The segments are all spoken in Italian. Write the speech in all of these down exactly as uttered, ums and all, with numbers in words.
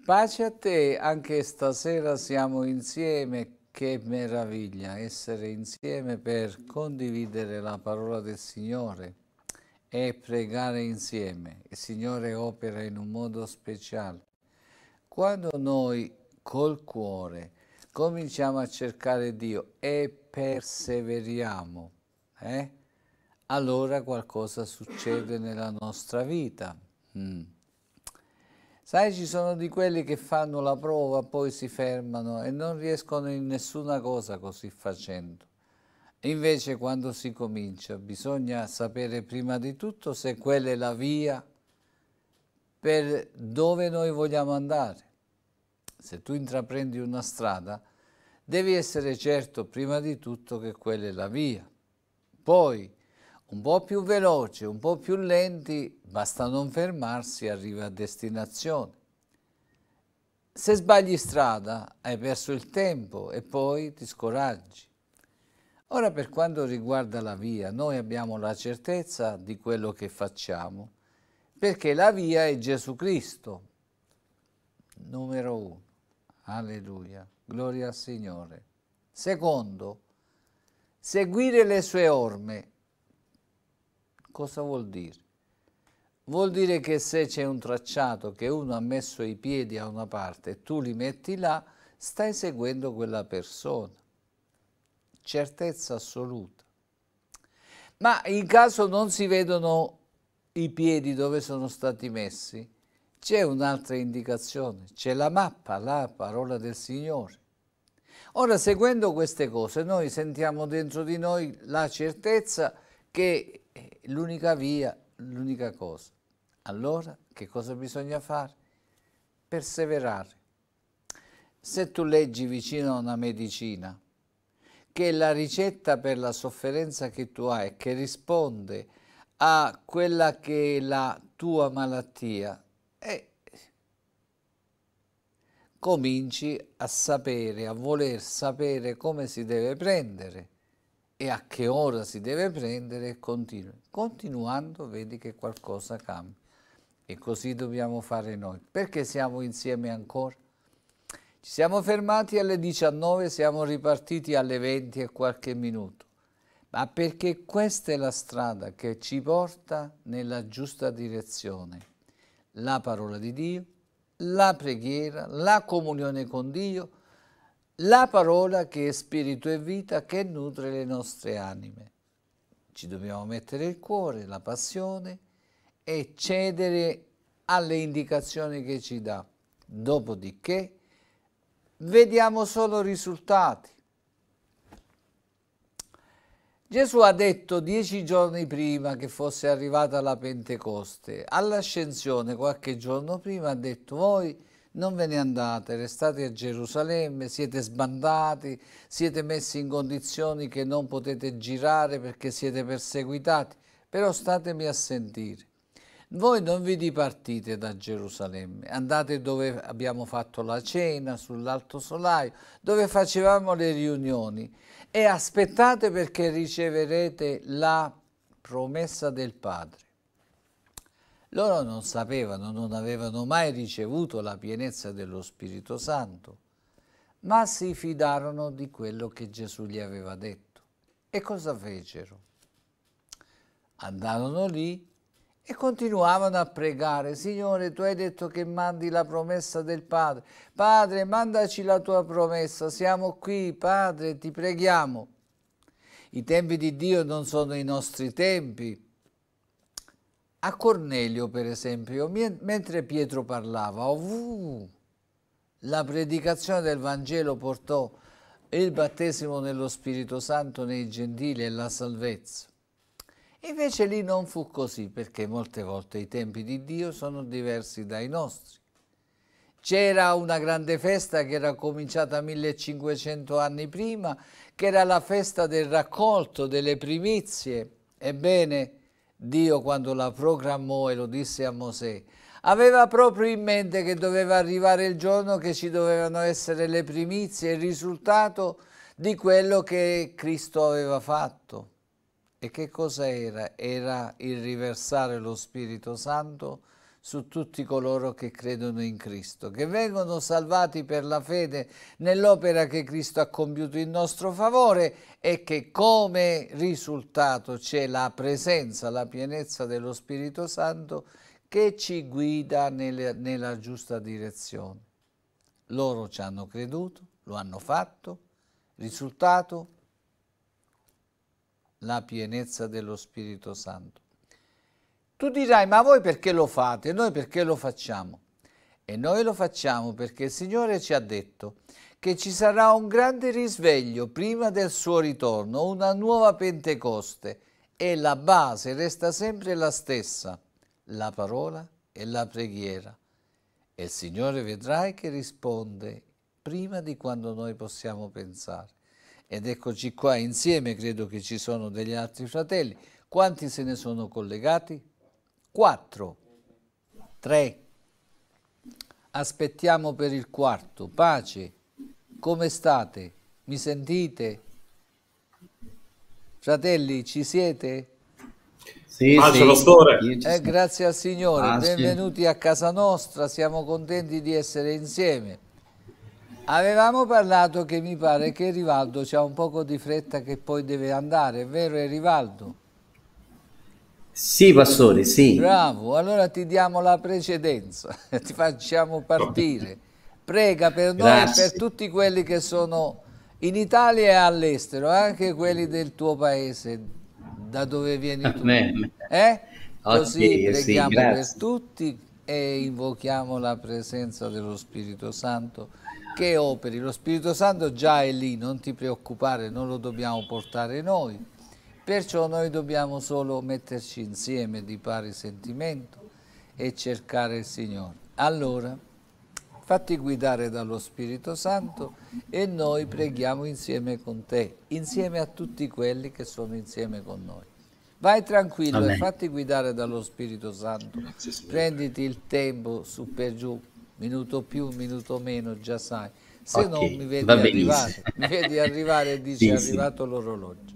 Pace a te, anche stasera siamo insieme, che meraviglia essere insieme per condividere la parola del Signore e pregare insieme. Il Signore opera in un modo speciale. Quando noi col cuore cominciamo a cercare Dio e perseveriamo, eh, allora qualcosa succede nella nostra vita. Mm. Sai, ci sono di quelli che fanno la prova, poi si fermano e non riescono in nessuna cosa così facendo. Invece quando si comincia bisogna sapere prima di tutto se quella è la via per dove noi vogliamo andare. Se tu intraprendi una strada, devi essere certo prima di tutto che quella è la via. Poi, un po' più veloce, un po' più lenti, basta non fermarsi, arriva a destinazione. Se sbagli strada, hai perso il tempo e poi ti scoraggi. Ora, per quanto riguarda la via, noi abbiamo la certezza di quello che facciamo, perché la via è Gesù Cristo, numero uno. Alleluia, gloria al Signore. Secondo, seguire le sue orme. Cosa vuol dire? Vuol dire che se c'è un tracciato che uno ha messo i piedi a una parte e tu li metti là, stai seguendo quella persona. Certezza assoluta. Ma in caso non si vedono i piedi dove sono stati messi, c'è un'altra indicazione, c'è la mappa, la parola del Signore. Ora, seguendo queste cose, noi sentiamo dentro di noi la certezza che è l'unica via, l'unica cosa. Allora, che cosa bisogna fare? Perseverare. Se tu leggi vicino a una medicina, che è la ricetta per la sofferenza che tu hai e che risponde a quella che è la tua malattia, e cominci a sapere, a voler sapere come si deve prendere e a che ora si deve prendere e continui. Continuando vedi che qualcosa cambia. E così dobbiamo fare noi. Perché siamo insieme ancora? Ci siamo fermati alle diciannove, siamo ripartiti alle venti e qualche minuto. Ma perché questa è la strada che ci porta nella giusta direzione. La parola di Dio, la preghiera, la comunione con Dio, la parola che è spirito e vita che nutre le nostre anime. Ci dobbiamo mettere il cuore, la passione e cedere alle indicazioni che ci dà. Dopodiché vediamo solo risultati. Gesù ha detto dieci giorni prima che fosse arrivata la Pentecoste, all'ascensione qualche giorno prima ha detto: voi non ve ne andate, restate a Gerusalemme, siete sbandati, siete messi in condizioni che non potete girare perché siete perseguitati, però statemi a sentire. Voi non vi dipartite da Gerusalemme, andate dove abbiamo fatto la cena, sull'Alto Solaio, dove facevamo le riunioni, e aspettate perché riceverete la promessa del Padre. Loro non sapevano, non avevano mai ricevuto la pienezza dello Spirito Santo, ma si fidarono di quello che Gesù gli aveva detto. E cosa fecero? Andarono lì e continuavano a pregare: Signore, tu hai detto che mandi la promessa del Padre. Padre, mandaci la tua promessa, siamo qui, Padre, ti preghiamo. I tempi di Dio non sono i nostri tempi. A Cornelio, per esempio, mentre Pietro parlava, uh, la predicazione del Vangelo portò il battesimo nello Spirito Santo nei gentili e la salvezza. Invece lì non fu così, perché molte volte i tempi di Dio sono diversi dai nostri. C'era una grande festa che era cominciata millecinquecento anni prima, che era la festa del raccolto, delle primizie. Ebbene, Dio, quando la programmò e lo disse a Mosè, aveva proprio in mente che doveva arrivare il giorno che ci dovevano essere le primizie, il risultato di quello che Cristo aveva fatto. E che cosa era? Era il riversare lo Spirito Santo su tutti coloro che credono in Cristo, che vengono salvati per la fede nell'opera che Cristo ha compiuto in nostro favore e che come risultato c'è la presenza, la pienezza dello Spirito Santo che ci guida nelle, nella giusta direzione. Loro ci hanno creduto, lo hanno fatto, risultato la pienezza dello Spirito Santo. Tu dirai, ma voi perché lo fate? Noi perché lo facciamo? E noi lo facciamo perché il Signore ci ha detto che ci sarà un grande risveglio prima del suo ritorno, una nuova Pentecoste, e la base resta sempre la stessa, la parola e la preghiera. E il Signore vedrai che risponde prima di quando noi possiamo pensare. Ed eccoci qua insieme, credo che ci sono degli altri fratelli. Quanti se ne sono collegati? Quattro, tre, aspettiamo per il quarto. Pace, come state? Mi sentite? Fratelli, ci siete? Sì, Pace, pastore. Eh, grazie al Signore, Pace. benvenuti a casa nostra, siamo contenti di essere insieme. Avevamo parlato che mi pare che Rivaldo c'ha un poco di fretta che poi deve andare, è vero Rivaldo? Sì, pastore, sì. Bravo, allora ti diamo la precedenza, ti facciamo partire. Prega per noi e per tutti quelli che sono in Italia e all'estero, anche quelli del tuo paese, da dove vieni tu. Eh? Così Okay, preghiamo sì, per tutti e invochiamo la presenza dello Spirito Santo che operi. Lo Spirito Santo già è lì, non ti preoccupare, non lo dobbiamo portare noi. Perciò noi dobbiamo solo metterci insieme di pari sentimento e cercare il Signore. Allora, fatti guidare dallo Spirito Santo e noi preghiamo insieme con te, insieme a tutti quelli che sono insieme con noi. Vai tranquillo Amen. E fatti guidare dallo Spirito Santo. Grazie, prenditi il tempo su per giù, minuto più, minuto meno, già sai. Se okay, no mi vedi arrivare, mi vedi arrivare e dici sì, è arrivato sì. l'orologio.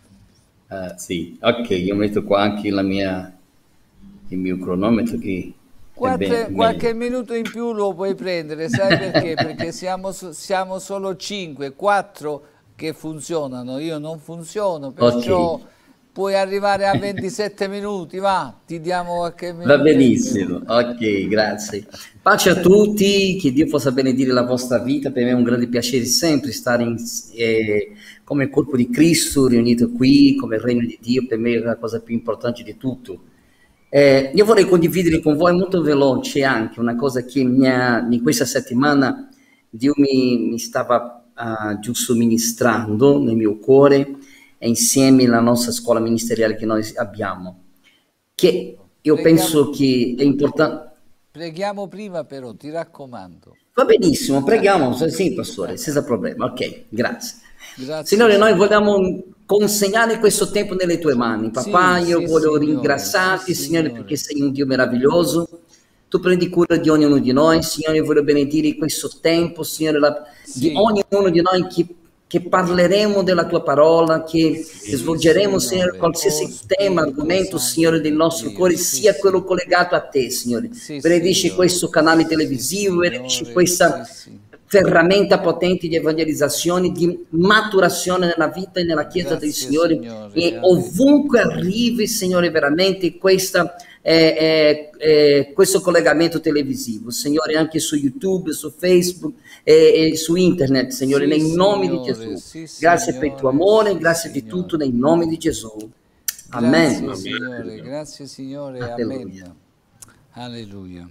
Uh, sì, ok, io metto qua anche la mia, il mio cronometro che Quattro, è ben, qualche meglio. minuto in più lo puoi prendere, sai perché? Perché siamo, siamo solo cinque, quattro che funzionano, io non funziono, perciò okay. puoi arrivare a ventisette minuti, va, ti diamo qualche minuto. Va benissimo, ok, grazie. Pace a tutti, che Dio possa benedire la vostra vita, per me è un grande piacere sempre stare in, eh, come corpo di Cristo, riunito qui, come regno di Dio, per me è la cosa più importante di tutto. Eh, io vorrei condividere con voi molto veloce anche una cosa che mi ha, in questa settimana Dio mi, mi stava uh, giusto ministrando nel mio cuore e insieme alla nostra scuola ministeriale che noi abbiamo, che io preghiamo, penso che è importante. Preghiamo prima però, ti raccomando. Va benissimo, preghiamo, sì pastore, senza problema, ok, grazie. Grazie Signore, noi vogliamo consegnare questo tempo nelle tue mani. Papà, sì, io sì, voglio signore, ringraziarti, sì, Signore, perché sei un Dio meraviglioso. Tu prendi cura di ognuno di noi, Signore, io voglio benedire questo tempo, Signore, la, sì. di ognuno di noi che, che parleremo della tua parola, che sì, svolgeremo, Signore, Signore qualsiasi oh, tema, argomento, Santo, Signore, del nostro Dio, cuore, sì, sia sì. quello collegato a te, Signore. Sì, benedici Signore. questo canale televisivo, sì, benedici questa... Sì, sì. ferramenta potente di evangelizzazione, di maturazione nella vita e nella Chiesa Grazie, del Signore, Signore e ovunque arrivi, Signore, veramente questa, eh, eh, questo collegamento televisivo, Signore, anche su YouTube, su Facebook e, e su Internet, Signore, sì, nei Signore, nomi di Gesù. Sì, grazie Signore, per il tuo amore, sì, grazie Signore. di tutto, nei nomi di Gesù. Amen. Grazie, Signore, grazie, Signore. Alleluia. Alleluia.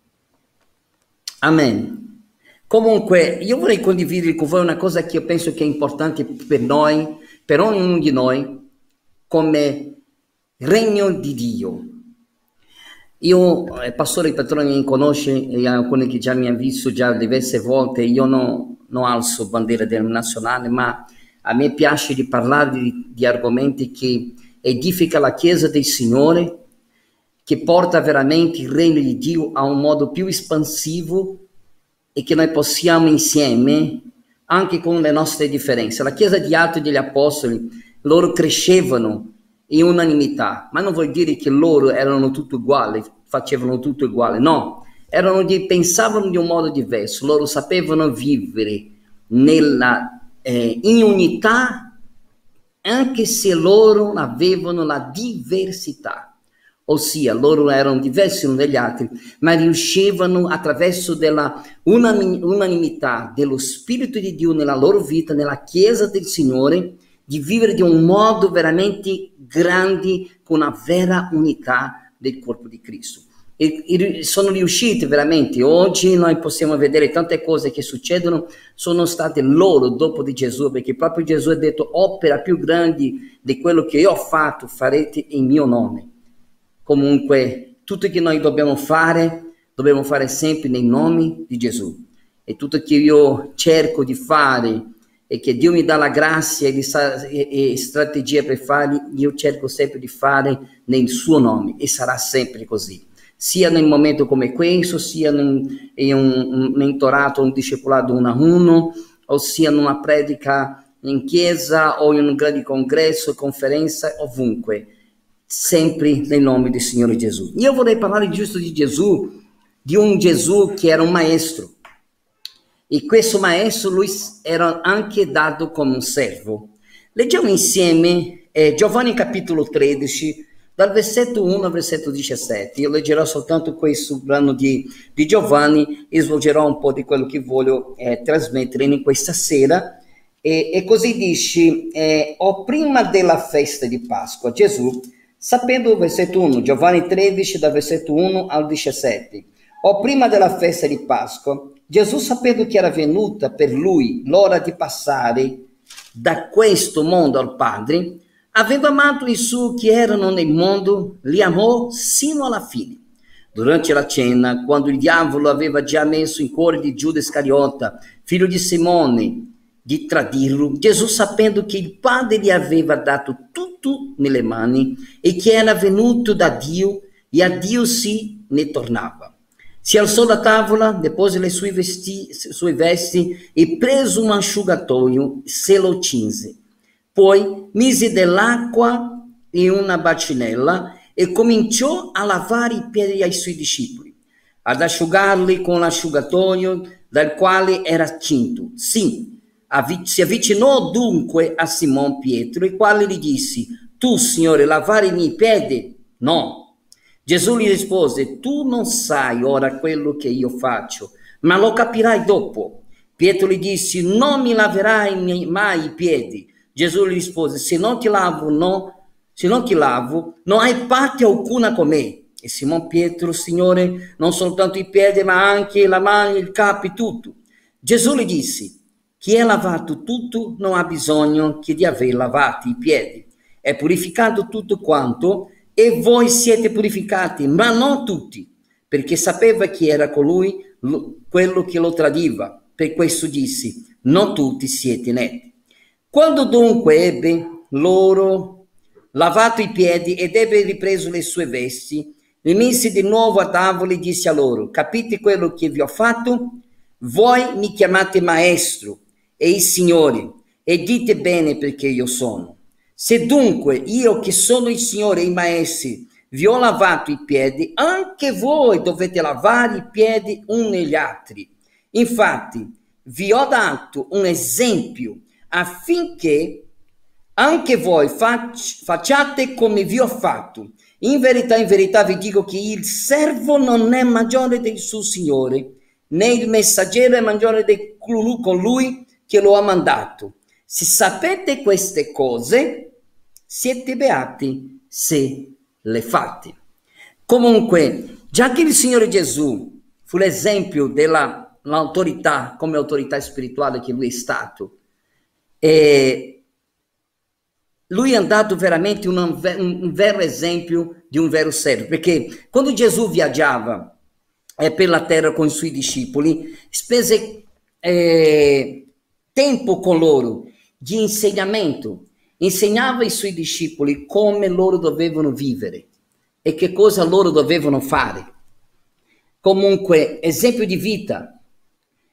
Amen. Comunque, io vorrei condividere con voi una cosa che io penso che è importante per noi, per ognuno di noi, come regno di Dio. Io, il pastore Petroni mi conosce, e alcuni che già mi hanno visto già diverse volte, io non, non alzo bandiera nazionale, ma a me piace di parlare di, di argomenti che edifica la Chiesa del Signore, che porta veramente il regno di Dio a un modo più espansivo e che noi possiamo insieme, anche con le nostre differenze. La Chiesa di Atti degli Apostoli, loro crescevano in unanimità, ma non vuol dire che loro erano tutti uguali, facevano tutto uguale, no, erano di, pensavano di un modo diverso, loro sapevano vivere nella, eh, in unità anche se loro avevano la diversità, ossia loro erano diversi uno dagli altri, ma riuscivano attraverso della unanimità dello Spirito di Dio nella loro vita, nella Chiesa del Signore, di vivere di un modo veramente grande, con una vera unità del corpo di Cristo. E, e sono riusciti veramente. Oggi noi possiamo vedere tante cose che succedono, sono state loro dopo di Gesù, perché proprio Gesù ha detto: opera più grandi di quello che io ho fatto farete in mio nome. Comunque tutto che noi dobbiamo fare, dobbiamo fare sempre nei nomi di Gesù, e tutto che io cerco di fare e che Dio mi dà la grazia e, e, e strategia per farli, io cerco sempre di fare nel suo nome, e sarà sempre così, sia nel momento come questo, sia in, in un mentorato, un discepolato uno a uno, o sia in una predica in chiesa o in un grande congresso, conferenza, ovunque, sempre nel nome del Signore Gesù. Io vorrei parlare giusto di Gesù, di un Gesù che era un maestro. E questo maestro lui era anche dato come un servo. Leggiamo insieme eh, Giovanni capitolo tredici, dal versetto uno al versetto diciassette. Io leggerò soltanto questo brano di, di Giovanni e svolgerò un po' di quello che voglio eh, trasmettere in questa sera. E, e così dice: eh, o prima della festa di Pasqua, Gesù, sapendo, versetto uno, Giovanni tredici, dal versetto uno al diciassette. O prima della festa di Pasqua, Gesù, sapendo che era venuta per lui l'ora di passare da questo mondo al Padre, avendo amato i suoi che erano nel mondo, li amò sino alla fine. Durante la cena, quando il diavolo aveva già messo in cuore di Giuda Iscariota, figlio di Simone, di tradirlo, Gesù, sapendo che il Padre gli aveva dato tutto nelle mani e che era venuto da Dio e a Dio si ne tornava, si alzò da tavola, depose le sue vesti, sue vesti e preso un asciugatoio, se lo cinse. Poi mise dell'acqua in una bacinella e cominciò a lavare i piedi ai suoi discepoli, ad asciugarli con l'asciugatoio dal quale era cinto. Sì, si avvicinò dunque a Simon Pietro, il quale gli disse: tu, Signore, lavare i miei piedi? No. Gesù gli rispose: tu non sai ora quello che io faccio, ma lo capirai dopo. Pietro gli disse: non mi laverai mai i piedi. Gesù gli rispose: se non ti lavo, no, se non ti lavo, non hai parte alcuna con me. E Simon Pietro: Signore, non soltanto i piedi, ma anche la mano, il capo, tutto. Gesù gli disse: chi è lavato tutto non ha bisogno che di aver lavato i piedi, è purificato tutto quanto, e voi siete purificati, ma non tutti, perché sapeva chi era colui, quello che lo tradiva. Per questo dissi: non tutti siete netti. Quando dunque ebbe loro lavato i piedi ed ebbe ripreso le sue vesti, li mise di nuovo a tavola e disse a loro: capite quello che vi ho fatto? Voi mi chiamate maestro e il Signore, e dite bene perché io sono. Se dunque io, che sono il Signore e i maestri, vi ho lavato i piedi, anche voi dovete lavare i piedi uni agli altri. Infatti vi ho dato un esempio affinché anche voi fac- facciate come vi ho fatto. In verità, in verità vi dico che il servo non è maggiore del suo Signore, né il messaggero è maggiore di colui che lo ha mandato. Se sapete queste cose, siete beati se le fate. Comunque, già che il Signore Gesù fu l'esempio dell'autorità, come autorità spirituale che lui è stato, e lui è andato veramente un, un, un vero esempio di un vero servo, perché quando Gesù viaggiava eh, per la terra con i suoi discepoli, spese eh, tempo con loro di insegnamento, insegnava ai suoi discepoli come loro dovevano vivere e che cosa loro dovevano fare. Comunque, esempio di vita,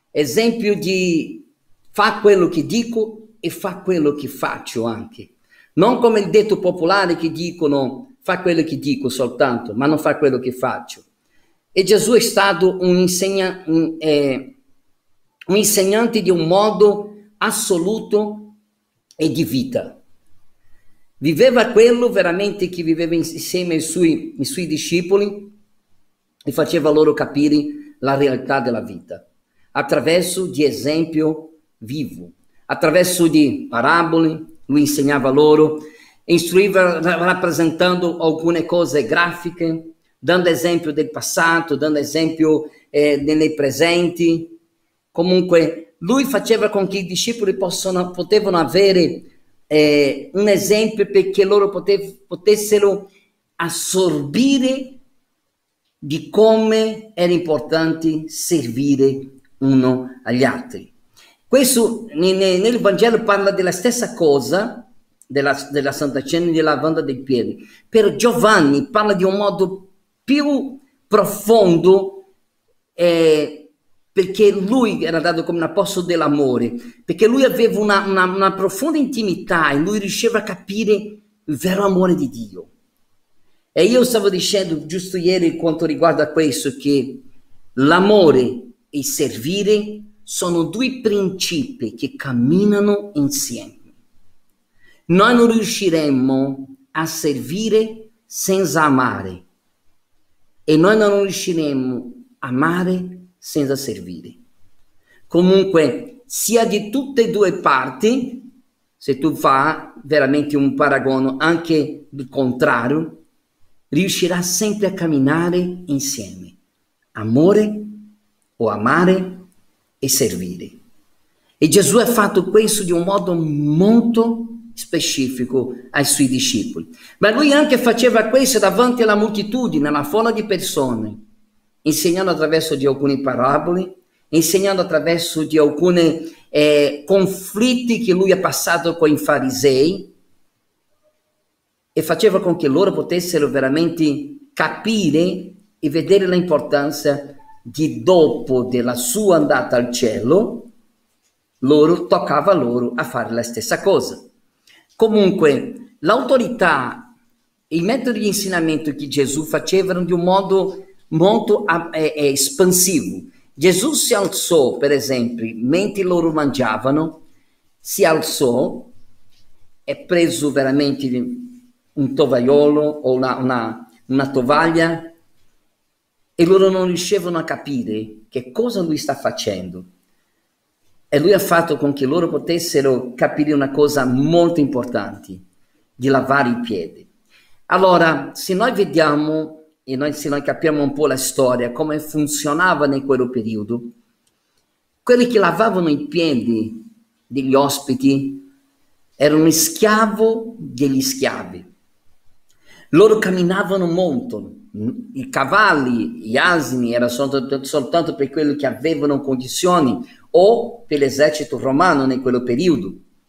esempio di fa quello che dico e fa quello che faccio anche. Non come il detto popolare che dicono fa quello che dico soltanto, ma non fa quello che faccio. E Gesù è stato un, insegna, un, eh, un insegnante di un modo assoluto e di vita. Viveva quello veramente che viveva insieme ai suoi, ai suoi discepoli e faceva loro capire la realtà della vita attraverso di esempio vivo, attraverso di parabole. Lui insegnava loro, istruiva rappresentando alcune cose grafiche, dando esempio del passato, dando esempio eh, nei presenti. Comunque lui faceva con che i discepoli possono, potevano avere eh, un esempio perché loro potev- potessero assorbire di come era importante servire uno agli altri. Questo nel Vangelo parla della stessa cosa, della, della Santa Cena e della lavanda dei piedi. Per Giovanni parla di un modo più profondo, eh, perché lui era dato come un apostolo dell'amore, perché lui aveva una, una, una profonda intimità e lui riusciva a capire il vero amore di Dio. E io stavo dicendo giusto ieri quanto riguarda questo, che l'amore e il servire sono due principi che camminano insieme. Noi non riusciremo a servire senza amare e noi non riusciremo a amare senza servire. Comunque, sia di tutte e due parti, se tu fai veramente un paragono anche il contrario, riuscirà sempre a camminare insieme. Amore o amare e servire. E Gesù ha fatto questo di un modo molto specifico ai suoi discepoli. Ma lui anche faceva questo davanti alla moltitudine, alla folla di persone, insegnando attraverso di alcune parabole, insegnando attraverso di alcuni eh, conflitti che lui ha passato con i farisei, e faceva con che loro potessero veramente capire e vedere l'importanza di, dopo della sua andata al cielo, loro toccava loro a fare la stessa cosa. Comunque l'autorità e i metodi di insegnamento che Gesù faceva erano di un modo molto eh, eh, espansivo. Gesù si alzò, per esempio, mentre loro mangiavano, si alzò e preso veramente un tovagliolo o una, una, una tovaglia, e loro non riuscivano a capire che cosa lui sta facendo. E lui ha fatto con che loro potessero capire una cosa molto importante, di lavare i piedi. Allora, se noi vediamo, e noi, se noi capiamo un po' la storia, come funzionava in quel periodo, quelli che lavavano i piedi degli ospiti erano schiavo degli schiavi. Loro camminavano molto, i cavalli, gli asini erano soltanto, soltanto per quelli che avevano condizioni, o per l'esercito romano in quel periodo,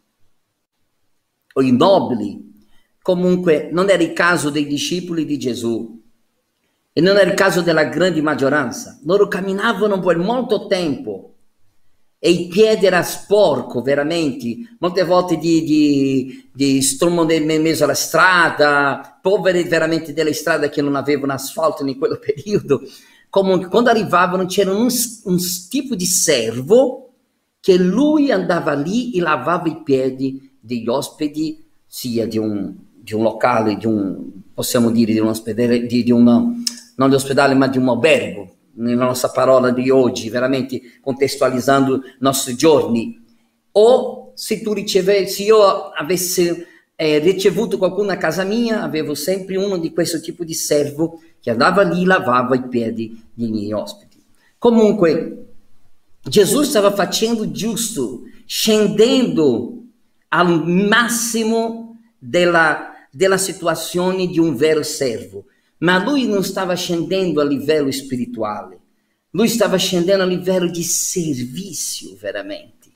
o i nobili. Comunque non era il caso dei discepoli di Gesù, e non era il caso della grande maggioranza. Loro camminavano per molto tempo, e il piede era sporco, veramente, molte volte di, di, di stromo in mezzo alla strada, povere veramente delle strade che non avevano asfalto in quel periodo. Comunque, quando arrivavano c'era un, un tipo di servo che lui andava lì e lavava i piedi degli ospiti, sia di un, di un locale, di un, possiamo dire di un ospedale, di, di una, non di ospedale ma di un albergo, nella nostra parola di oggi, veramente contestualizzando i nostri giorni. O se tu ricevevi, se io avessi eh, ricevuto qualcuno a casa mia, avevo sempre uno di questo tipo di servo che andava lì e lavava i piedi dei miei ospiti. Comunque Gesù stava facendo giusto, scendendo al massimo della, della situazione di un vero servo. Ma lui non stava scendendo a livello spirituale, lui stava scendendo a livello di servizio veramente.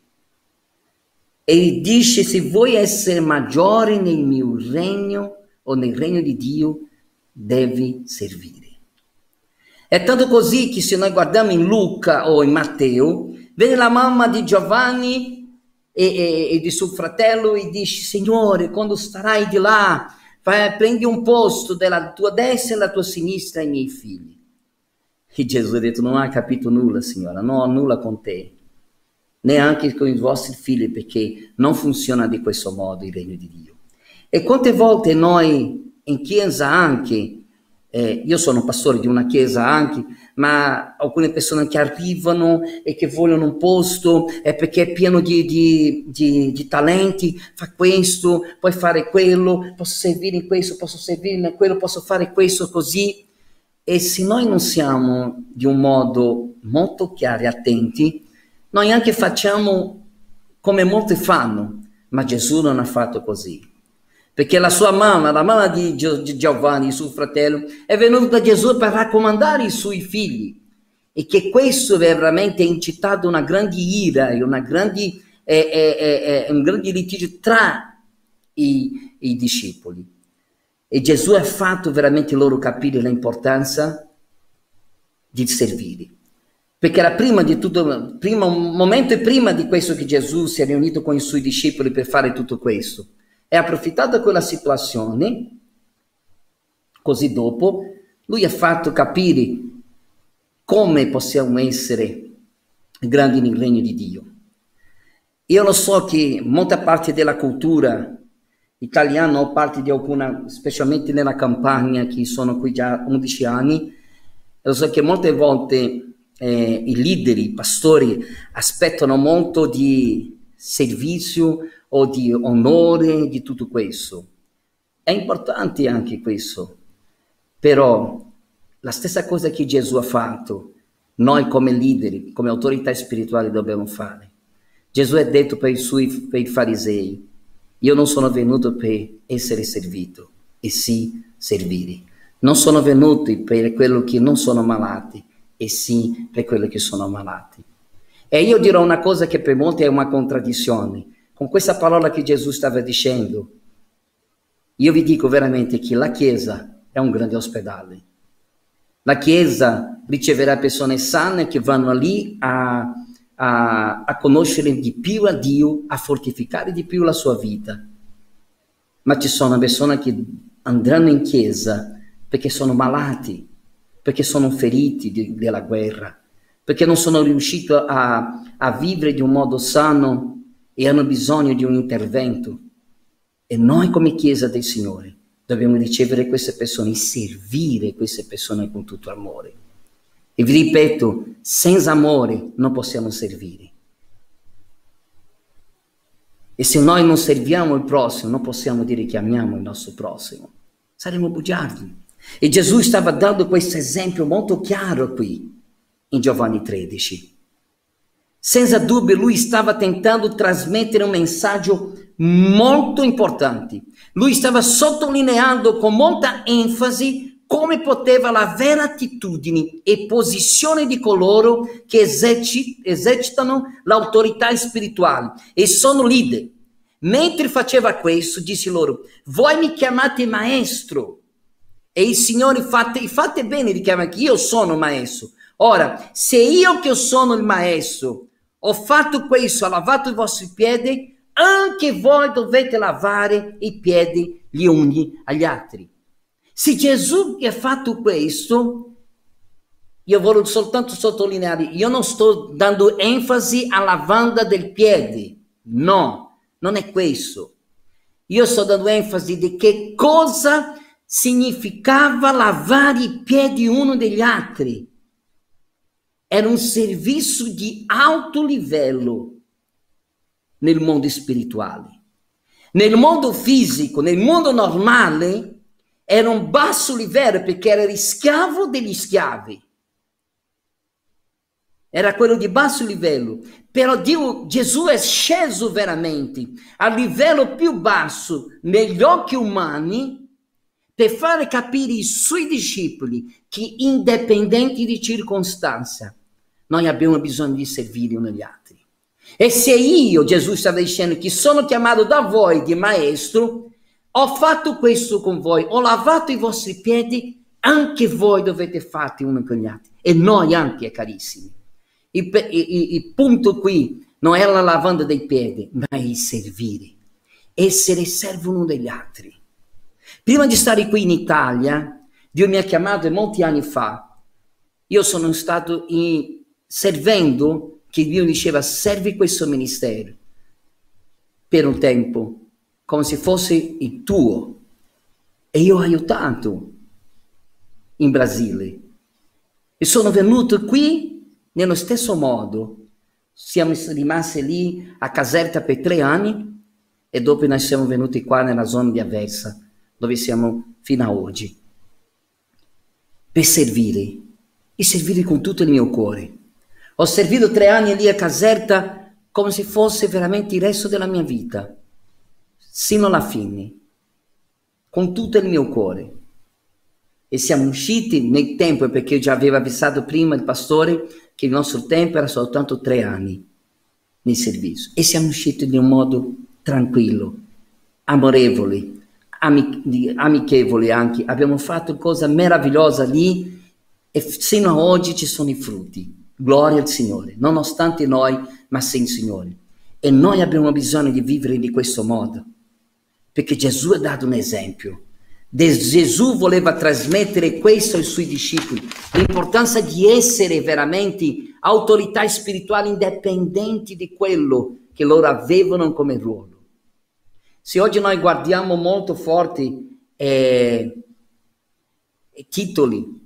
E dice: se vuoi essere maggiore nel mio regno o nel regno di Dio, devi servire. È tanto così che se noi guardiamo in Luca o in Matteo, vede la mamma di Giovanni e, e, e di suo fratello e dice: Signore, quando starai di là, vai, prendi un posto della tua destra e della tua sinistra ai miei figli. E Gesù ha detto: non hai capito nulla, signora, non ho nulla con te, neanche con i vostri figli, perché non funziona di questo modo il regno di Dio. E quante volte noi in chiesa anche, eh, io sono pastore di una chiesa anche, ma alcune persone che arrivano e che vogliono un posto è perché è pieno di, di, di, di talenti, fa questo, puoi fare quello, posso servire in questo, posso servire in quello, posso fare questo, così. E se noi non siamo di un modo molto chiaro e attenti, noi anche facciamo come molti fanno, ma Gesù non ha fatto così. Perché la sua mamma, la mamma di Giovanni, suo fratello, è venuta da Gesù per raccomandare i suoi figli. E che questo veramente ha incitato una grande ira e una grande, eh, eh, eh, un grande litigio tra i, i discepoli. E Gesù ha fatto veramente loro capire l'importanza di servire. Perché era prima di tutto, prima, un momento prima di questo che Gesù si è riunito con i suoi discepoli per fare tutto questo. E approfittato di quella situazione, così dopo, lui ha fatto capire come possiamo essere grandi nel regno di Dio. Io lo so che molta parte della cultura italiana o parte di alcuna, specialmente nella Campania, che sono qui già undici anni, lo so che molte volte eh, i leader, i pastori aspettano molto di servizio o di onore, di tutto questo. È importante anche questo, però la stessa cosa che Gesù ha fatto, noi come leader, come autorità spirituali dobbiamo fare. Gesù ha detto per i suoi per i farisei: io non sono venuto per essere servito, e sì servire. Non sono venuto per quello che non sono malati, e sì per quello che sono malati. E io dirò una cosa che per molti è una contraddizione. Con questa parola che Gesù stava dicendo, io vi dico veramente che la Chiesa è un grande ospedale. La Chiesa riceverà persone sane che vanno lì a... A, a conoscere di più a Dio, a fortificare di più la sua vita. Ma ci sono persone che andranno in chiesa perché sono malati, perché sono feriti di, della guerra, perché non sono riusciti a, a vivere di un modo sano e hanno bisogno di un intervento. E noi come Chiesa del Signore dobbiamo ricevere queste persone e servire queste persone con tutto amore. E vi ripeto, senza amore non possiamo servire. E se noi non serviamo il prossimo, non possiamo dire che amiamo il nostro prossimo. Saremo bugiardi. E Gesù stava dando questo esempio molto chiaro qui, in Giovanni tredici. Senza dubbio, lui stava tentando trasmettere un messaggio molto importante. Lui stava sottolineando con molta enfasi come poteva la vera attitudine e posizione di coloro che esercitano l'autorità spirituale e sono leader. Mentre faceva questo, disse loro: voi mi chiamate maestro, e il Signore fate, fate bene di chiamare, che io sono maestro. Ora, se io che sono il maestro ho fatto questo, ho lavato i vostri piedi, anche voi dovete lavare i piedi gli uni agli altri. Se Gesù ha fatto questo, io voglio soltanto sottolineare, io non sto dando enfasi alla lavanda del piede, no, non è questo. Io sto dando enfasi di che cosa significava lavare i piedi uno degli altri. Era un servizio di alto livello nel mondo spirituale. Nel mondo fisico, nel mondo normale, era un basso livello perché era schiavo degli schiavi. Era quello di basso livello. Però Dio, Gesù è sceso veramente a livello più basso negli occhi umani per fare capire ai suoi discepoli che, indipendenti di circostanza, noi abbiamo bisogno di servire uno agli altri. E se io, Gesù stava dicendo, che sono chiamato da voi di maestro, ho fatto questo con voi, ho lavato i vostri piedi, anche voi dovete farti uno con gli altri. E noi anche, carissimi. Il, il, il punto qui non è la lavanda dei piedi, ma è il servire, essere servo uno degli altri. Prima di stare qui in Italia, Dio mi ha chiamato molti anni fa, io sono stato in, servendo, che Dio diceva servi questo ministero per un tempo, come se fosse il tuo, e io ho aiutato in Brasile e sono venuto qui nello stesso modo. Siamo rimasti lì a Caserta per tre anni e dopo noi siamo venuti qua nella zona di Aversa, dove siamo fino a oggi, per servire, e servire con tutto il mio cuore. Ho servito tre anni lì a Caserta come se fosse veramente il resto della mia vita, sino alla fine, con tutto il mio cuore. E siamo usciti nel tempo, perché già aveva avvisato prima il pastore che il nostro tempo era soltanto tre anni nel servizio, e siamo usciti in un modo tranquillo, amorevole, amic amichevole anche. Abbiamo fatto cosa meravigliosa lì e sino a oggi ci sono i frutti. Gloria al Signore, nonostante noi, ma senza il Signore. E noi abbiamo bisogno di vivere di questo modo, perché Gesù ha dato un esempio. Gesù voleva trasmettere questo ai suoi discepoli, l'importanza di essere veramente autorità spirituali indipendenti di quello che loro avevano come ruolo. Se oggi noi guardiamo molto forti eh, titoli,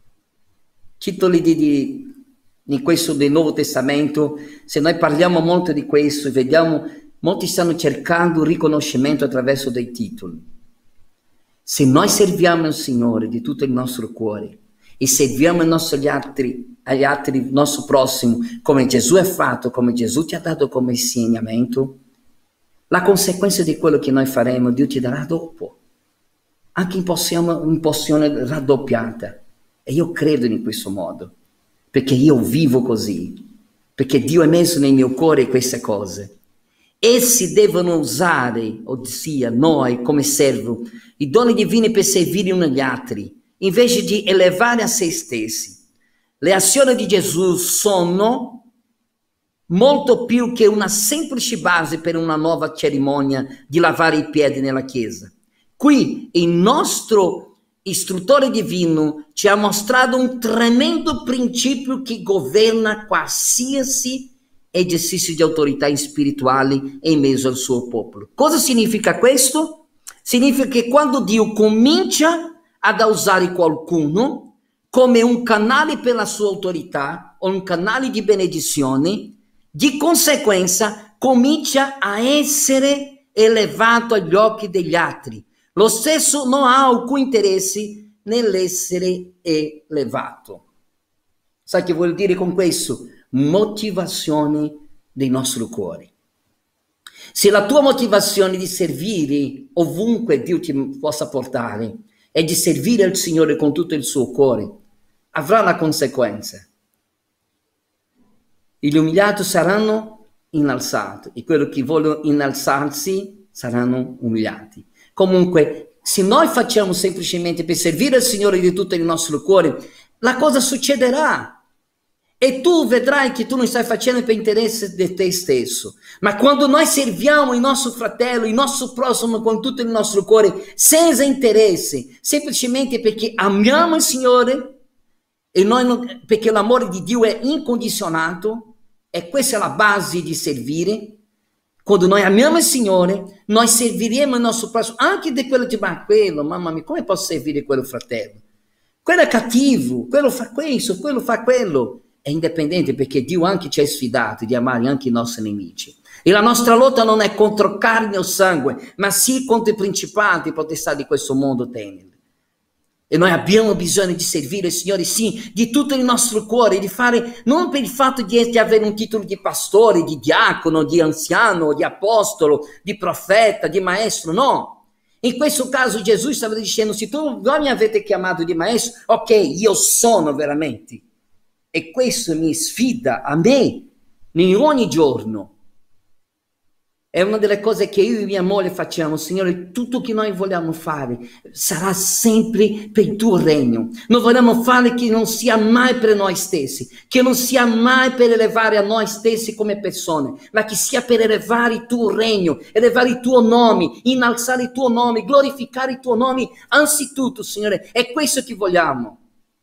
titoli di, di, di questo del Nuovo Testamento, se noi parliamo molto di questo e vediamo, molti stanno cercando un riconoscimento attraverso dei titoli. Se noi serviamo il Signore di tutto il nostro cuore e serviamo i nostri altri, agli altri, il nostro prossimo, come Gesù ha fatto, come Gesù ti ha dato come insegnamento, la conseguenza di quello che noi faremo, Dio ti darà dopo, anche in porzione raddoppiata. E io credo in questo modo, perché io vivo così, perché Dio ha messo nel mio cuore queste cose. Essi devono usare, ossia noi come servo, i doni divini per servire uno agli altri, invece di elevare a se stessi. Le azioni di Gesù sono molto più che una semplice base per una nuova cerimonia di lavare i piedi nella chiesa. Qui il nostro istruttore divino ci ha mostrato un tremendo principio che governa qualsiasi esercizio di autorità spirituali in mezzo al suo popolo. Cosa significa questo? Significa che quando Dio comincia ad usare qualcuno come un canale per la sua autorità o un canale di benedizione, di conseguenza comincia a essere elevato agli occhi degli altri. Lo stesso non ha alcun interesse nell'essere elevato. Sai che vuol dire con questo? Motivazione del nostro cuore. Se la tua motivazione di servire ovunque Dio ti possa portare è di servire il Signore con tutto il suo cuore, avrà una conseguenza. Gli umiliati saranno innalzati e quelli che vogliono innalzarsi saranno umiliati. Comunque, se noi facciamo semplicemente per servire il Signore di tutto il nostro cuore, la cosa succederà. E tu vedrai che tu non stai facendo per interesse di te stesso. Ma quando noi serviamo il nostro fratello, il nostro prossimo con tutto il nostro cuore, senza interesse, semplicemente perché amiamo il Signore, e noi non, perché l'amore di Dio è incondizionato, e questa è la base di servire. Quando noi amiamo il Signore, noi serviremo il nostro prossimo, anche di quello che ma quello, mamma mia, come posso servire quello fratello? Quello è cattivo, quello fa questo, quello fa quello. È indipendente, perché Dio anche ci ha sfidato di amare anche i nostri nemici. E la nostra lotta non è contro carne o sangue, ma sì contro i principati e potestà di questo mondo tenero. E noi abbiamo bisogno di servire il Signore, sì, di tutto il nostro cuore, di fare, non per il fatto di, di avere un titolo di pastore, di diacono, di anziano, di apostolo, di profeta, di maestro, no. In questo caso Gesù stava dicendo, se tu voi mi avete chiamato di maestro, ok, io sono veramente. E questo mi sfida a me in ogni giorno. È una delle cose che io e mia moglie facciamo. Signore, tutto che noi vogliamo fare sarà sempre per il tuo regno. Non vogliamo fare che non sia mai per noi stessi, che non sia mai per elevare a noi stessi come persone, ma che sia per elevare il tuo regno, elevare il tuo nome, innalzare il tuo nome, glorificare il tuo nome. Anzitutto, Signore, è questo che vogliamo.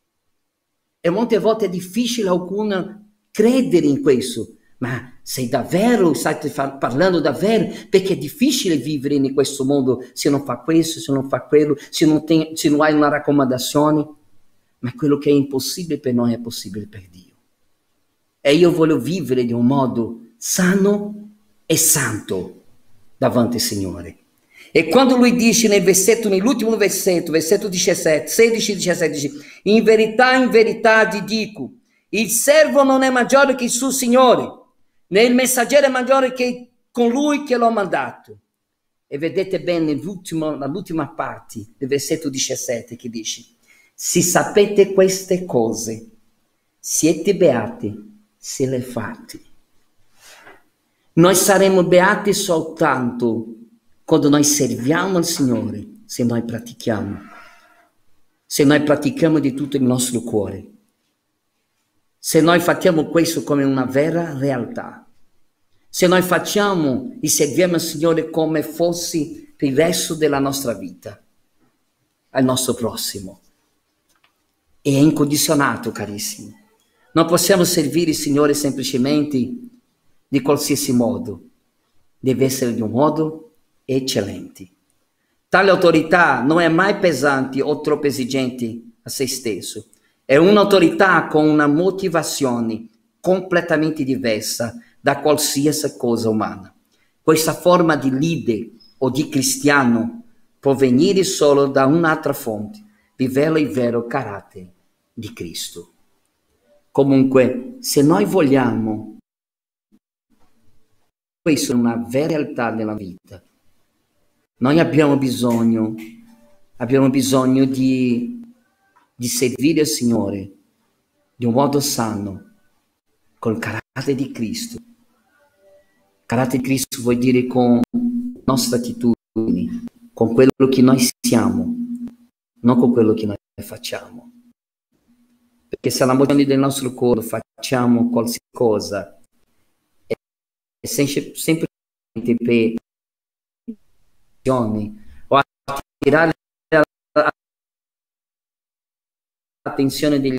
E molte volte è difficile a qualcuno credere in questo. Ma sei davvero, stai parlando davvero? Perché è difficile vivere in questo mondo se non fa questo, se non fa quello, se non, tem, se non hai una raccomandazione. Ma quello che è impossibile per noi è possibile per Dio. E io voglio vivere di un modo sano e santo davanti al Signore. E quando lui dice nel versetto, nell'ultimo versetto, versetto diciassette, sedici diciassette, dice: in verità, in verità ti dico, il servo non è maggiore che il suo Signore, né il messaggero è maggiore che colui che l'ha mandato. E vedete bene l'ultima parte del versetto diciassette che dice: se sapete queste cose, siete beati se le fate. Noi saremo beati soltanto quando noi serviamo al Signore, se noi pratichiamo, se noi pratichiamo di tutto il nostro cuore, se noi facciamo questo come una vera realtà, se noi facciamo e serviamo il Signore come fosse per il resto della nostra vita, al nostro prossimo. E è incondizionato, carissimi. Non possiamo servire il Signore semplicemente di qualsiasi modo, deve essere di un modo eccellente. Tale autorità non è mai pesante o troppo esigente a se stesso, è un'autorità con una motivazione completamente diversa da qualsiasi cosa umana. Questa forma di leader o di cristiano può venire solo da un'altra fonte, rivela il vero carattere di Cristo. Comunque, se noi vogliamo questa è una vera realtà nella vita, noi abbiamo bisogno, abbiamo bisogno di, di servire il Signore di un modo sano, col carattere di Cristo. Carattere di Cristo vuol dire con le nostre attitudini, con quello che noi siamo, non con quello che noi facciamo. Perché se la motivazione del nostro cuore facciamo qualsiasi cosa, è sempre per o attirare l'attenzione degli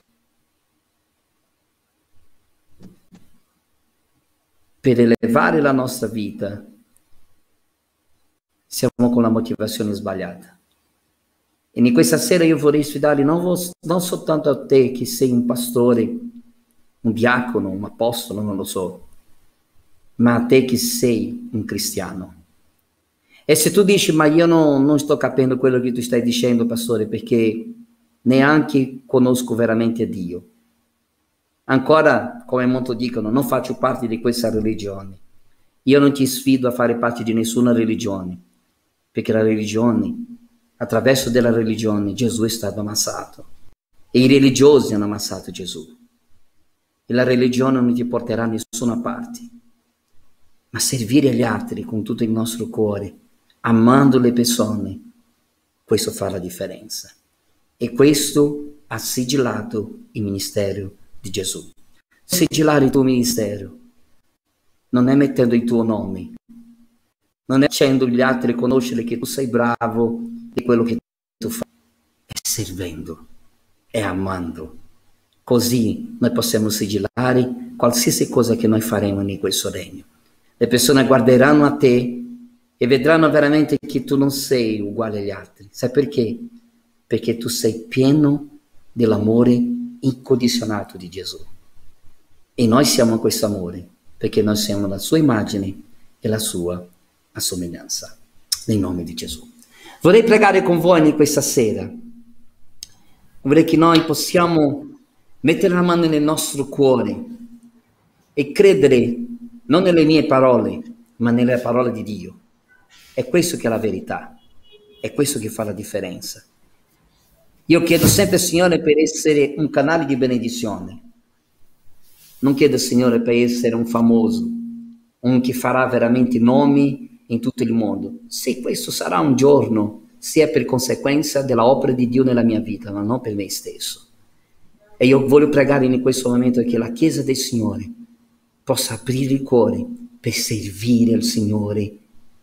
per elevare la nostra vita, siamo con la motivazione sbagliata. E in questa sera io vorrei sfidare non, non soltanto a te che sei un pastore, un diacono, un apostolo, non lo so, ma a te che sei un cristiano. E se tu dici, ma io no, non sto capendo quello che tu stai dicendo, pastore, perché neanche conosco veramente Dio. Ancora, come molti dicono, non faccio parte di questa religione. Io non ti sfido a fare parte di nessuna religione, perché la religione, attraverso della religione, Gesù è stato ammazzato. E i religiosi hanno ammazzato Gesù. E la religione non ti porterà da nessuna parte. Ma servire gli altri con tutto il nostro cuore, amando le persone, questo fa la differenza. E questo ha sigillato il ministero di Gesù. Sigillare il tuo ministero non è mettendo il tuo nome, non è facendo gli altri conoscere che tu sei bravo di quello che tu fai, è servendo, è amando. Così noi possiamo sigillare qualsiasi cosa che noi faremo in questo regno. Le persone guarderanno a te e vedranno veramente che tu non sei uguale agli altri. Sai perché? Perché tu sei pieno dell'amore incondizionato di Gesù. E noi siamo questo amore, perché noi siamo la sua immagine e la sua assomiglianza. Nel nome di Gesù. Vorrei pregare con voi in questa sera. Vorrei che noi possiamo mettere la mano nel nostro cuore e credere non nelle mie parole, ma nelle parole di Dio. È questo che è la verità, è questo che fa la differenza. Io chiedo sempre al Signore per essere un canale di benedizione. Non chiedo al Signore per essere un famoso, un che farà veramente nomi in tutto il mondo. Se questo sarà un giorno, sia per conseguenza dell'opera di Dio nella mia vita, ma non per me stesso. E io voglio pregare in questo momento che la Chiesa del Signore possa aprire il cuore per servire il Signore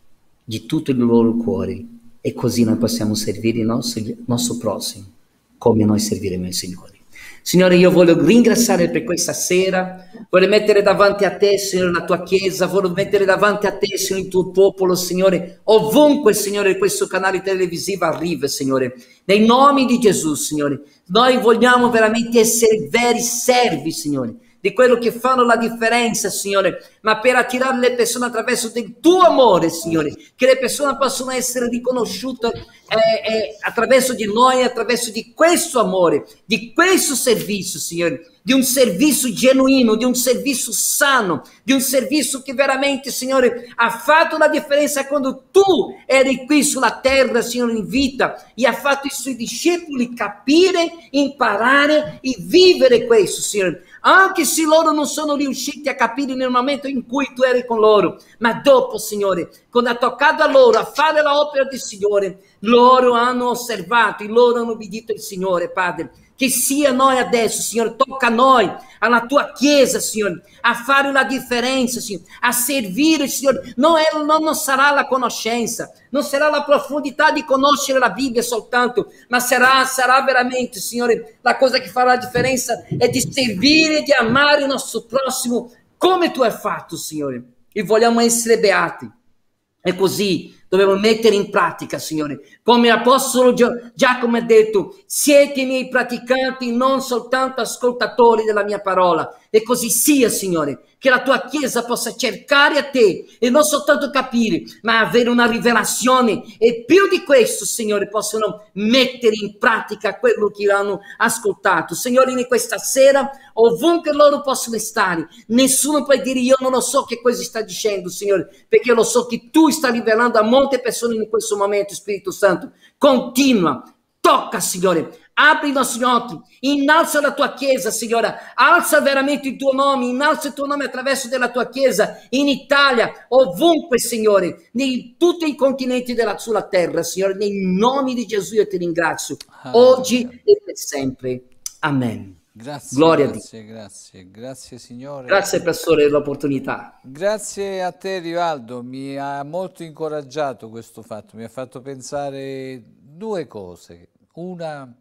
di tutto il loro cuore, e così noi possiamo servire il nostro, il nostro prossimo come noi serviremo il Signore. Signore, io voglio ringraziare per questa sera, voglio mettere davanti a te, Signore, la tua Chiesa, voglio mettere davanti a te, Signore, il tuo popolo, Signore, ovunque, Signore, questo canale televisivo arriva, Signore, nei nomi di Gesù, Signore. Noi vogliamo veramente essere veri servi, Signore, di quello che fanno la differenza, Signore, ma per attirare le persone attraverso del tuo amore, Signore, che le persone possono essere riconosciute eh, eh, attraverso di noi, attraverso di questo amore, di questo servizio, Signore, di un servizio genuino, di un servizio sano, di un servizio che veramente, Signore, ha fatto la differenza quando tu eri qui sulla terra, Signore, in vita, e ha fatto i suoi discepoli capire, imparare e vivere questo, Signore. Anche se loro non sono riusciti a capire nel momento in cui tu eri con loro, ma dopo, Signore, quando ha toccato a loro a fare l'opera del Signore, loro hanno osservato e loro hanno obbedito il Signore, Padre. Che sia noi adesso, Signore, tocca a noi, alla tua Chiesa, Signore, a fare la differenza, Signore, a servire, Signore. Non, è, non sarà la conoscenza, non sarà la profondità di conoscere la Bibbia soltanto, ma sarà, sarà veramente, Signore, la cosa che farà la differenza è di servire, di amare il nostro prossimo come tu hai fatto, Signore. E vogliamo essere beati. E così dobbiamo mettere in pratica, Signore, come l'Apostolo Giacomo ha detto: siete i miei praticanti, non soltanto ascoltatori della mia parola. E così sia, Signore, che la tua Chiesa possa cercare a te e non soltanto capire, ma avere una rivelazione, e più di questo, Signore, possano mettere in pratica quello che hanno ascoltato. Signore, in questa sera, ovunque loro possono stare, nessuno può dire: io non lo so che cosa sta dicendo, Signore, perché lo so che tu stai rivelando a molte persone in questo momento. Spirito Santo, continua, tocca, Signore, apri i nostri occhi, innalza la tua Chiesa, Signore, alza veramente il tuo nome, innalza il tuo nome attraverso della tua Chiesa in Italia, ovunque, Signore, in tutti i continenti della, sulla terra, Signore, nei nomi di Gesù io ti ringrazio, oggi e per sempre. Amen. Grazie, Gloria grazie, a Dio. grazie, grazie Signore. Grazie Pastore per l'opportunità. Grazie a te Rivaldo, mi ha molto incoraggiato questo fatto, mi ha fatto pensare due cose. Una,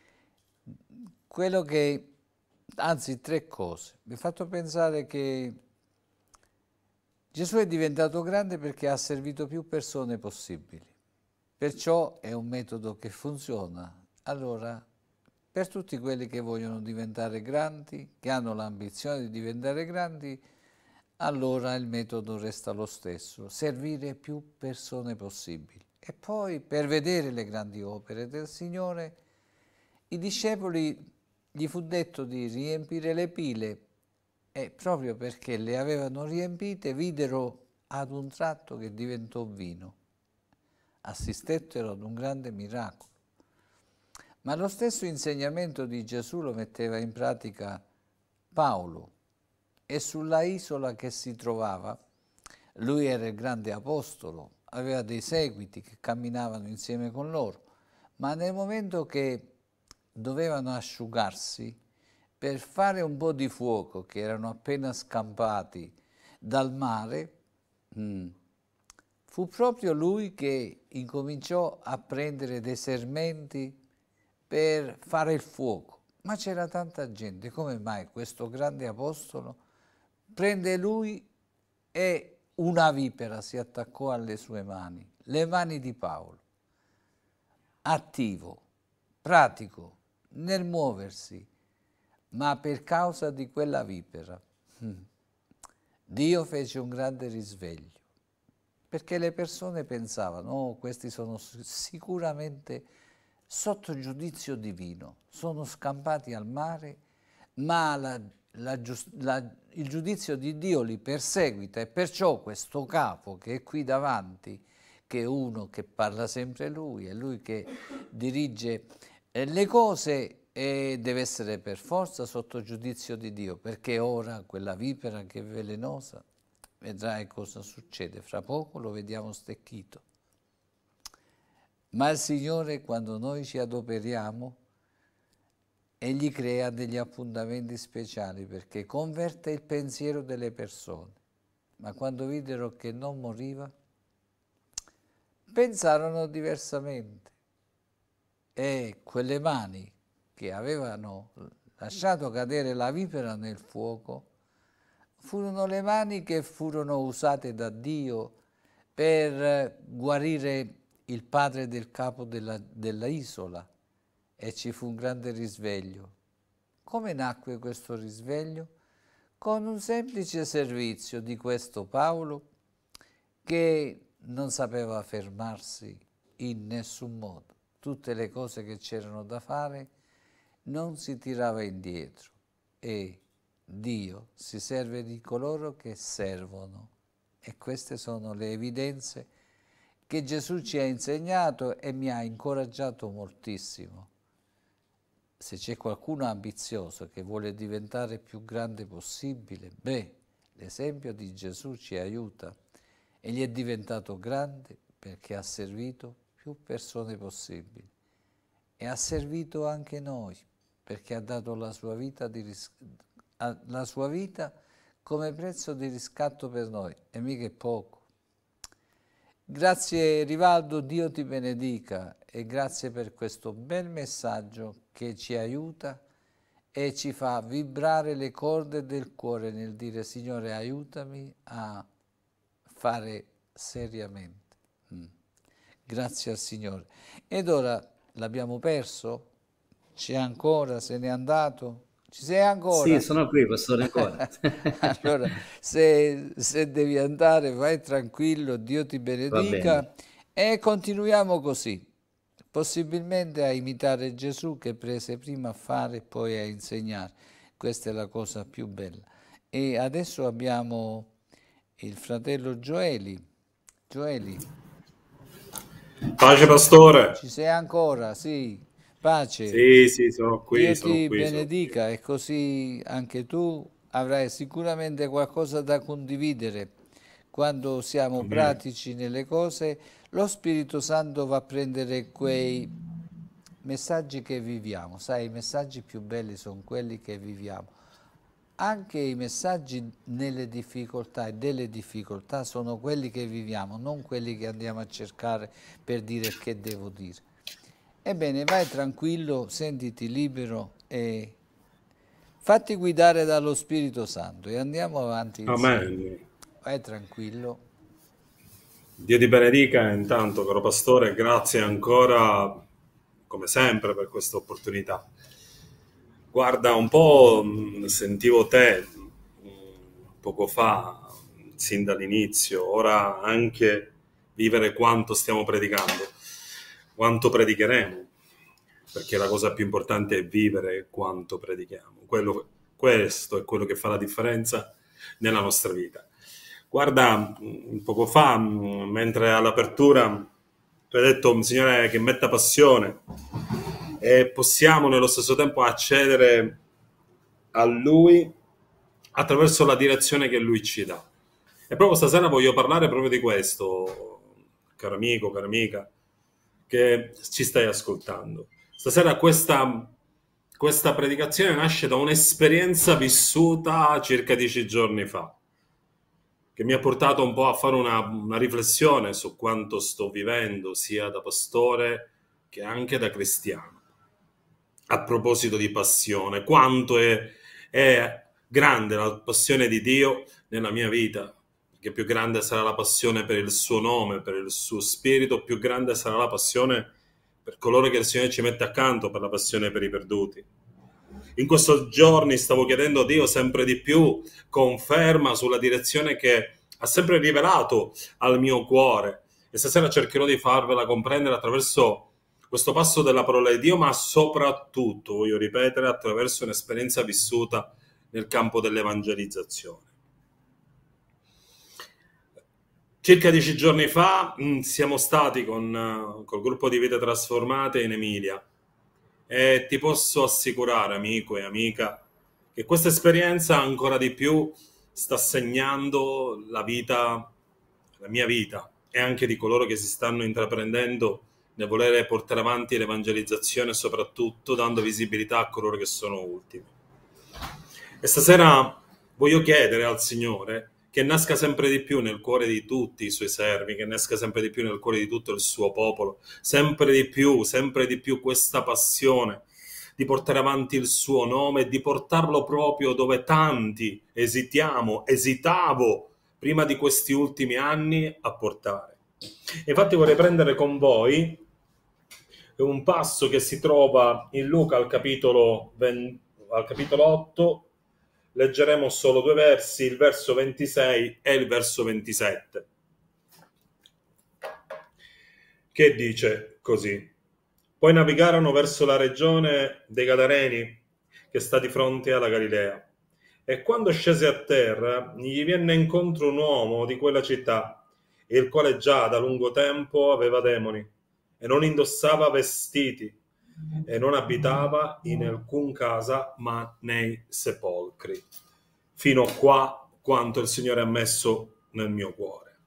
quello che, anzi tre cose, mi ha fatto pensare che Gesù è diventato grande perché ha servito più persone possibili, perciò è un metodo che funziona. Allora, per tutti quelli che vogliono diventare grandi, che hanno l'ambizione di diventare grandi, allora il metodo resta lo stesso, servire più persone possibili. E poi, per vedere le grandi opere del Signore, i discepoli gli fu detto di riempire le pile, e proprio perché le avevano riempite, videro ad un tratto che diventò vino. Assistettero ad un grande miracolo. Ma lo stesso insegnamento di Gesù lo metteva in pratica Paolo, e sulla isola che si trovava, lui era il grande apostolo, aveva dei seguiti che camminavano insieme con loro, ma nel momento che dovevano asciugarsi per fare un po' di fuoco, che erano appena scampati dal mare, mh, fu proprio lui che incominciò a prendere dei sermenti per fare il fuoco. Ma c'era tanta gente, come mai questo grande apostolo prende lui e una vipera si attaccò alle sue mani, le mani di Paolo, attivo, pratico nel muoversi, ma per causa di quella vipera Dio fece un grande risveglio, perché le persone pensavano: oh, questi sono sicuramente sotto giudizio divino, sono scampati al mare, ma la, la, la, il giudizio di Dio li perseguita, e perciò questo capo che è qui davanti, che è uno che parla sempre lui, è lui che dirige le cose, e deve essere per forza sotto giudizio di Dio, perché ora quella vipera che è velenosa vedrai cosa succede, fra poco lo vediamo stecchito. Ma il Signore, quando noi ci adoperiamo, Egli crea degli appuntamenti speciali perché converte il pensiero delle persone. Ma quando videro che non moriva, pensarono diversamente e quelle mani che avevano lasciato cadere la vipera nel fuoco furono le mani che furono usate da Dio per guarire il padre del capo della, della isola e ci fu un grande risveglio. Come nacque questo risveglio? Con un semplice servizio di questo Paolo che non sapeva fermarsi in nessun modo. Tutte le cose che c'erano da fare non si tirava indietro e Dio si serve di coloro che servono. E queste sono le evidenze che Gesù ci ha insegnato e mi ha incoraggiato moltissimo. Se c'è qualcuno ambizioso che vuole diventare più grande possibile, beh, l'esempio di Gesù ci aiuta. Egli è diventato grande perché ha servito più persone possibili e ha servito anche noi perché ha dato la sua vita, di ris- la sua vita come prezzo di riscatto per noi e mica è poco. Grazie Rivaldo, Dio ti benedica e grazie per questo bel messaggio che ci aiuta e ci fa vibrare le corde del cuore nel dire Signore aiutami a fare seriamente. Mm. Grazie al Signore. Ed ora l'abbiamo perso? C'è ancora? Se n'è andato? Ci sei ancora? Sì, sono qui, pastore, ancora. Allora, se, se devi andare, vai tranquillo, Dio ti benedica e continuiamo così, possibilmente a imitare Gesù che prese prima a fare e poi a insegnare. Questa è la cosa più bella. E adesso abbiamo il fratello Gioeli. Gioeli. Pace pastore. Ci sei ancora? Sì. Pace. Sì, sì, sono qui. Dio sono ti qui, benedica sono qui. E così anche tu avrai sicuramente qualcosa da condividere. Quando siamo Amen. Pratici nelle cose, lo Spirito Santo va a prendere quei messaggi che viviamo. Sai, i messaggi più belli sono quelli che viviamo. Anche i messaggi nelle difficoltà e delle difficoltà sono quelli che viviamo, non quelli che andiamo a cercare per dire che devo dire. Ebbene, vai tranquillo, sentiti libero e fatti guidare dallo Spirito Santo e andiamo avanti insieme. Amen. Vai tranquillo. Dio ti benedica. Intanto, caro pastore, grazie ancora, come sempre, per questa opportunità. Guarda, un po' sentivo te poco fa, sin dall'inizio, ora anche vivere quanto stiamo predicando. Quanto predicheremo, perché la cosa più importante è vivere quanto predichiamo. Quello, questo è quello che fa la differenza nella nostra vita. Guarda, poco fa, mentre all'apertura tu hai detto, Signore, che metta passione e possiamo nello stesso tempo accedere a Lui attraverso la direzione che Lui ci dà. E proprio stasera voglio parlare proprio di questo, caro amico, cara amica, che ci stai ascoltando. Stasera questa, questa predicazione nasce da un'esperienza vissuta circa dieci giorni fa, che mi ha portato un po' a fare una, una riflessione su quanto sto vivendo, sia da pastore che anche da cristiano. A proposito di passione, quanto è, è grande la passione di Dio nella mia vita. Che più grande sarà la passione per il suo nome, per il suo spirito, più grande sarà la passione per coloro che il Signore ci mette accanto, per la passione per i perduti. In questi giorni stavo chiedendo a Dio sempre di più conferma sulla direzione che ha sempre rivelato al mio cuore e stasera cercherò di farvela comprendere attraverso questo passo della parola di Dio, ma soprattutto, voglio ripetere, attraverso un'esperienza vissuta nel campo dell'evangelizzazione. Circa dieci giorni fa mh, siamo stati con uh, col gruppo di Vite Trasformate in Emilia e ti posso assicurare, amico e amica, che questa esperienza ancora di più sta segnando la vita, la mia vita e anche di coloro che si stanno intraprendendo nel volere portare avanti l'evangelizzazione, soprattutto dando visibilità a coloro che sono ultimi. E stasera voglio chiedere al Signore che nasca sempre di più nel cuore di tutti i Suoi servi, che nasca sempre di più nel cuore di tutto il Suo popolo, sempre di più, sempre di più questa passione di portare avanti il Suo nome e di portarlo proprio dove tanti esitiamo, esitavo prima di questi ultimi anni a portare. Infatti vorrei prendere con voi un passo che si trova in Luca al capitolo, venti, al capitolo otto. Leggeremo solo due versi, il verso ventisei e il verso ventisette, che dice così: poi navigarono verso la regione dei Gadareni, che sta di fronte alla Galilea, e quando scese a terra gli venne incontro un uomo di quella città, il quale già da lungo tempo aveva demoni, e non indossava vestiti, e non abitava in alcun casa, ma nei sepolcri. Fino a qua quanto il Signore ha messo nel mio cuore.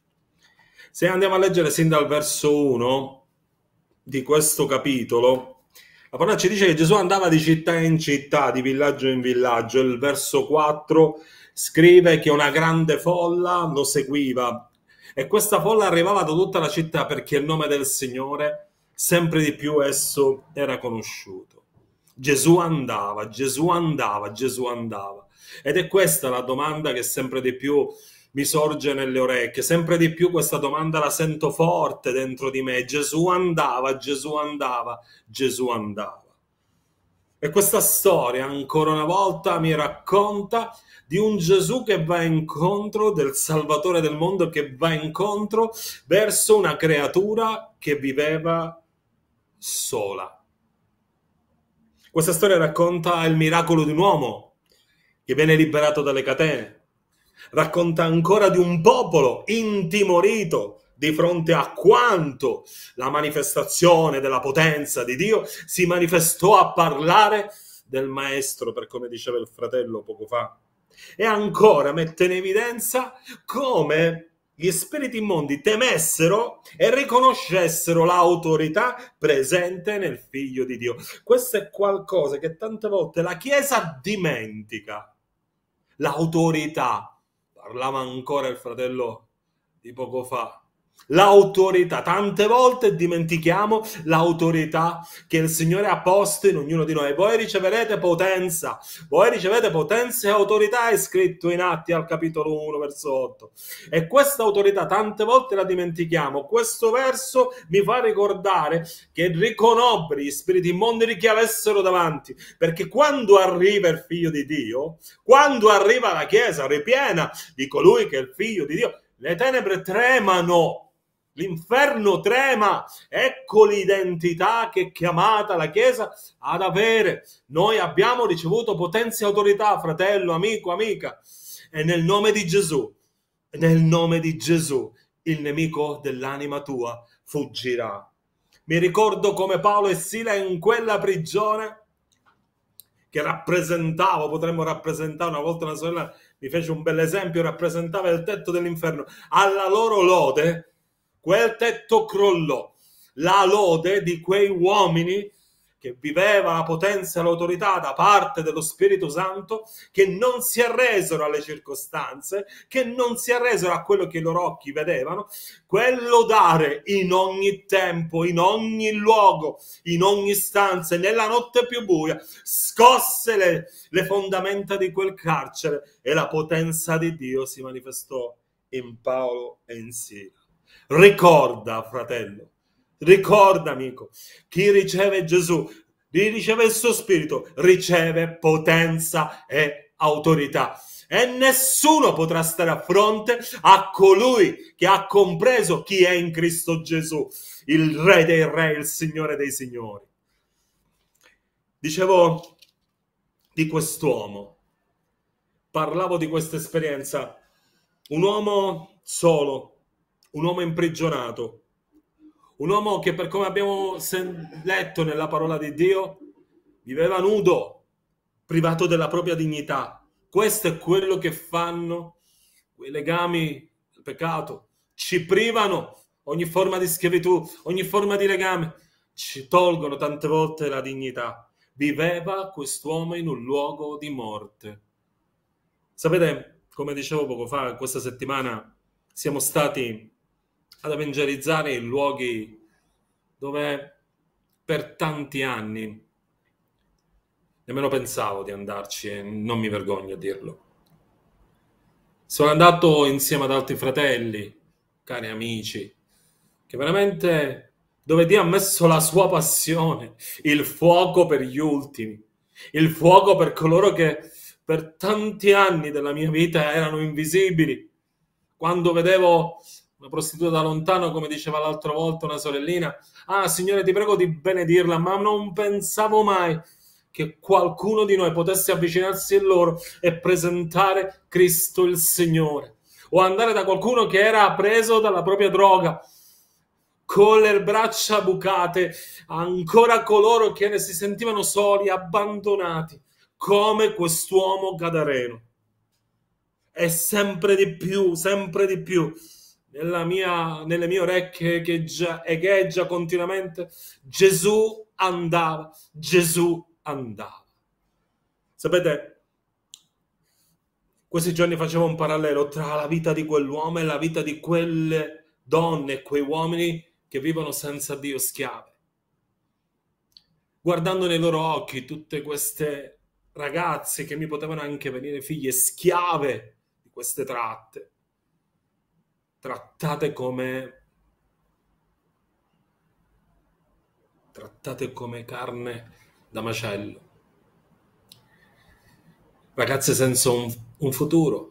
Se andiamo a leggere sin dal verso uno di questo capitolo, la parola ci dice che Gesù andava di città in città, di villaggio in villaggio. Il verso quattro scrive che una grande folla lo seguiva, e questa folla arrivava da tutta la città perché il nome del Signore sempre di più esso era conosciuto. Gesù andava, Gesù andava, Gesù andava. Ed è questa la domanda che sempre di più mi sorge nelle orecchie, sempre di più questa domanda la sento forte dentro di me. Gesù andava, Gesù andava, Gesù andava. E questa storia ancora una volta mi racconta di un Gesù che va incontro, del Salvatore del mondo che va incontro verso una creatura che viveva sola. Questa storia racconta il miracolo di un uomo che viene liberato dalle catene. Racconta ancora di un popolo intimorito di fronte a quanto la manifestazione della potenza di Dio si manifestò a parlare del Maestro, per come diceva il fratello poco fa. E ancora mette in evidenza come gli spiriti immondi temessero e riconoscessero l'autorità presente nel Figlio di Dio. Questo è qualcosa che tante volte la Chiesa dimentica. L'autorità, parlava ancora il fratello di poco fa, l'autorità, tante volte dimentichiamo l'autorità che il Signore ha posto in ognuno di noi. Voi riceverete potenza, voi ricevete potenza e autorità, è scritto in Atti al capitolo uno verso otto, e questa autorità tante volte la dimentichiamo. Questo verso mi fa ricordare che riconobbe gli spiriti immondi che avessero davanti, perché quando arriva il Figlio di Dio, quando arriva la Chiesa ripiena di colui che è il Figlio di Dio, le tenebre tremano, l'inferno trema. Ecco l'identità che è chiamata la Chiesa ad avere. Noi abbiamo ricevuto potenza e autorità, fratello, amico, amica, e nel nome di Gesù, nel nome di Gesù, il nemico dell'anima tua fuggirà. Mi ricordo come Paolo e Sila in quella prigione, che rappresentava, potremmo rappresentare, una volta una sorella mi fece un bel esempio, rappresentava il tetto dell'inferno. Alla loro lode, quel tetto crollò. La lode di quei uomini che viveva la potenza e l'autorità da parte dello Spirito Santo, che non si arresero alle circostanze, che non si arresero a quello che i loro occhi vedevano, quel lodare in ogni tempo, in ogni luogo, in ogni stanza, nella notte più buia, scosse le, le fondamenta di quel carcere e la potenza di Dio si manifestò in Paolo e in Sila. Ricorda, fratello, ricorda, amico, chi riceve Gesù, chi riceve il suo Spirito, riceve potenza e autorità. E nessuno potrà stare a fronte a colui che ha compreso chi è in Cristo Gesù, il Re dei Re, il Signore dei Signori. Dicevo di quest'uomo, parlavo di questa esperienza, un uomo solo, un uomo imprigionato, un uomo che, per come abbiamo letto nella parola di Dio, viveva nudo, privato della propria dignità, Questo è quello che fanno quei legami del peccato. Ci privano ogni forma di schiavitù, ogni forma di legame. Ci tolgono tante volte la dignità. Viveva quest'uomo in un luogo di morte. Sapete, come dicevo poco fa, questa settimana siamo stati ad evangelizzare in luoghi dove per tanti anni nemmeno pensavo di andarci e non mi vergogno a dirlo. Sono andato insieme ad altri fratelli, cari amici, che veramente dove Dio ha messo la sua passione, il fuoco per gli ultimi, il fuoco per coloro che per tanti anni della mia vita erano invisibili. Quando vedevo una prostituta da lontano, come diceva l'altra volta una sorellina, ah Signore ti prego di benedirla, ma non pensavo mai che qualcuno di noi potesse avvicinarsi a loro e presentare Cristo il Signore, o andare da qualcuno che era preso dalla propria droga, con le braccia bucate, ancora coloro che ne si sentivano soli, abbandonati, come quest'uomo gadareno. E sempre di più, sempre di più, nella mia, nelle mie orecchie che già echeggia continuamente, Gesù andava, Gesù andava. Sapete, questi giorni facevo un parallelo tra la vita di quell'uomo e la vita di quelle donne e quei uomini che vivono senza Dio, schiave. Guardando nei loro occhi tutte queste ragazze che mi potevano anche venire figlie, schiave di queste tratte, trattate come trattate come carne da macello, ragazze senza un, un futuro,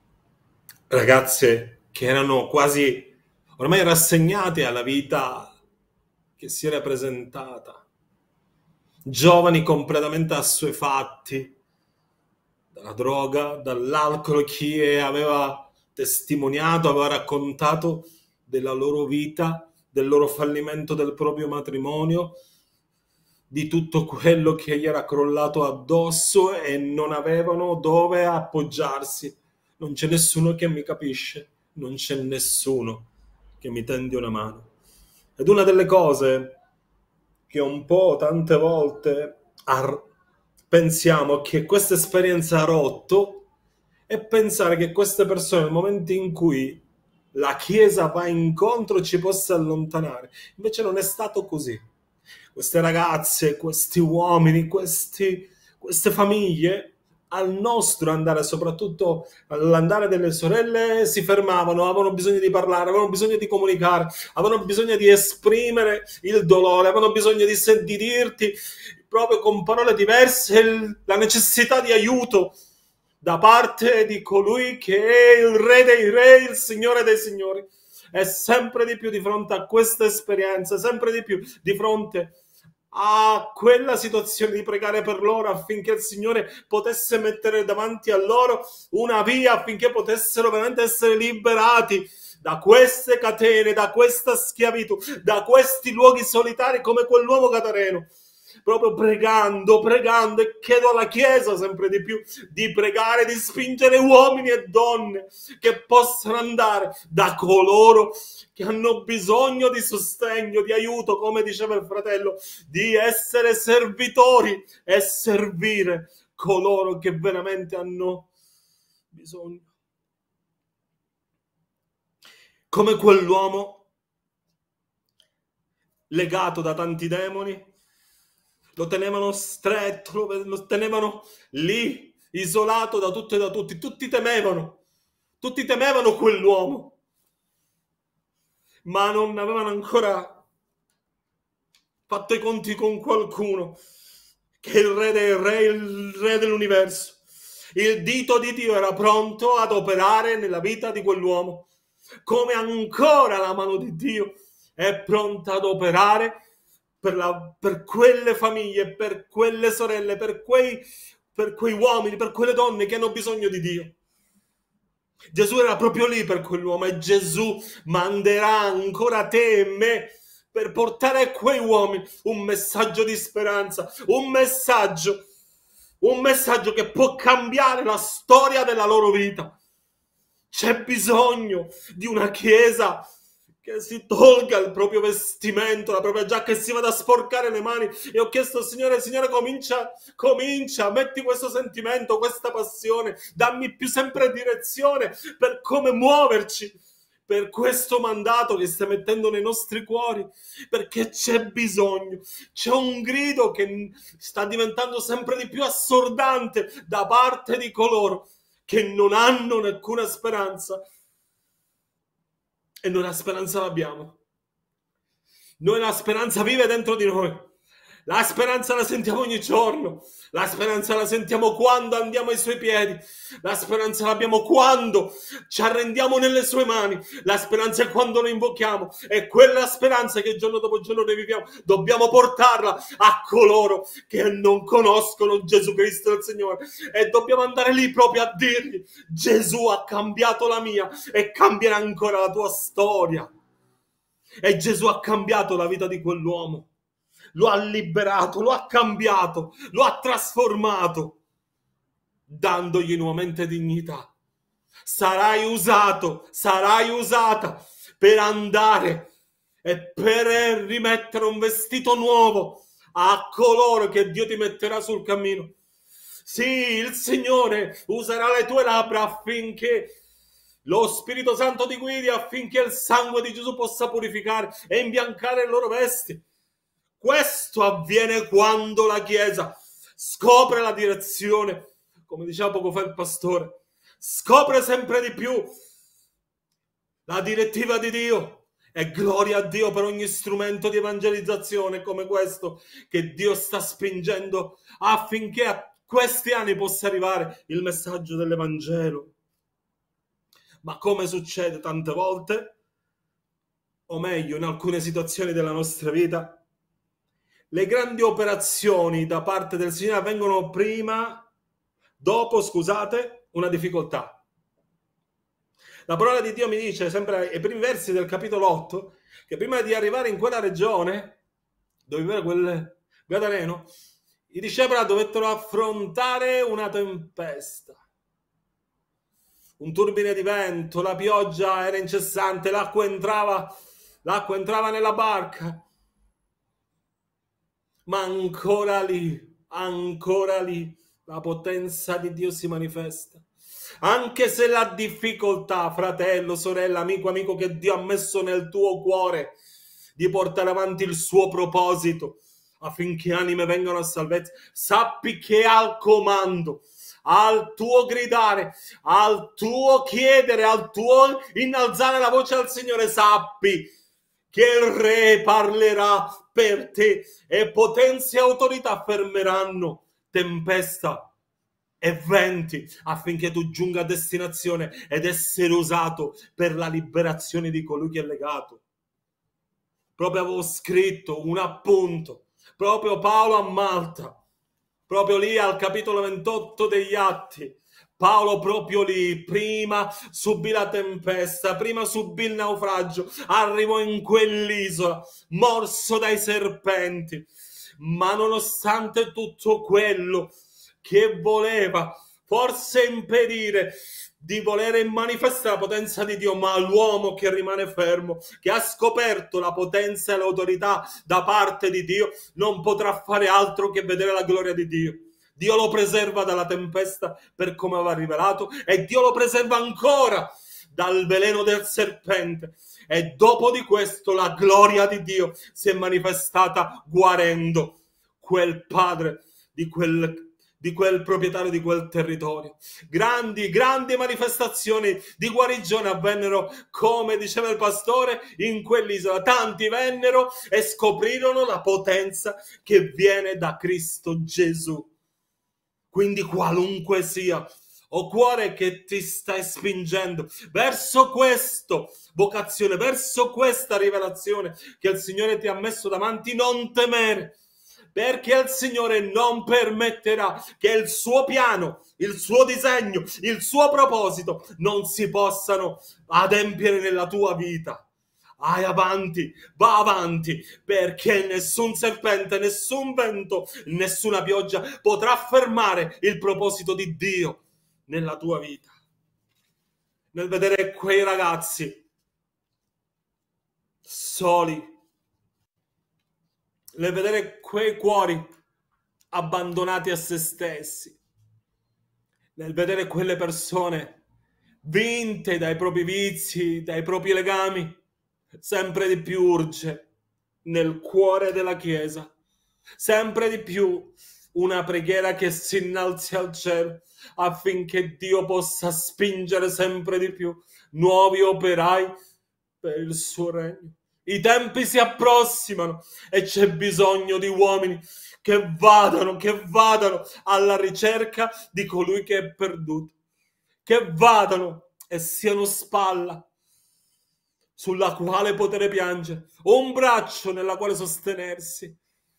ragazze che erano quasi ormai rassegnate alla vita che si era presentata, giovani completamente assuefatti dalla droga, dall'alcol. Chi aveva testimoniato, aveva raccontato della loro vita, del loro fallimento del proprio matrimonio, di tutto quello che gli era crollato addosso e non avevano dove appoggiarsi. Non c'è nessuno che mi capisce, non c'è nessuno che mi tende una mano. Ed una delle cose che un po' tante volte ar- pensiamo che questa esperienza ha rotto è pensare che queste persone nel momento in cui la Chiesa va incontro ci possa allontanare. Invece non è stato così. Queste ragazze, questi uomini, questi, queste famiglie, al nostro andare, soprattutto all'andare delle sorelle, si fermavano, avevano bisogno di parlare, avevano bisogno di comunicare, avevano bisogno di esprimere il dolore, avevano bisogno di, di dirti proprio con parole diverse la necessità di aiuto da parte di colui che è il Re dei Re, il Signore dei Signori. E sempre di più di fronte a questa esperienza, sempre di più di fronte a quella situazione di pregare per loro affinché il Signore potesse mettere davanti a loro una via affinché potessero veramente essere liberati da queste catene, da questa schiavitù, da questi luoghi solitari come quell'uomo gadareno. Proprio pregando, pregando, e chiedo alla Chiesa sempre di più di pregare, di spingere uomini e donne che possano andare da coloro che hanno bisogno di sostegno, di aiuto, come diceva il fratello, di essere servitori e servire coloro che veramente hanno bisogno. Come quell'uomo legato da tanti demoni, lo tenevano stretto, lo tenevano lì, isolato da tutto e da tutti. Tutti temevano, tutti temevano quell'uomo, ma non avevano ancora fatto i conti con qualcuno che è il Re dei Re, il Re dell'universo. Il dito di Dio era pronto ad operare nella vita di quell'uomo, come ancora la mano di Dio è pronta ad operare Per, la, per quelle famiglie, per quelle sorelle, per quei, per quei uomini, per quelle donne che hanno bisogno di Dio. Gesù era proprio lì per quell'uomo e Gesù manderà ancora te e me per portare a quei uomini un messaggio di speranza, un messaggio, un messaggio che può cambiare la storia della loro vita. C'è bisogno di una chiesa che si tolga il proprio vestimento, la propria giacca e si vada a sporcare le mani. E ho chiesto al Signore, Signore, comincia, comincia, metti questo sentimento, questa passione, dammi più sempre direzione per come muoverci, per questo mandato che stai mettendo nei nostri cuori, perché c'è bisogno, c'è un grido che sta diventando sempre di più assordante da parte di coloro che non hanno nessuna speranza. E noi la speranza l'abbiamo. Noi la speranza vive dentro di noi. La speranza la sentiamo ogni giorno. La speranza la sentiamo quando andiamo ai suoi piedi. La speranza l'abbiamo quando ci arrendiamo nelle sue mani. La speranza è quando lo invochiamo. E quella speranza che giorno dopo giorno riviviamo, dobbiamo portarla a coloro che non conoscono Gesù Cristo il Signore. E dobbiamo andare lì proprio a dirgli: Gesù ha cambiato la mia e cambierà ancora la tua storia. E Gesù ha cambiato la vita di quell'uomo. Lo ha liberato, lo ha cambiato, lo ha trasformato, dandogli nuovamente dignità. Sarai usato, sarai usata per andare e per rimettere un vestito nuovo a coloro che Dio ti metterà sul cammino. Sì, il Signore userà le tue labbra affinché lo Spirito Santo ti guidi, affinché il sangue di Gesù possa purificare e imbiancare le loro vesti. Questo avviene quando la Chiesa scopre la direzione, come diceva poco fa il pastore, scopre sempre di più la direttiva di Dio. E gloria a Dio per ogni strumento di evangelizzazione come questo che Dio sta spingendo affinché a questi anni possa arrivare il messaggio dell'Evangelo. Ma come succede tante volte, o meglio in alcune situazioni della nostra vita, le grandi operazioni da parte del Signore avvengono prima, dopo, scusate, una difficoltà. La parola di Dio mi dice, sempre ai primi versi del capitolo otto, che prima di arrivare in quella regione, dove viveva quel Gadareno, i discepoli dovettero affrontare una tempesta. Un turbine di vento, la pioggia era incessante, l'acqua entrava, l'acqua entrava nella barca. Ma ancora lì, ancora lì, la potenza di Dio si manifesta. Anche se la difficoltà, fratello, sorella, amico, amico, che Dio ha messo nel tuo cuore di portare avanti il suo proposito affinché anime vengano a salvezza, sappi che al comando, al tuo gridare, al tuo chiedere, al tuo innalzare la voce al Signore, sappi che il Re parlerà per te e potenze e autorità fermeranno tempesta e venti affinché tu giunga a destinazione ed essere usato per la liberazione di colui che è legato. Proprio avevo scritto un appunto, proprio Paolo a Malta, proprio lì al capitolo ventotto degli Atti. Paolo proprio lì, prima subì la tempesta, prima subì il naufragio, arrivò in quell'isola, morso dai serpenti, ma nonostante tutto quello che voleva forse impedire di volere manifestare la potenza di Dio, ma l'uomo che rimane fermo, che ha scoperto la potenza e l'autorità da parte di Dio, non potrà fare altro che vedere la gloria di Dio. Dio lo preserva dalla tempesta per come aveva rivelato e Dio lo preserva ancora dal veleno del serpente. E dopo di questo la gloria di Dio si è manifestata guarendo quel padre di quel di quel proprietario di quel territorio. Grandi, grandi manifestazioni di guarigione avvennero, come diceva il pastore, in quell'isola. Tanti vennero e scoprirono la potenza che viene da Cristo Gesù. Quindi qualunque sia, o cuore che ti stai spingendo verso questa vocazione, verso questa rivelazione che il Signore ti ha messo davanti, non temere, perché il Signore non permetterà che il suo piano, il suo disegno, il suo proposito non si possano adempiere nella tua vita. vai avanti, va avanti, perché nessun serpente, nessun vento, nessuna pioggia potrà fermare il proposito di Dio nella tua vita. Nel vedere quei ragazzi soli, nel vedere quei cuori abbandonati a se stessi, nel vedere quelle persone vinte dai propri vizi, dai propri legami, sempre di più urge nel cuore della Chiesa, sempre di più una preghiera che si innalzi al cielo affinché Dio possa spingere sempre di più nuovi operai per il suo regno. I tempi si approssimano e c'è bisogno di uomini che vadano, che vadano alla ricerca di colui che è perduto, che vadano e siano spalla sulla quale poter piangere, o un braccio nella quale sostenersi,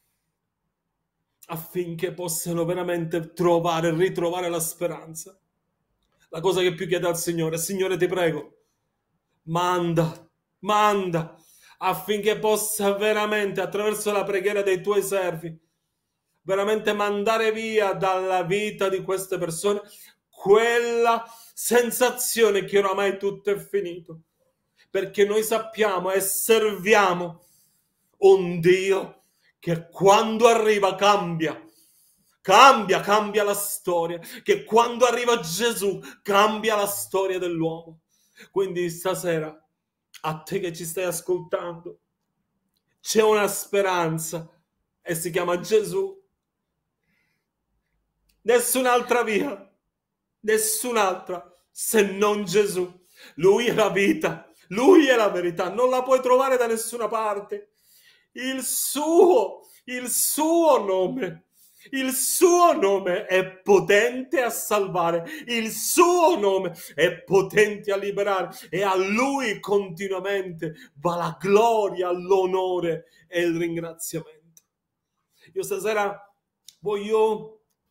affinché possano veramente trovare, ritrovare la speranza. La cosa che più chiede al Signore: Signore, ti prego, manda, manda, affinché possa veramente, attraverso la preghiera dei tuoi servi, veramente mandare via dalla vita di queste persone quella sensazione che oramai tutto è finito, perché noi sappiamo e serviamo un Dio che quando arriva cambia, cambia, cambia la storia, che quando arriva Gesù cambia la storia dell'uomo. Quindi stasera, a te che ci stai ascoltando, c'è una speranza e si chiama Gesù. Nessun'altra via, nessun'altra se non Gesù. Lui è la vita, Lui è la verità, non la puoi trovare da nessuna parte. Il suo, il suo nome, il suo nome è potente a salvare, il suo nome è potente a liberare, e a Lui continuamente va la gloria, l'onore e il ringraziamento. Io stasera voglio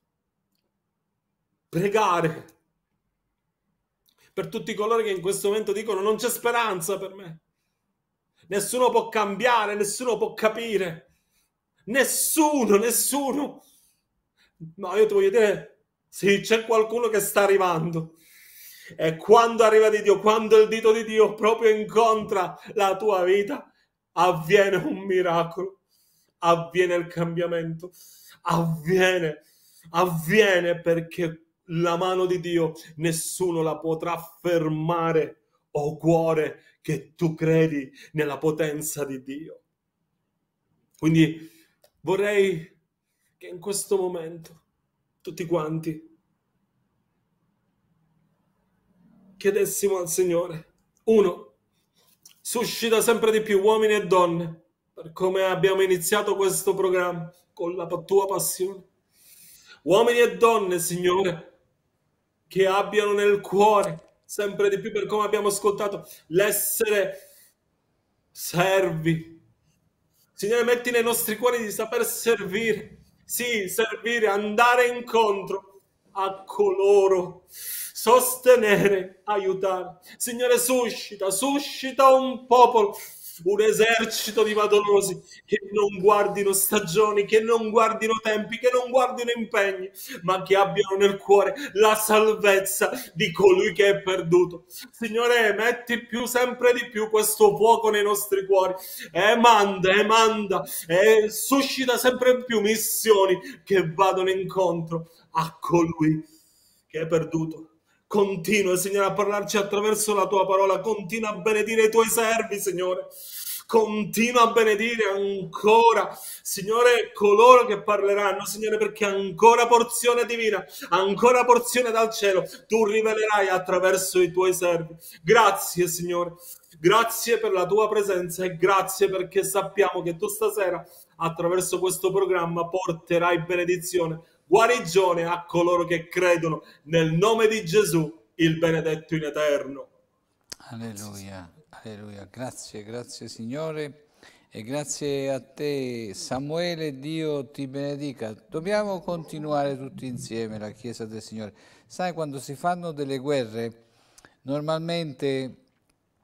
pregare per tutti coloro che in questo momento dicono: non c'è speranza per me, nessuno può cambiare, nessuno può capire, nessuno, nessuno. No, io ti voglio dire, sì, c'è qualcuno che sta arrivando, e quando arriva di Dio, quando il dito di Dio proprio incontra la tua vita, avviene un miracolo, avviene il cambiamento, avviene, avviene perché la mano di Dio nessuno la potrà fermare. O cuore, che tu credi nella potenza di Dio. Quindi vorrei che in questo momento tutti quanti chiedessimo al Signore: uno, suscita sempre di più uomini e donne, per come abbiamo iniziato questo programma, con la tua passione. Uomini e donne, Signore, che abbiano nel cuore sempre di più, per come abbiamo ascoltato, l'essere servi. Signore, metti nei nostri cuori di saper servire, sì, servire, andare incontro a coloro, sostenere, aiutare. Signore, suscita, suscita un popolo, un esercito di padronosi che non guardino stagioni, che non guardino tempi, che non guardino impegni, ma che abbiano nel cuore la salvezza di colui che è perduto. Signore, metti più, sempre di più questo fuoco nei nostri cuori, e manda, e manda, e suscita sempre più missioni che vadano incontro a colui che è perduto. Continua, Signore, a parlarci attraverso la tua parola, continua a benedire i tuoi servi, Signore, continua a benedire ancora, Signore, coloro che parleranno, Signore, perché ancora porzione divina, ancora porzione dal cielo tu rivelerai attraverso i tuoi servi. Grazie, Signore, grazie per la tua presenza, e grazie perché sappiamo che tu stasera attraverso questo programma porterai benedizione, guarigione a coloro che credono nel nome di Gesù, il benedetto in eterno. Alleluia, alleluia. Grazie, grazie Signore, e grazie a te Samuele. Dio ti benedica. Dobbiamo continuare tutti insieme la Chiesa del Signore. Sai, quando si fanno delle guerre, normalmente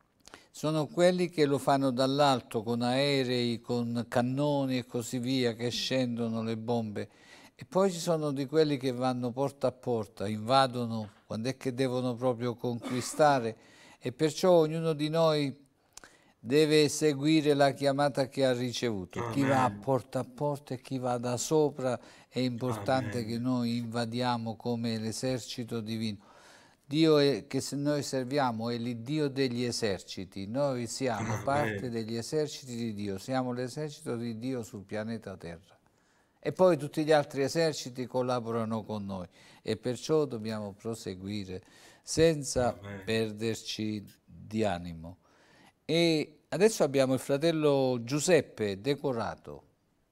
sono quelli che lo fanno dall'alto con aerei, con cannoni e così via, che scendono le bombe. E poi ci sono di quelli che vanno porta a porta, invadono quando è che devono proprio conquistare, e perciò ognuno di noi deve seguire la chiamata che ha ricevuto. Amen. Chi va a porta a porta e chi va da sopra, è importante Amen. Che noi invadiamo come l'esercito divino. Dio è, che se noi serviamo è l'Iddio degli eserciti, noi siamo Amen. Parte degli eserciti di Dio, siamo l'esercito di Dio sul pianeta Terra. E poi tutti gli altri eserciti collaborano con noi e perciò dobbiamo proseguire senza Amen. Perderci di animo. E adesso abbiamo il fratello Giuseppe Decorato.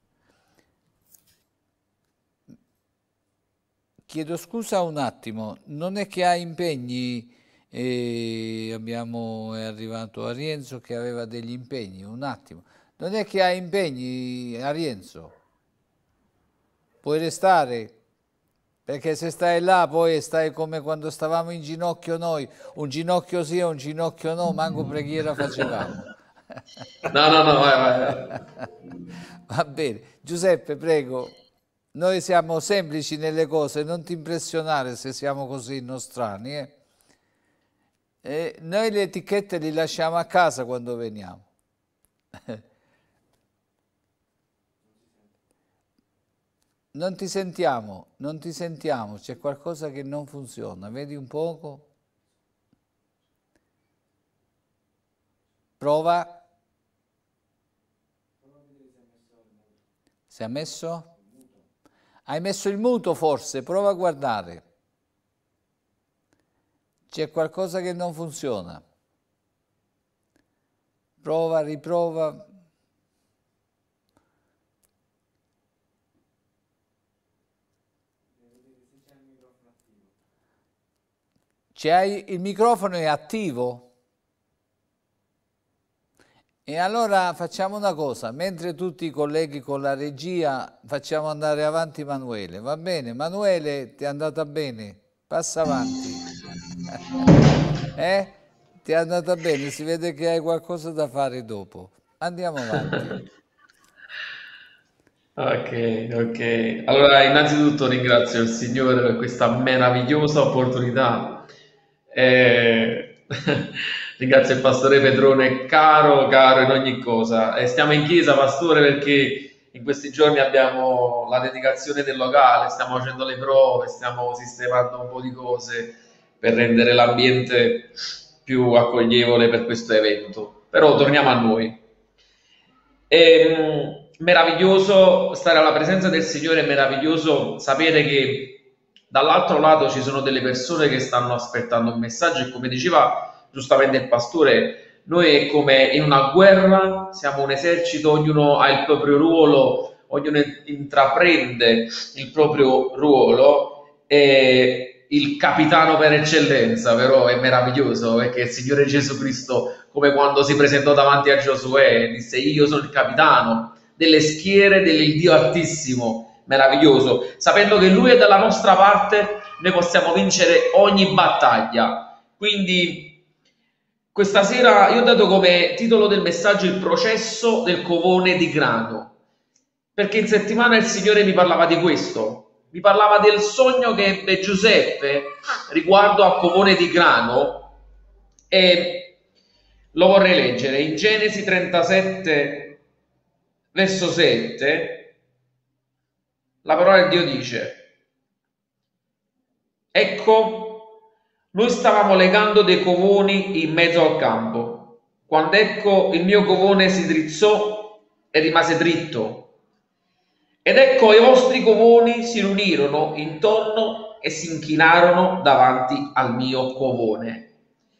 Chiedo scusa un attimo, non è che ha impegni, e abbiamo, è arrivato Arienzo che aveva degli impegni, un attimo. Non è che ha impegni, Arienzo? Puoi restare? Perché se stai là poi stai come quando stavamo in ginocchio noi, un ginocchio sì e un ginocchio no, manco preghiera facevamo. No, no, no, vai, vai. Va bene. Giuseppe, prego. Noi siamo semplici nelle cose, non ti impressionare se siamo così nostrani. Eh? E noi le etichette le lasciamo a casa quando veniamo. Non ti sentiamo, non ti sentiamo, c'è qualcosa che non funziona, vedi un poco? Prova. Si è messo? Hai messo il muto forse, prova a guardare. C'è qualcosa che non funziona. Prova, riprova. C'hai il microfono è attivo? E allora facciamo una cosa, mentre tutti i colleghi con la regia facciamo andare avanti Manuele, va bene? Manuele, ti è andata bene? Passa avanti. Eh? Ti è andata bene? Si vede che hai qualcosa da fare dopo. Andiamo avanti. Ok, ok. Allora, innanzitutto ringrazio il Signore per questa meravigliosa opportunità. Eh, ringrazio il pastore Pedrone, caro, caro in ogni cosa. Eh, stiamo in chiesa, pastore, perché in questi giorni abbiamo la dedicazione del locale, stiamo facendo le prove, stiamo sistemando un po' di cose per rendere l'ambiente più accoglievole per questo evento. Però torniamo a noi. È meraviglioso stare alla presenza del Signore, è meraviglioso sapere che dall'altro lato ci sono delle persone che stanno aspettando un messaggio e, come diceva giustamente il pastore, noi è come in una guerra, siamo un esercito, ognuno ha il proprio ruolo, ognuno intraprende il proprio ruolo, e il capitano per eccellenza però è meraviglioso, perché il Signore Gesù Cristo, come quando si presentò davanti a Giosuè, disse: io sono il capitano delle schiere del Dio Altissimo. Meraviglioso, sapendo che Lui è dalla nostra parte, noi possiamo vincere ogni battaglia. Quindi questa sera io ho dato come titolo del messaggio il processo del covone di grano, perché in settimana il Signore mi parlava di questo, mi parlava del sogno che ebbe Giuseppe riguardo al covone di grano, e lo vorrei leggere in Genesi trentasette verso sette. La parola di Dio dice: ecco, noi stavamo legando dei covoni in mezzo al campo, quando ecco il mio covone si drizzò e rimase dritto, ed ecco i vostri covoni si riunirono intorno e si inchinarono davanti al mio covone.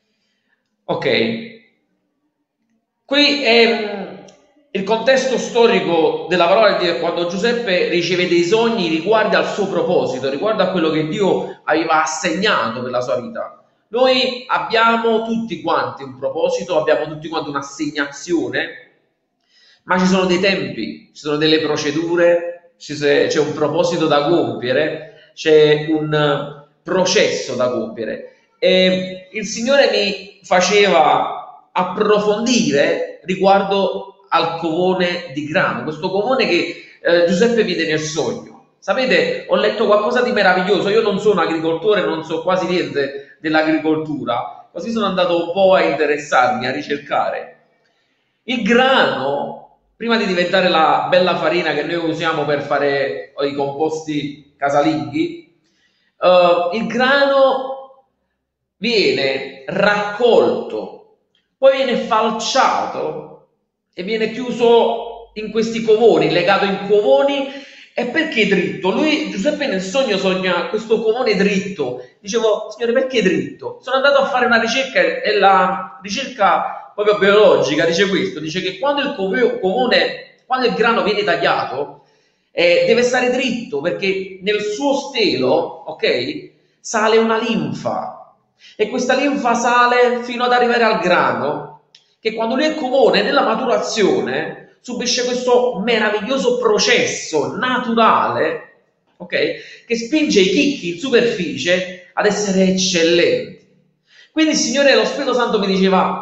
Ok, qui è il contesto storico della parola di Dio, quando Giuseppe riceve dei sogni riguardo al suo proposito, riguardo a quello che Dio aveva assegnato per la sua vita. Noi abbiamo tutti quanti un proposito, abbiamo tutti quanti un'assegnazione, ma ci sono dei tempi, ci sono delle procedure, c'è un proposito da compiere, c'è un processo da compiere. E il Signore mi faceva approfondire riguardo al covone di grano, questo covone che eh, Giuseppe vide nel sogno. Sapete, ho letto qualcosa di meraviglioso, io non sono agricoltore, non so quasi niente dell'agricoltura, così sono andato un po' a interessarmi, a ricercare. Il grano, prima di diventare la bella farina che noi usiamo per fare i composti casalinghi, uh, il grano viene raccolto, poi viene falciato e viene chiuso in questi covoni, legato in covoni. E perché dritto? Lui, Giuseppe, nel sogno sogna questo covone dritto. Dicevo, signore, perché dritto? Sono andato a fare una ricerca e la ricerca proprio biologica dice questo, dice che quando il covone, quando il grano viene tagliato, eh, deve stare dritto, perché nel suo stelo, ok, sale una linfa, e questa linfa sale fino ad arrivare al grano, che quando lui è covone, nella maturazione, subisce questo meraviglioso processo naturale, ok, che spinge i chicchi in superficie ad essere eccellenti. Quindi il Signore, lo Spirito Santo mi diceva,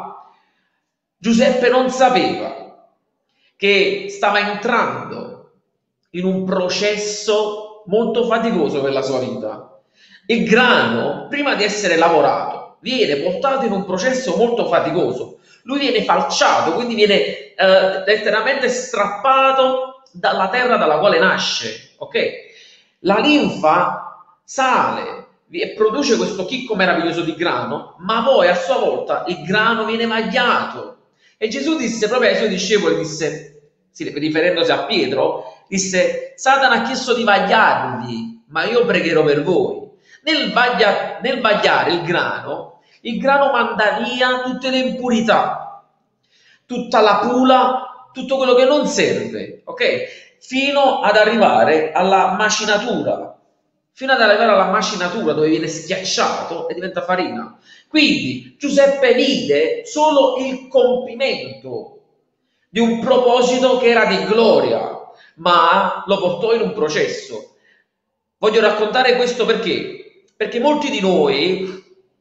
Giuseppe non sapeva che stava entrando in un processo molto faticoso per la sua vita. Il grano, prima di essere lavorato, viene portato in un processo molto faticoso. Lui viene falciato, quindi viene eh, letteralmente strappato dalla terra dalla quale nasce, ok? La linfa sale e produce questo chicco meraviglioso di grano, ma poi a sua volta il grano viene vagliato. E Gesù disse proprio ai suoi discepoli, disse, sì, riferendosi a Pietro, disse, Satana ha chiesto di vagliarvi, ma io pregherò per voi. Nel, vaglia, nel vagliare il grano, il grano manda via tutte le impurità, tutta la pula, tutto quello che non serve, ok? Fino ad arrivare alla macinatura, fino ad arrivare alla macinatura dove viene schiacciato e diventa farina. Quindi Giuseppe vide solo il compimento di un proposito che era di gloria, ma lo portò in un processo. Voglio raccontare questo perché? Perché molti di noi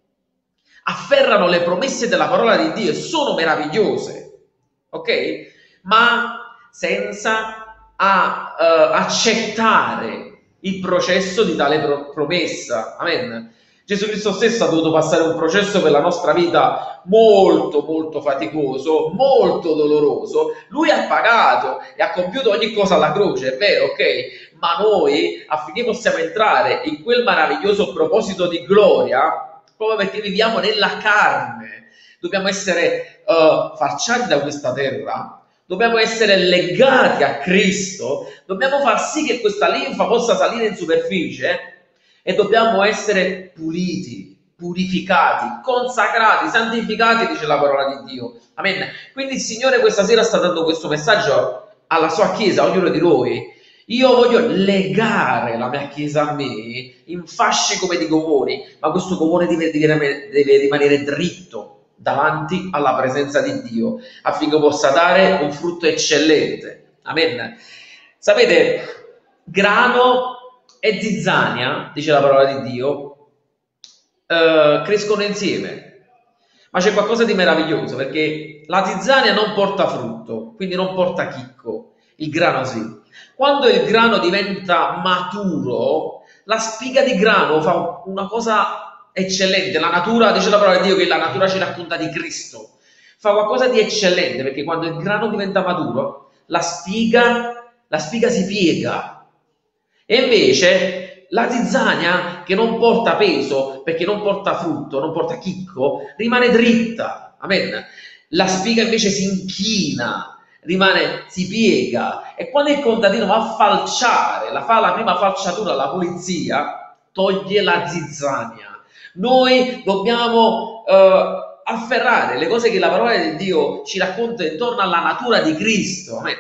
afferrano le promesse della parola di Dio e sono meravigliose, ok? Ma senza a, uh, accettare il processo di tale pro promessa. Amen. Gesù Cristo stesso ha dovuto passare un processo per la nostra vita molto molto faticoso, molto doloroso. Lui ha pagato e ha compiuto ogni cosa alla croce, è vero, ok? Ma noi affinché possiamo entrare in quel meraviglioso proposito di gloria, proprio perché viviamo nella carne, dobbiamo essere uh, falciati da questa terra, dobbiamo essere legati a Cristo, dobbiamo far sì che questa linfa possa salire in superficie e dobbiamo essere puliti, purificati, consacrati, santificati, dice la parola di Dio. Amen. Quindi il Signore questa sera sta dando questo messaggio alla sua Chiesa, a ognuno di noi. Io voglio legare la mia Chiesa a me in fasce come di covoni, ma questo covone deve, deve, deve rimanere dritto davanti alla presenza di Dio, affinché possa dare un frutto eccellente. Amen. Sapete, grano e zizzania, dice la parola di Dio, eh, crescono insieme. Ma c'è qualcosa di meraviglioso, perché la zizzania non porta frutto, quindi non porta chicco, il grano sì. Quando il grano diventa maturo, la spiga di grano fa una cosa eccellente. La natura, dice la parola di Dio che la natura ci racconta di Cristo, fa qualcosa di eccellente, perché quando il grano diventa maturo, la spiga, la spiga si piega. E invece la zizzania, che non porta peso, perché non porta frutto, non porta chicco, rimane dritta. Amen. La spiga invece si inchina, rimane, si piega. E quando il contadino va a falciare, la fa la prima falciatura alla pulizia, toglie la zizzania. Noi dobbiamo uh, afferrare le cose che la parola di Dio ci racconta intorno alla natura di Cristo. Amen.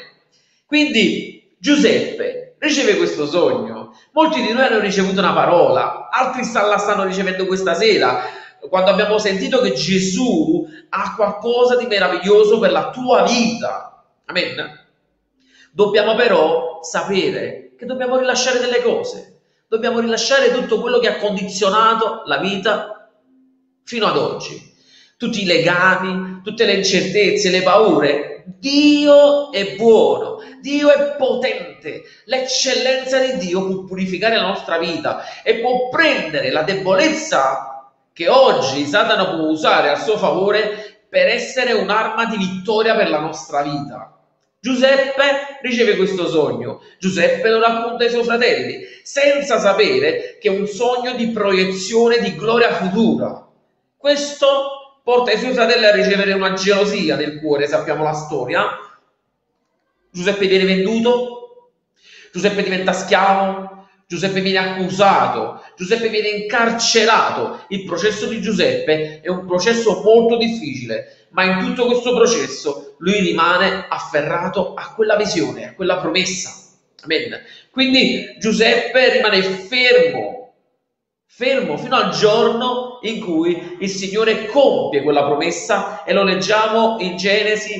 Quindi Giuseppe riceve questo sogno. Molti di noi hanno ricevuto una parola, altri la stanno ricevendo questa sera, quando abbiamo sentito che Gesù ha qualcosa di meraviglioso per la tua vita. Amen. Dobbiamo però sapere che dobbiamo rilasciare delle cose, dobbiamo rilasciare tutto quello che ha condizionato la vita fino ad oggi. tutti i legami, tutte le incertezze, le paure. Dio è buono, Dio è potente, l'eccellenza di Dio può purificare la nostra vita e può prendere la debolezza che oggi Satana può usare a suo favore per essere un'arma di vittoria per la nostra vita. Giuseppe riceve questo sogno, Giuseppe lo racconta ai suoi fratelli, senza sapere che è un sogno di proiezione di gloria futura. Questo porta i suoi fratelli a ricevere una gelosia nel cuore, sappiamo la storia. Giuseppe viene venduto, Giuseppe diventa schiavo, Giuseppe viene accusato, Giuseppe viene incarcerato. Il processo di Giuseppe è un processo molto difficile, ma in tutto questo processo lui rimane afferrato a quella visione, a quella promessa. Amen. Quindi Giuseppe rimane fermo, fermo fino al giorno in cui il Signore compie quella promessa, e lo leggiamo in Genesi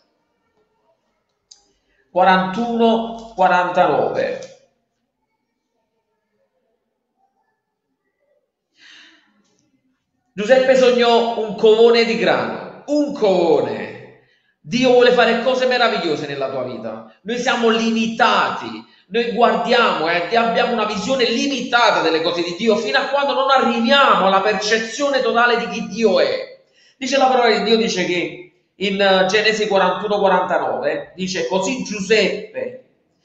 quarantuno quarantanove. Giuseppe sognò un covone di grano, un covone. Dio vuole fare cose meravigliose nella tua vita. Noi siamo limitati, noi guardiamo e abbiamo una visione limitata delle cose di Dio fino a quando non arriviamo alla percezione totale di chi Dio è. Dice la parola di Dio, dice che in Genesi quarantuno quarantanove, dice: così Giuseppe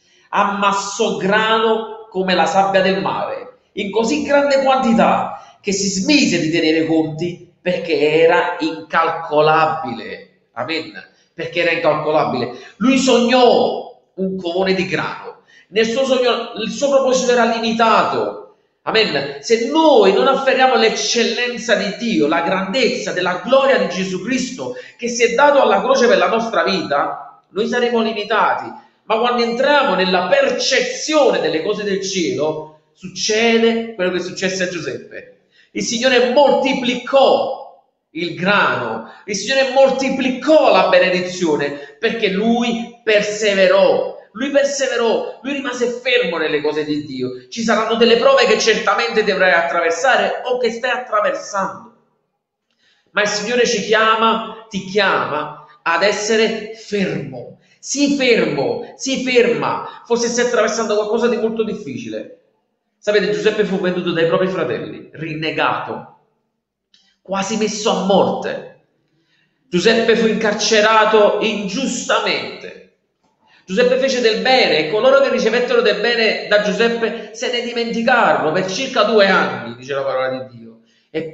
ammassò grano come la sabbia del mare, in così grande quantità che si smise di tenere conti perché era incalcolabile. Amen. Perché era incalcolabile. Lui sognò un covone di grano. Nel suo sogno il suo proposito era limitato. Amen. Se noi non afferriamo l'eccellenza di Dio, la grandezza della gloria di Gesù Cristo che si è dato alla croce per la nostra vita, noi saremo limitati. Ma quando entriamo nella percezione delle cose del cielo, succede quello che successe a Giuseppe. Il Signore moltiplicò il grano, il Signore moltiplicò la benedizione perché lui perseverò, lui perseverò, lui rimase fermo nelle cose di Dio. Ci saranno delle prove che certamente dovrai attraversare o che stai attraversando, ma il Signore ci chiama, ti chiama ad essere fermo. Sii fermo, sii ferma. Forse stai attraversando qualcosa di molto difficile. Sapete, Giuseppe fu venduto dai propri fratelli, rinnegato, quasi messo a morte. Giuseppe fu incarcerato ingiustamente. Giuseppe fece del bene e coloro che ricevettero del bene da Giuseppe se ne dimenticarono per circa due anni, dice la parola di Dio.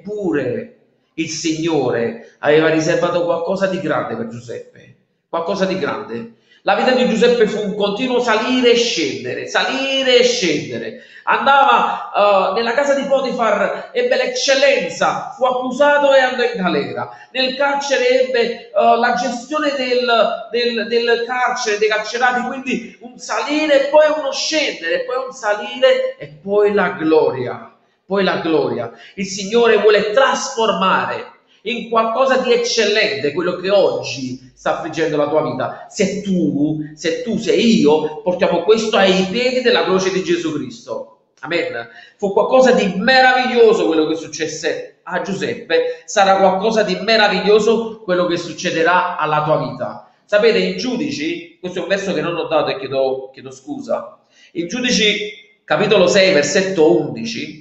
Eppure il Signore aveva riservato qualcosa di grande per Giuseppe, qualcosa di grande. La vita di Giuseppe fu un continuo salire e scendere, salire e scendere. Andava uh, nella casa di Potifar, ebbe l'eccellenza, fu accusato e andò in galera. Nel carcere ebbe uh, la gestione del, del, del carcere, dei carcerati, quindi un salire e poi uno scendere, poi un salire e poi la gloria. Poi la gloria. Il Signore vuole trasformare in qualcosa di eccellente quello che oggi sta affliggendo la tua vita. Se tu, se tu, se io portiamo questo ai piedi della croce di Gesù Cristo. Amen. Fu qualcosa di meraviglioso quello che successe a Giuseppe, sarà qualcosa di meraviglioso quello che succederà alla tua vita. Sapete, in Giudici, questo è un verso che non ho dato e chiedo, chiedo scusa, in Giudici capitolo sei versetto undici,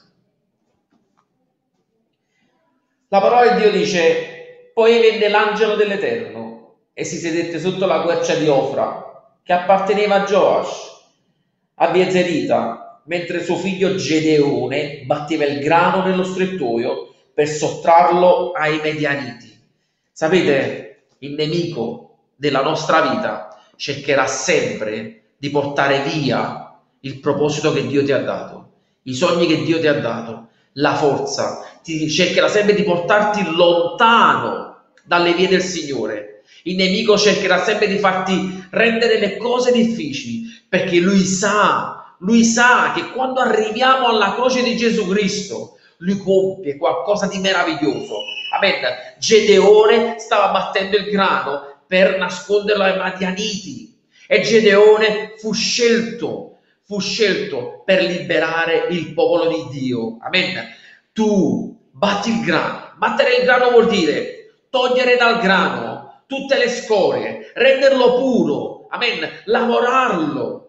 la parola di Dio dice: poi venne l'angelo dell'Eterno e si sedette sotto la quercia di Ofra, che apparteneva a Gioash, a Biezerita, mentre suo figlio Gedeone batteva il grano nello strettoio per sottrarlo ai Medianiti. Sapete, il nemico della nostra vita cercherà sempre di portare via il proposito che Dio ti ha dato, i sogni che Dio ti ha dato, la forza. Ti cercherà sempre di portarti lontano dalle vie del Signore. Il nemico cercherà sempre di farti rendere le cose difficili, perché lui sa, lui sa che quando arriviamo alla croce di Gesù Cristo, lui compie qualcosa di meraviglioso. Amen. Gedeone stava battendo il grano per nasconderlo ai Madianiti e Gedeone fu scelto, fu scelto per liberare il popolo di Dio. Amen. Tu batti il grano, Battere il grano vuol dire togliere dal grano tutte le scorie, renderlo puro, amen, lavorarlo.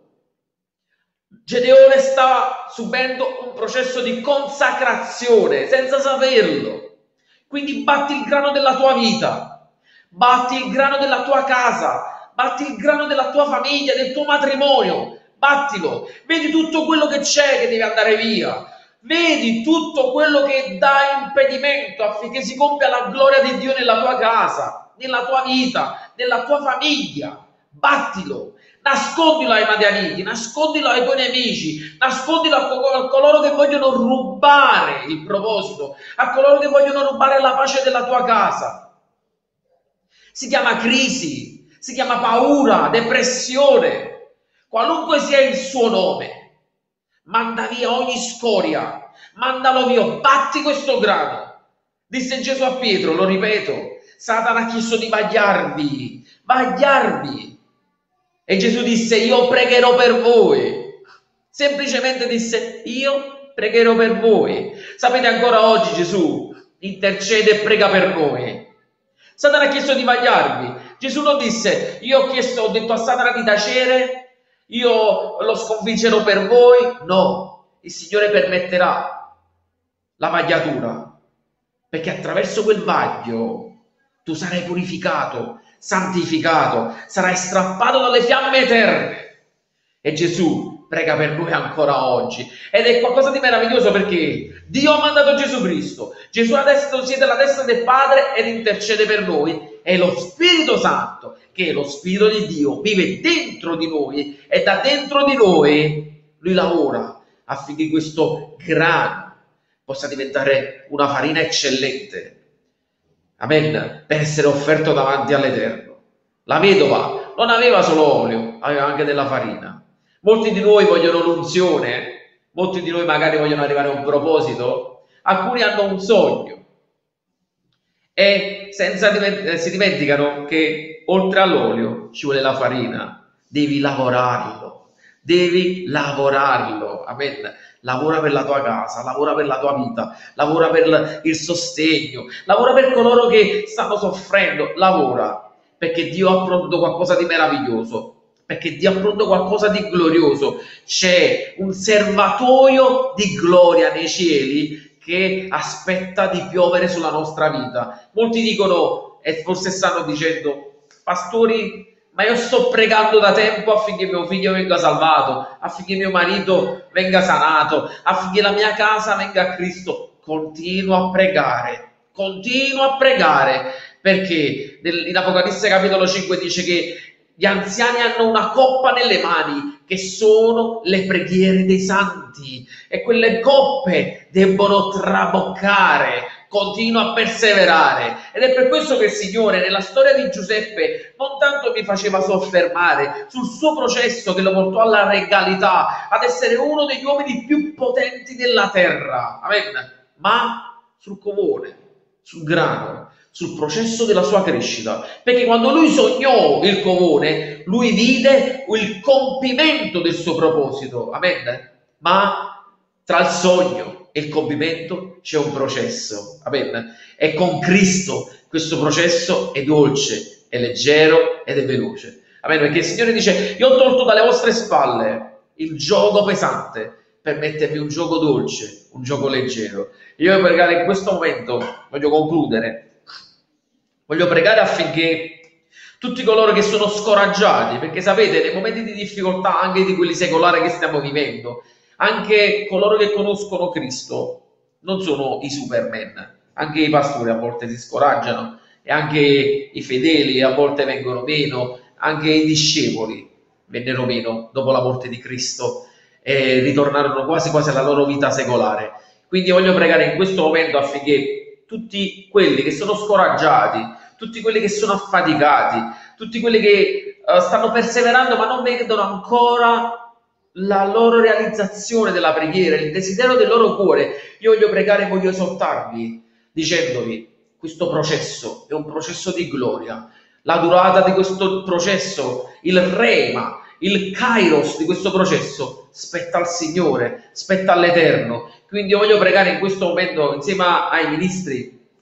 Gedeone sta subendo un processo di consacrazione senza saperlo. Quindi batti il grano della tua vita, batti il grano della tua casa, batti il grano della tua famiglia, del tuo matrimonio, battilo. Vedi tutto quello che c'è che deve andare via. Vedi tutto quello che dà impedimento affinché si compia la gloria di Dio nella tua casa, nella tua vita, nella tua famiglia. Battilo. Nascondilo ai madianiti, nascondilo ai tuoi nemici, nascondilo a, co a coloro che vogliono rubare il proposito, a coloro che vogliono rubare la pace della tua casa. Si chiama crisi, si chiama paura, depressione, qualunque sia il suo nome. Manda via ogni scoria, mandalo via, batti questo grano. Disse Gesù a Pietro, lo ripeto, Satana ha chiesto di vagliarvi, vagliarvi. E Gesù disse, io pregherò per voi. Semplicemente disse, io pregherò per voi. Sapete, ancora oggi Gesù intercede e prega per noi. Satana ha chiesto di vagliarvi. Gesù non disse, io ho chiesto, ho detto a Satana di tacere, io lo sconfiggerò per voi. No, il Signore permetterà la vagliatura, perché attraverso quel vaglio tu sarai purificato, santificato, sarai strappato dalle fiamme eterne. E Gesù prega per noi ancora oggi, ed è qualcosa di meraviglioso, perché Dio ha mandato Gesù Cristo, Gesù adesso siede alla destra del Padre ed intercede per noi, e lo Spirito Santo, che è lo Spirito di Dio, vive dentro di noi, e da dentro di noi Lui lavora affinché questo grano possa diventare una farina eccellente. Amen, per essere offerto davanti all'Eterno. La vedova non aveva solo olio, aveva anche della farina. Molti di noi vogliono l'unzione, molti di noi magari vogliono arrivare a un proposito, alcuni hanno un sogno e senza diment- si dimenticano che oltre all'olio ci vuole la farina. Devi lavorarlo, devi lavorarlo. Amen. Lavora per la tua casa, lavora per la tua vita, lavora per il sostegno, lavora per coloro che stanno soffrendo, lavora, perché Dio ha pronto qualcosa di meraviglioso, perché Dio ha pronto qualcosa di glorioso. C'è un serbatoio di gloria nei cieli che aspetta di piovere sulla nostra vita. Molti dicono, e forse stanno dicendo, pastori, ma io sto pregando da tempo affinché mio figlio venga salvato, affinché mio marito venga sanato, affinché la mia casa venga a Cristo. Continua a pregare, continua a pregare, perché in Apocalisse capitolo cinque dice che gli anziani hanno una coppa nelle mani, che sono le preghiere dei santi, e quelle coppe debbono traboccare. Continua a perseverare, ed è per questo che il Signore nella storia di Giuseppe non tanto mi faceva soffermare sul suo processo che lo portò alla regalità, ad essere uno degli uomini più potenti della terra, amen, ma sul covone, sul grano, sul processo della sua crescita, perché quando lui sognò il covone, lui vide il compimento del suo proposito, amen, ma tra il sogno e il compimento c'è un processo, amen, e con Cristo questo processo è dolce, è leggero ed è veloce, amen, perché il Signore dice, io ho tolto dalle vostre spalle il gioco pesante per mettervi un gioco dolce, un gioco leggero. Io voglio pregare in questo momento, voglio concludere, voglio pregare affinché tutti coloro che sono scoraggiati, perché sapete, nei momenti di difficoltà, anche di quelli secolari che stiamo vivendo, anche coloro che conoscono Cristo non sono i Superman, anche i pastori a volte si scoraggiano, e anche i fedeli a volte vengono meno, anche i discepoli vennero meno dopo la morte di Cristo e ritornarono quasi quasi alla loro vita secolare. Quindi voglio pregare in questo momento affinché tutti quelli che sono scoraggiati, tutti quelli che sono affaticati, tutti quelli che uh, stanno perseverando ma non vedono ancora la loro realizzazione della preghiera, il desiderio del loro cuore, io voglio pregare e voglio esortarvi dicendovi, questo processo è un processo di gloria. La durata di questo processo, il rema, il kairos di questo processo spetta al Signore, spetta all'Eterno. Quindi io voglio pregare in questo momento insieme ai ministri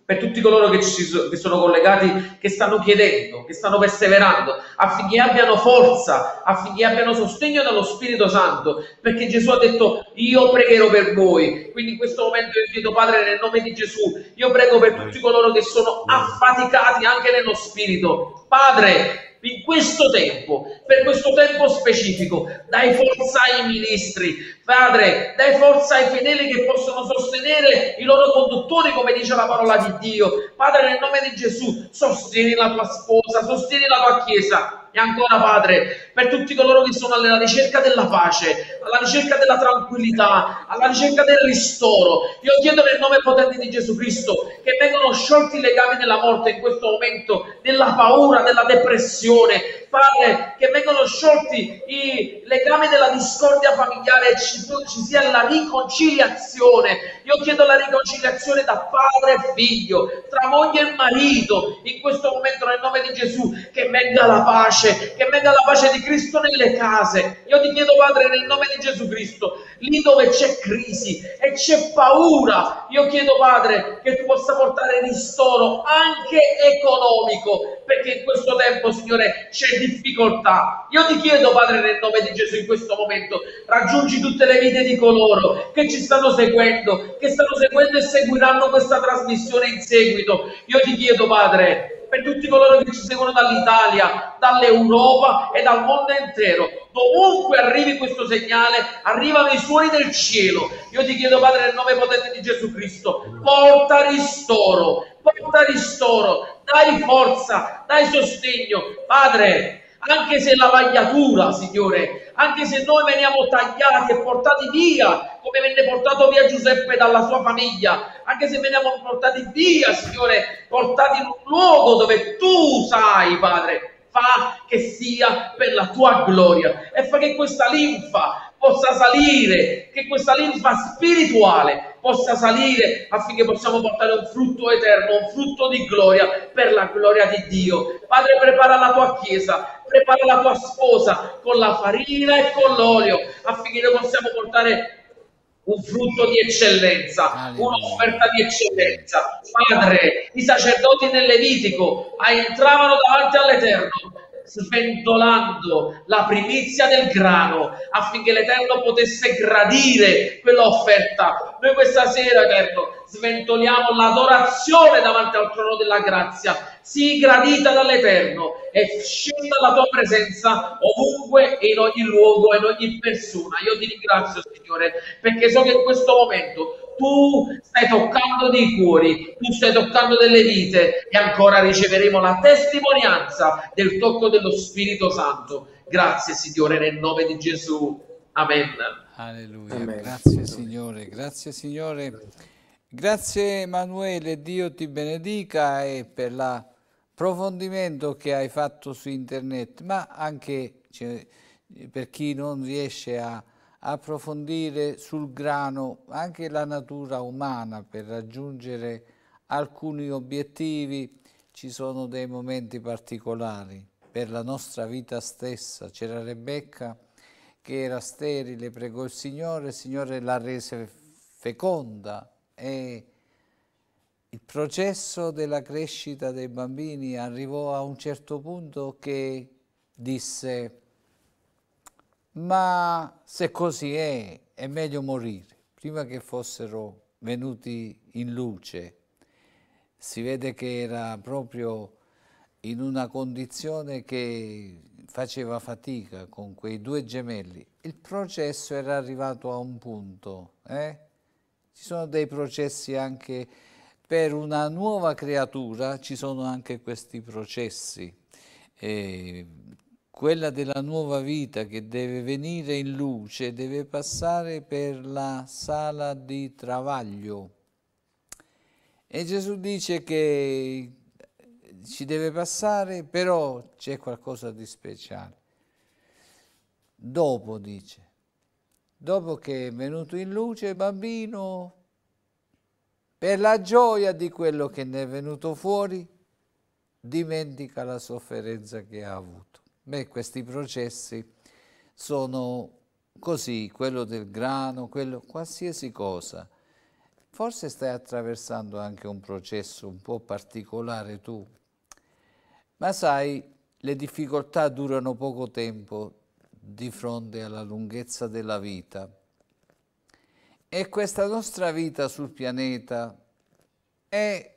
per tutti coloro che, ci, che sono collegati, che stanno chiedendo, che stanno perseverando, affinché abbiano forza, affinché abbiano sostegno dallo Spirito Santo, perché Gesù ha detto: io pregherò per voi. Quindi in questo momento io chiedo, Padre, nel nome di Gesù, io prego per tutti coloro che sono affaticati anche nello spirito. Padre, in questo tempo, per questo tempo specifico, dai forza ai ministri, Padre, dai forza ai fedeli che possono sostenere i loro conduttori, come dice la parola di Dio. Padre, nel nome di Gesù, sostieni la tua sposa, sostieni la tua Chiesa. E ancora, Padre, per tutti coloro che sono alla ricerca della pace, alla ricerca della tranquillità, alla ricerca del ristoro, io chiedo nel nome potente di Gesù Cristo che vengano sciolti i legami della morte in questo momento, della paura, della depressione, Padre, che vengano sciolti i legami della discordia familiare e ci, ci sia la riconciliazione. Io chiedo la riconciliazione da padre e figlio, tra moglie e marito, in questo momento nel nome di Gesù, che venga la pace, che venga la pace di Cristo nelle case. Io ti chiedo, Padre, nel nome di Gesù Cristo, lì dove c'è crisi e c'è paura, io chiedo, Padre, che tu possa portare ristoro anche economico, perché in questo tempo, Signore, c'è difficoltà. Io ti chiedo, Padre, nel nome di Gesù, in questo momento, raggiungi tutte le vite di coloro che ci stanno seguendo, che stanno seguendo e seguiranno questa trasmissione in seguito. Io ti chiedo, Padre, per tutti coloro che ci seguono dall'Italia, dall'Europa e dal mondo intero, dovunque arrivi questo segnale, arrivano i suoni del cielo. Io ti chiedo, Padre, nel nome potente di Gesù Cristo, porta ristoro, porta ristoro, dai forza, dai sostegno, Padre. Anche se la vagliatura, Signore, anche se noi veniamo tagliati e portati via, come venne portato via Giuseppe dalla sua famiglia, anche se veniamo portati via, Signore, portati in un luogo dove tu sai, Padre, fa che sia per la tua gloria e fa che questa linfa possa salire, che questa linfa spirituale possa salire affinché possiamo portare un frutto eterno, un frutto di gloria per la gloria di Dio. Padre, prepara la tua Chiesa, prepara la tua sposa con la farina e con l'olio affinché noi possiamo portare un frutto di eccellenza, un'offerta di eccellenza. Padre, i sacerdoti nel Levitico entravano davanti all'Eterno sventolando la primizia del grano affinché l'Eterno potesse gradire quell'offerta. Noi questa sera, Eterno, sventoliamo l'adorazione davanti al trono della grazia, sii gradita dall'Eterno e scenda la tua presenza ovunque e in ogni luogo e in ogni persona. Io ti ringrazio, Signore, perché so che in questo momento tu stai toccando dei cuori, tu stai toccando delle vite e ancora riceveremo la testimonianza del tocco dello Spirito Santo. Grazie, Signore, nel nome di Gesù. Amen. Alleluia. Amen. Grazie, Signore. Grazie, Signore. Grazie, Emanuele. Dio ti benedica e per l'approfondimento che hai fatto su internet, ma anche cioè, per chi non riesce a approfondire sul grano anche la natura umana per raggiungere alcuni obiettivi. Ci sono dei momenti particolari per la nostra vita stessa. C'era Rebecca che era sterile, pregò il Signore, il Signore la rese feconda e il processo della crescita dei bambini arrivò a un certo punto che disse: ma se così è, è meglio morire, prima che fossero venuti in luce. Si vede che era proprio in una condizione che faceva fatica con quei due gemelli. Il processo era arrivato a un punto. Eh? Ci sono dei processi anche per una nuova creatura, ci sono anche questi processi. Eh, quella della nuova vita che deve venire in luce deve passare per la sala di travaglio. E Gesù dice che ci deve passare, però c'è qualcosa di speciale. Dopo, dice, dopo che è venuto in luce il bambino, per la gioia di quello che ne è venuto fuori, dimentica la sofferenza che ha avuto. Beh, questi processi sono così, quello del grano, quello, qualsiasi cosa. Forse stai attraversando anche un processo un po' particolare tu, ma sai, le difficoltà durano poco tempo di fronte alla lunghezza della vita. E questa nostra vita sul pianeta è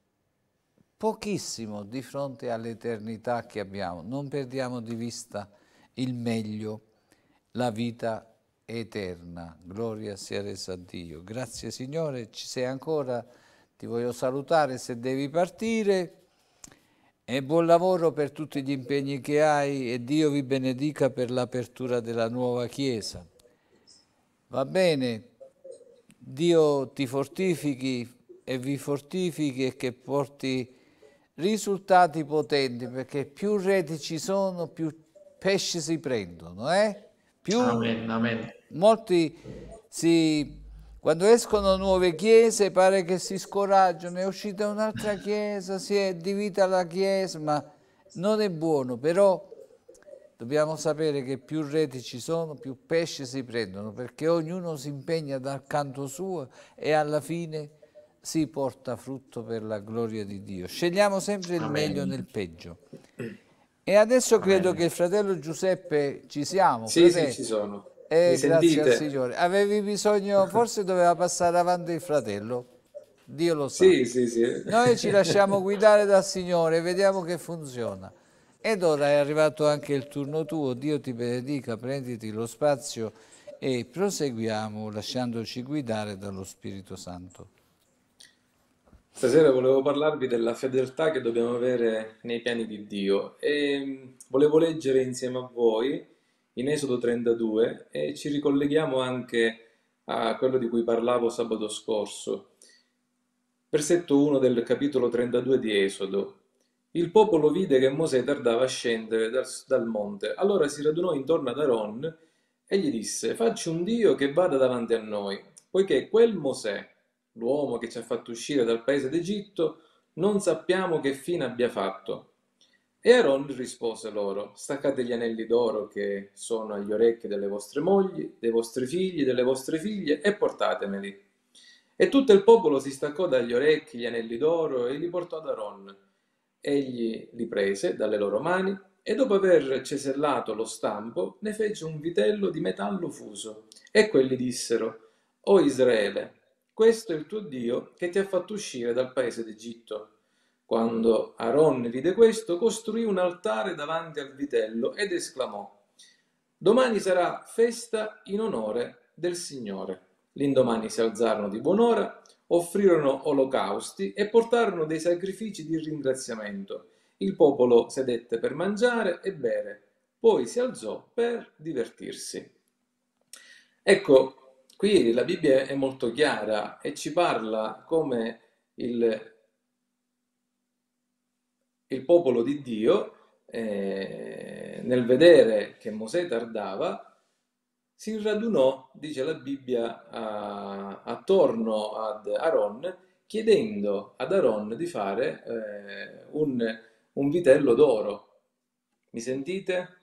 pochissimo di fronte all'eternità che abbiamo. Non perdiamo di vista il meglio, la vita eterna. Gloria sia resa a Dio. Grazie Signore, ci sei ancora, ti voglio salutare se devi partire e buon lavoro per tutti gli impegni che hai e Dio vi benedica per l'apertura della nuova Chiesa. Va bene, Dio ti fortifichi e vi fortifichi e che porti risultati potenti, perché più reti ci sono, più pesci si prendono, eh? Più Amen, amen. Molti si, quando escono nuove chiese pare che si scoraggiano, è uscita un'altra chiesa, si è divisa la chiesa, ma non è buono, però dobbiamo sapere che più reti ci sono, più pesci si prendono, perché ognuno si impegna dal canto suo e alla fine si porta frutto per la gloria di Dio. Scegliamo sempre il Amen. meglio nel peggio. E adesso credo Amen. che il fratello Giuseppe, ci siamo, Sì, fratello? sì, ci sono. Eh, Mi grazie sentite? al Signore. Avevi bisogno, forse doveva passare avanti il fratello, Dio lo sa. Sì, sì, sì. Noi ci lasciamo guidare dal Signore, vediamo che funziona. Ed ora è arrivato anche il turno tuo, Dio ti benedica, prenditi lo spazio e proseguiamo lasciandoci guidare dallo Spirito Santo. Stasera volevo parlarvi della fedeltà che dobbiamo avere nei piani di Dio e volevo leggere insieme a voi in Esodo trentadue e ci ricolleghiamo anche a quello di cui parlavo sabato scorso. Versetto uno del capitolo trentadue di Esodo. Il popolo vide che Mosè tardava a scendere dal, dal monte, allora si radunò intorno ad Aaron e gli disse: facci un Dio che vada davanti a noi, poiché quel Mosè, l'uomo che ci ha fatto uscire dal paese d'Egitto, non sappiamo che fine abbia fatto. E Aaron rispose loro: staccate gli anelli d'oro che sono agli orecchi delle vostre mogli, dei vostri figli, delle vostre figlie, e portatemeli. E tutto il popolo si staccò dagli orecchi gli anelli d'oro e li portò ad Aaron. Egli li prese dalle loro mani e dopo aver cesellato lo stampo ne fece un vitello di metallo fuso. E quelli dissero: o Israele, questo è il tuo Dio che ti ha fatto uscire dal paese d'Egitto. Quando Aaron vide questo, costruì un altare davanti al vitello ed esclamò: domani sarà festa in onore del Signore. L'indomani si alzarono di buon'ora, offrirono olocausti e portarono dei sacrifici di ringraziamento. Il popolo sedette per mangiare e bere, poi si alzò per divertirsi. Ecco, qui la Bibbia è molto chiara e ci parla come il il popolo di Dio, eh, nel vedere che Mosè tardava, si radunò, dice la Bibbia, a, attorno ad Aaron, chiedendo ad Aaron di fare eh, un, un vitello d'oro. Mi sentite?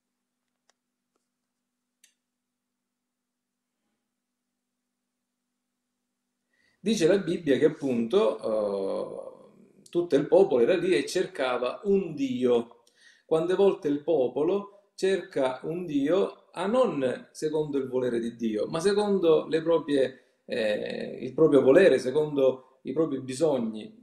Dice la Bibbia che appunto... Uh, tutto il popolo era lì e cercava un Dio. Quante volte il popolo cerca un Dio, a non secondo il volere di Dio, ma secondo le proprie, eh, il proprio volere, secondo i propri bisogni.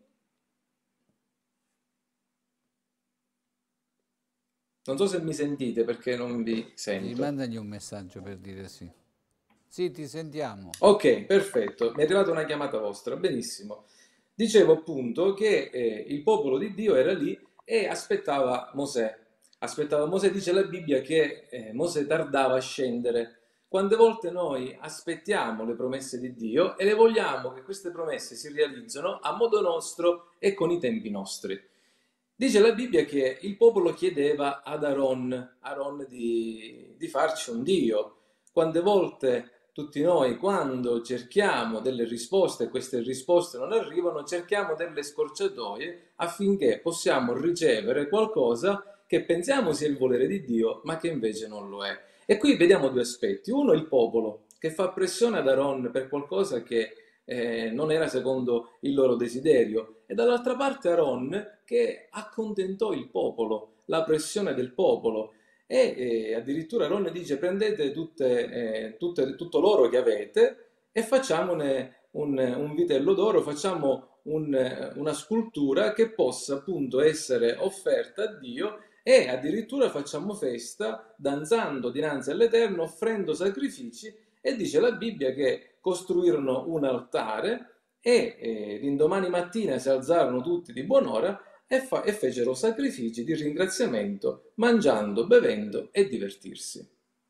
Non so se mi sentite perché non vi sento. Mandagli un messaggio per dire sì. Sì, ti sentiamo. Ok, perfetto. Mi è arrivata una chiamata vostra, benissimo. Dicevo appunto che eh, il popolo di Dio era lì e aspettava Mosè. Aspettava Mosè, dice la Bibbia che eh, Mosè tardava a scendere. Quante volte noi aspettiamo le promesse di Dio e le vogliamo che queste promesse si realizzino a modo nostro e con i tempi nostri. Dice la Bibbia che il popolo chiedeva ad Aaron, Aaron di, di farci un Dio. Quante volte... Tutti noi, quando cerchiamo delle risposte e queste risposte non arrivano, cerchiamo delle scorciatoie affinché possiamo ricevere qualcosa che pensiamo sia il volere di Dio, ma che invece non lo è. E qui vediamo due aspetti. Uno, il popolo, che fa pressione ad Aaron per qualcosa che eh, non era secondo il loro desiderio. E dall'altra parte Aaron che accontentò il popolo, la pressione del popolo. E eh, addirittura Aaron dice: prendete tutte, eh, tutte, tutto l'oro che avete e facciamone un, un vitello d'oro, facciamo un, una scultura che possa appunto essere offerta a Dio, e addirittura facciamo festa danzando dinanzi all'Eterno, offrendo sacrifici. E dice la Bibbia che costruirono un altare e eh, l'indomani mattina si alzarono tutti di buon'ora e, fa- e fecero sacrifici di ringraziamento, mangiando, bevendo e divertirsi.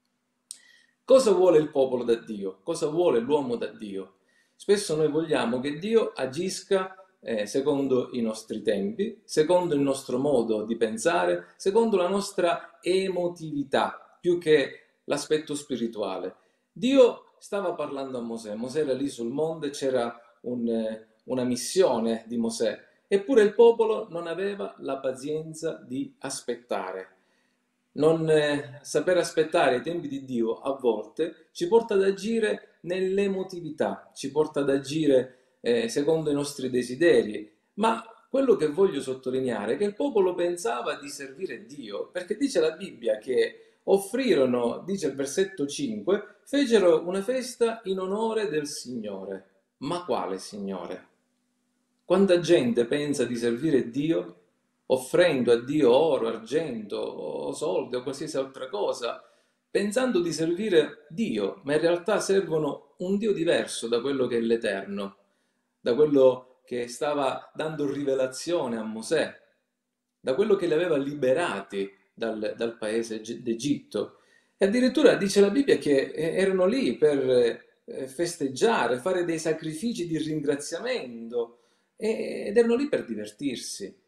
Cosa vuole il popolo da Dio? Cosa vuole l'uomo da Dio? Spesso noi vogliamo che Dio agisca eh, secondo i nostri tempi, secondo il nostro modo di pensare, secondo la nostra emotività, più che l'aspetto spirituale. Dio stava parlando a Mosè, Mosè era lì sul monte, c'era un, una missione di Mosè, eppure il popolo non aveva la pazienza di aspettare. Non eh, saper aspettare i tempi di Dio a volte ci porta ad agire nell'emotività, ci porta ad agire eh, secondo i nostri desideri, ma quello che voglio sottolineare è che il popolo pensava di servire Dio, perché dice la Bibbia che offrirono, dice il versetto cinque, fecero una festa in onore del Signore. Ma quale Signore? Quanta gente pensa di servire Dio offrendo a Dio oro, argento, o soldi o qualsiasi altra cosa, pensando di servire Dio, ma in realtà servono un Dio diverso da quello che è l'Eterno, da quello che stava dando rivelazione a Mosè, da quello che li aveva liberati dal, dal paese d'Egitto. E addirittura dice la Bibbia che erano lì per festeggiare, fare dei sacrifici di ringraziamento, ed erano lì per divertirsi.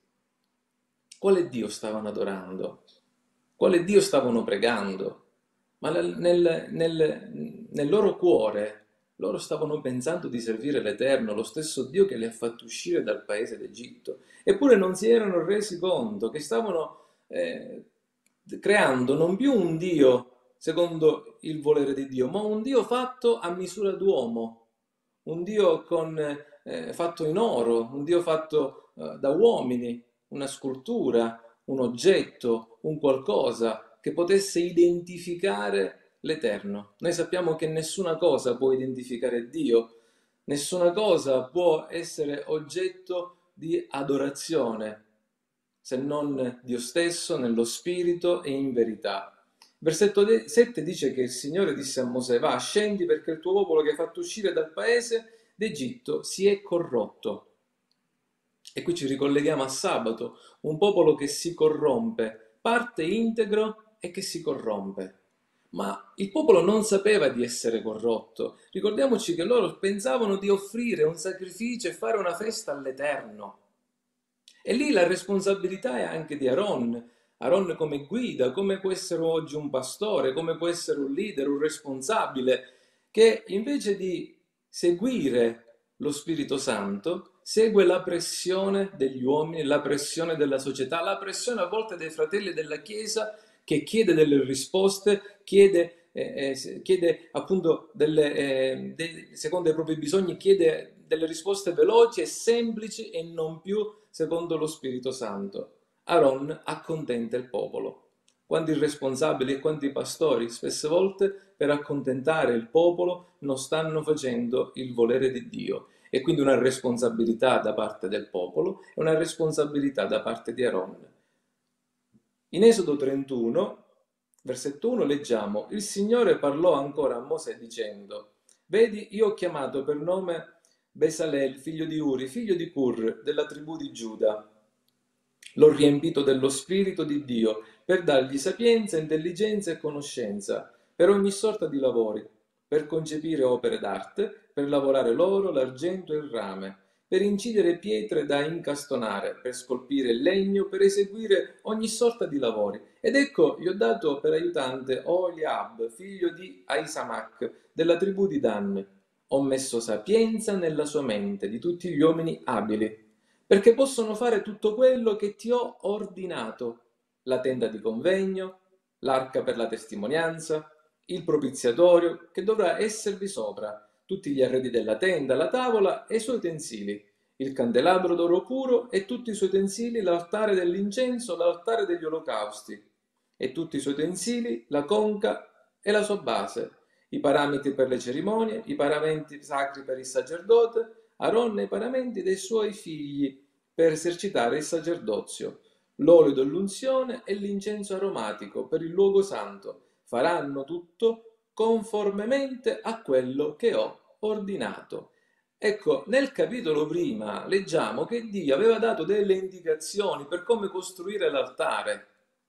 Quale Dio stavano adorando? Quale Dio stavano pregando? Ma nel, nel, nel loro cuore loro stavano pensando di servire l'Eterno, lo stesso Dio che li ha fatti uscire dal paese d'Egitto. Eppure non si erano resi conto che stavano eh, creando non più un Dio secondo il volere di Dio, ma un Dio fatto a misura d'uomo, un Dio con, eh, fatto in oro, un Dio fatto eh, da uomini, una scultura, un oggetto, un qualcosa che potesse identificare l'Eterno. Noi sappiamo che nessuna cosa può identificare Dio, nessuna cosa può essere oggetto di adorazione, se non Dio stesso, nello spirito e in verità. Versetto sette dice che il Signore disse a Mosè: va, scendi, perché il tuo popolo che hai fatto uscire dal paese d'Egitto si è corrotto. E qui ci ricolleghiamo a sabato, un popolo che si corrompe, parte integro e che si corrompe. Ma il popolo non sapeva di essere corrotto. Ricordiamoci che loro pensavano di offrire un sacrificio e fare una festa all'Eterno. E lì la responsabilità è anche di Aaron. Aaron come guida, come può essere oggi un pastore, come può essere un leader, un responsabile, che invece di seguire lo Spirito Santo segue la pressione degli uomini, la pressione della società, la pressione a volte dei fratelli della Chiesa, che chiede delle risposte, chiede, eh, eh, chiede appunto delle, eh, de, secondo i propri bisogni, chiede delle risposte veloci e semplici e non più secondo lo Spirito Santo. Aaron accontenta il popolo. Quanti responsabili e quanti pastori spesse volte per accontentare il popolo non stanno facendo il volere di Dio. E quindi una responsabilità da parte del popolo e una responsabilità da parte di Aaron. In Esodo trentuno, versetto uno, leggiamo: il Signore parlò ancora a Mosè dicendo: vedi, io ho chiamato per nome Besalel, figlio di Uri, figlio di Cur, della tribù di Giuda. L'ho riempito dello Spirito di Dio per dargli sapienza, intelligenza e conoscenza per ogni sorta di lavori, per concepire opere d'arte, per lavorare l'oro, l'argento e il rame, per incidere pietre da incastonare, per scolpire il legno, per eseguire ogni sorta di lavori. Ed ecco, gli ho dato per aiutante Oliab, figlio di Ahisamach, della tribù di Dan. Ho messo sapienza nella sua mente di tutti gli uomini abili, perché possono fare tutto quello che ti ho ordinato: la tenda di convegno, l'arca per la testimonianza, il propiziatorio che dovrà esservi sopra, tutti gli arredi della tenda, la tavola e i suoi utensili, il candelabro d'oro puro e tutti i suoi utensili, l'altare dell'incenso, l'altare degli olocausti e tutti i suoi utensili, la conca e la sua base, i paramenti per le cerimonie, i paramenti sacri per il sacerdote, Aaron e i paramenti dei suoi figli per esercitare il sacerdozio, l'olio dell'unzione e l'incenso aromatico per il luogo santo. Faranno tutto conformemente a quello che ho ordinato. Ecco, nel capitolo prima leggiamo che Dio aveva dato delle indicazioni per come costruire l'altare.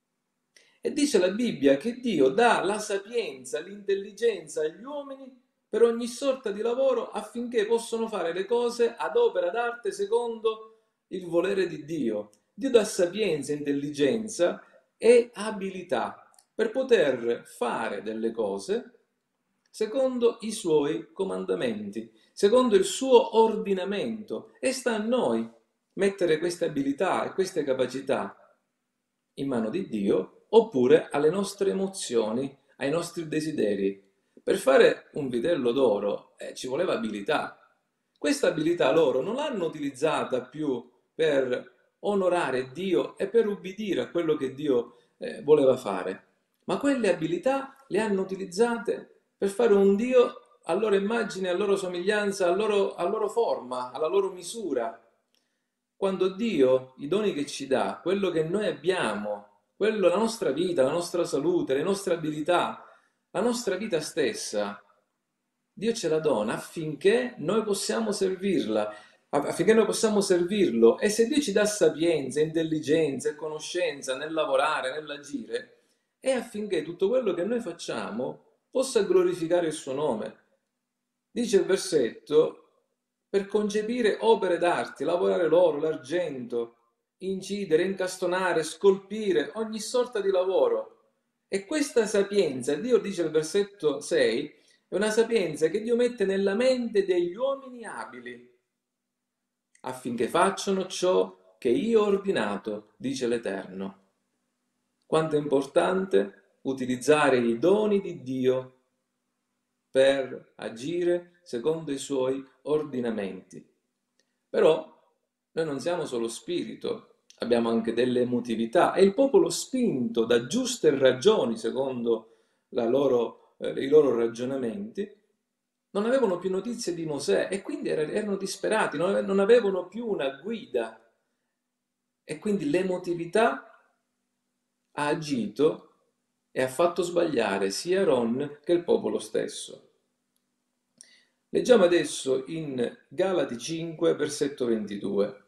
E dice la Bibbia che Dio dà la sapienza, l'intelligenza agli uomini per ogni sorta di lavoro affinché possano fare le cose ad opera d'arte secondo il volere di Dio. Dio dà sapienza, intelligenza e abilità per poter fare delle cose secondo i suoi comandamenti, secondo il suo ordinamento, e sta a noi mettere queste abilità e queste capacità in mano di Dio oppure alle nostre emozioni, ai nostri desideri. Per fare un vitello d'oro eh, ci voleva abilità. Questa abilità loro non l'hanno utilizzata più per onorare Dio e per ubbidire a quello che Dio eh, voleva fare, ma quelle abilità le hanno utilizzate per fare un Dio a loro immagine, a loro somiglianza, a loro, a loro forma, alla loro misura. Quando Dio, i doni che ci dà, quello che noi abbiamo, quello, la nostra vita, la nostra salute, le nostre abilità, la nostra vita stessa, Dio ce la dona affinché noi possiamo servirla, affinché noi possiamo servirlo. E se Dio ci dà sapienza, intelligenza e conoscenza nel lavorare, nell'agire, è affinché tutto quello che noi facciamo possa glorificare il suo nome. Dice il versetto, per concepire opere d'arte, lavorare l'oro, l'argento, incidere, incastonare, scolpire, ogni sorta di lavoro. E questa sapienza, Dio dice il versetto sei, è una sapienza che Dio mette nella mente degli uomini abili, affinché facciano ciò che io ho ordinato, dice l'Eterno. Quanto è importante utilizzare i doni di Dio per agire secondo i suoi ordinamenti. Però noi non siamo solo spirito, abbiamo anche delle emotività, e il popolo, spinto da giuste ragioni secondo la loro, eh, i loro ragionamenti, non avevano più notizie di Mosè e quindi erano disperati, non avevano più una guida, e quindi l'emotività ha agito e ha fatto sbagliare sia Aaron che il popolo stesso. Leggiamo adesso in Galati cinque, versetto ventidue.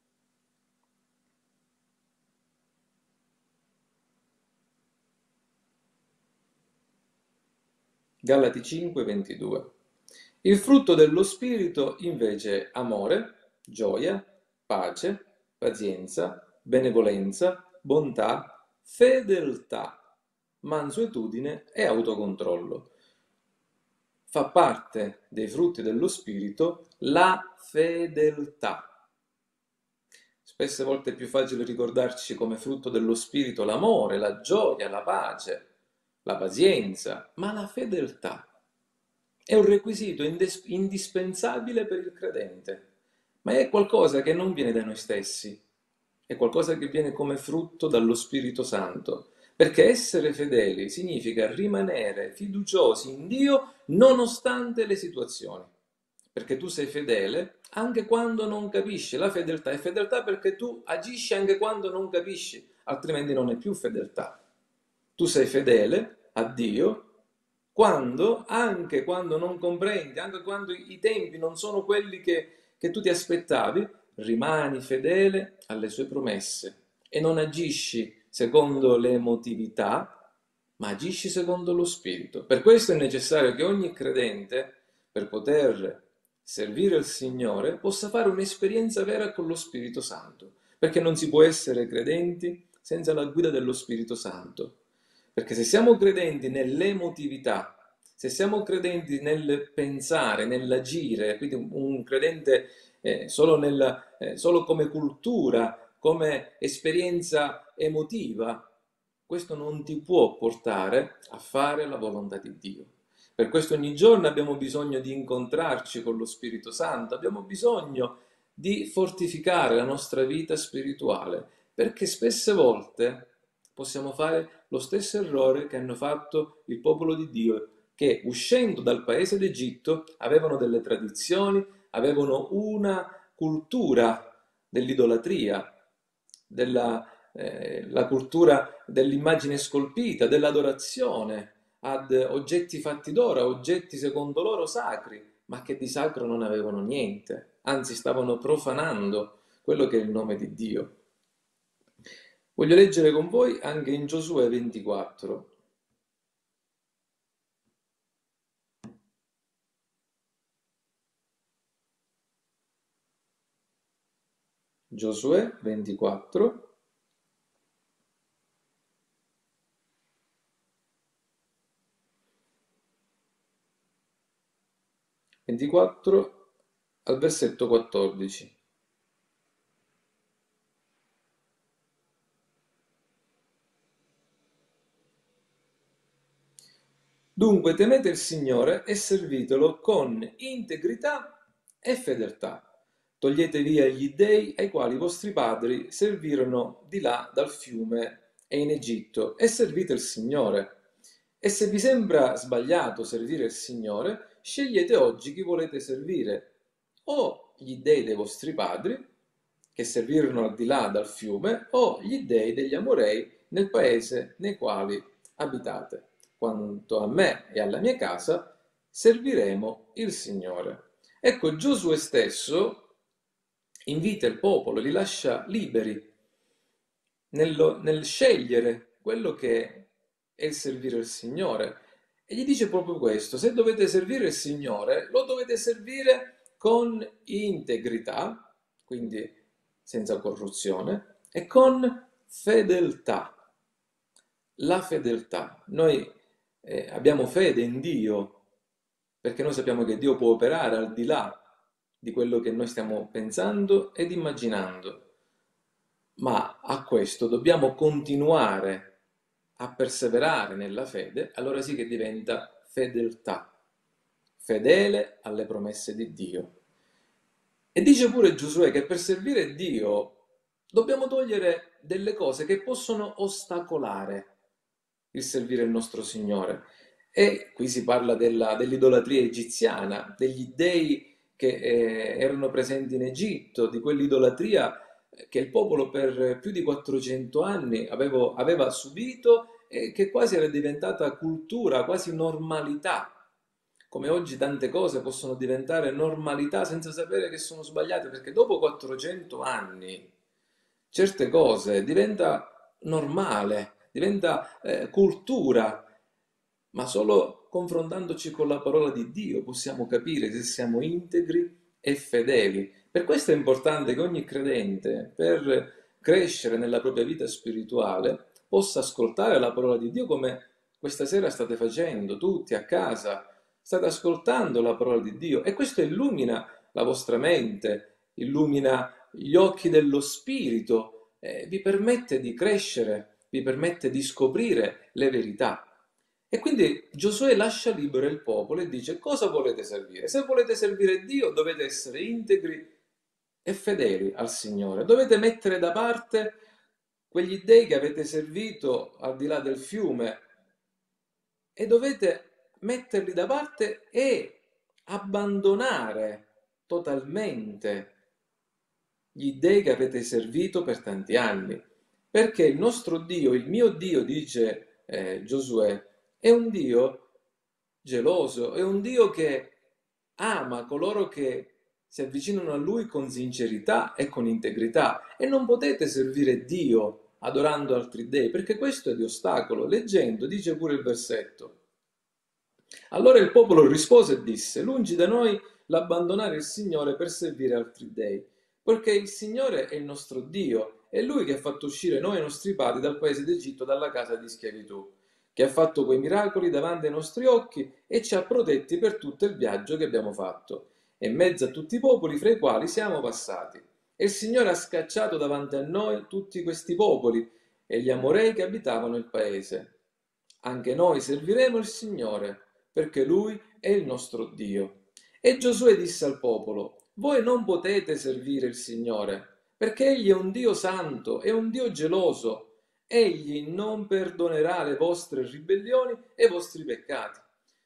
Galati cinque, ventidue. Il frutto dello Spirito invece è amore, gioia, pace, pazienza, benevolenza, bontà, fedeltà, mansuetudine e autocontrollo. Fa parte dei frutti dello Spirito la fedeltà. Spesse volte è più facile ricordarci come frutto dello Spirito l'amore, la gioia, la pace, la pazienza, ma la fedeltà è un requisito indispensabile per il credente, ma è qualcosa che non viene da noi stessi, è qualcosa che viene come frutto dallo Spirito Santo, perché essere fedeli significa rimanere fiduciosi in Dio nonostante le situazioni, perché tu sei fedele anche quando non capisci. La fedeltà è fedeltà perché tu agisci anche quando non capisci, altrimenti non è più fedeltà. Tu sei fedele a Dio quando, anche quando non comprendi, anche quando i tempi non sono quelli che, che tu ti aspettavi, rimani fedele alle sue promesse e non agisci secondo le emotività, ma agisci secondo lo Spirito. Per questo è necessario che ogni credente, per poter servire il Signore, possa fare un'esperienza vera con lo Spirito Santo, perché non si può essere credenti senza la guida dello Spirito Santo. Perché se siamo credenti nell'emotività, se siamo credenti nel pensare, nell'agire, quindi un, un credente eh, solo, nel, eh, solo come cultura, come esperienza emotiva, questo non ti può portare a fare la volontà di Dio. Per questo ogni giorno abbiamo bisogno di incontrarci con lo Spirito Santo, abbiamo bisogno di fortificare la nostra vita spirituale, perché spesse volte possiamo fare lo stesso errore che hanno fatto il popolo di Dio, che uscendo dal paese d'Egitto avevano delle tradizioni, avevano una cultura dell'idolatria, della eh, la cultura dell'immagine scolpita, dell'adorazione ad oggetti fatti d'oro, oggetti secondo loro sacri, ma che di sacro non avevano niente, anzi stavano profanando quello che è il nome di Dio. Voglio leggere con voi anche in Giosuè ventiquattro. Giosuè ventiquattro. ventiquattro al versetto quattordici. Dunque temete il Signore e servitelo con integrità e fedeltà. Togliete via gli dei ai quali i vostri padri servirono di là dal fiume e in Egitto, e servite il Signore. E se vi sembra sbagliato servire il Signore, scegliete oggi chi volete servire, o gli dei dei vostri padri, che servirono al di là dal fiume, o gli dei degli Amorei nel paese nei quali abitate. Quanto a me e alla mia casa, serviremo il Signore. Ecco, Giosuè stesso invita il popolo, li lascia liberi nello, nel scegliere quello che è il servire il Signore. E gli dice proprio questo: se dovete servire il Signore, lo dovete servire con integrità, quindi senza corruzione, e con fedeltà. La fedeltà. Noi eh, abbiamo fede in Dio, perché noi sappiamo che Dio può operare al di là di quello che noi stiamo pensando ed immaginando. Ma a questo dobbiamo continuare a perseverare nella fede, allora sì che diventa fedeltà, fedele alle promesse di Dio. E dice pure Giosuè che per servire Dio dobbiamo togliere delle cose che possono ostacolare il servire il nostro Signore. E qui si parla della, dell'idolatria egiziana, degli dei che eh, erano presenti in Egitto, di quell'idolatria che il popolo per più di quattrocento anni avevo, aveva subito e che quasi era diventata cultura, quasi normalità. Come oggi tante cose possono diventare normalità senza sapere che sono sbagliate, perché dopo quattrocento anni certe cose diventa normale, diventa eh, cultura, ma solo confrontandoci con la parola di Dio possiamo capire se siamo integri e fedeli. Per questo è importante che ogni credente, per crescere nella propria vita spirituale, possa ascoltare la parola di Dio come questa sera state facendo, tutti a casa, state ascoltando la parola di Dio, e questo illumina la vostra mente, illumina gli occhi dello Spirito, eh, vi permette di crescere, vi permette di scoprire le verità. E quindi Giosuè lascia libero il popolo e dice: cosa volete servire? Se volete servire Dio dovete essere integri e fedeli al Signore, dovete mettere da parte quegli dei che avete servito al di là del fiume e dovete metterli da parte e abbandonare totalmente gli dei che avete servito per tanti anni, perché il nostro Dio, il mio Dio, dice eh, Giosuè, è un Dio geloso, è un Dio che ama coloro che si avvicinano a Lui con sincerità e con integrità, e non potete servire Dio adorando altri dei, perché questo è di ostacolo. Leggendo dice pure il versetto: allora il popolo rispose e disse: lungi da noi l'abbandonare il Signore per servire altri dei, perché il Signore è il nostro Dio, è Lui che ha fatto uscire noi e i nostri padri dal paese d'Egitto, dalla casa di schiavitù, che ha fatto quei miracoli davanti ai nostri occhi e ci ha protetti per tutto il viaggio che abbiamo fatto, in mezzo a tutti i popoli fra i quali siamo passati. E il Signore ha scacciato davanti a noi tutti questi popoli e gli Amorei che abitavano il paese. Anche noi serviremo il Signore, perché Lui è il nostro Dio. E Giosuè disse al popolo: voi non potete servire il Signore, perché Egli è un Dio santo, è un Dio geloso. Egli non perdonerà le vostre ribellioni e i vostri peccati.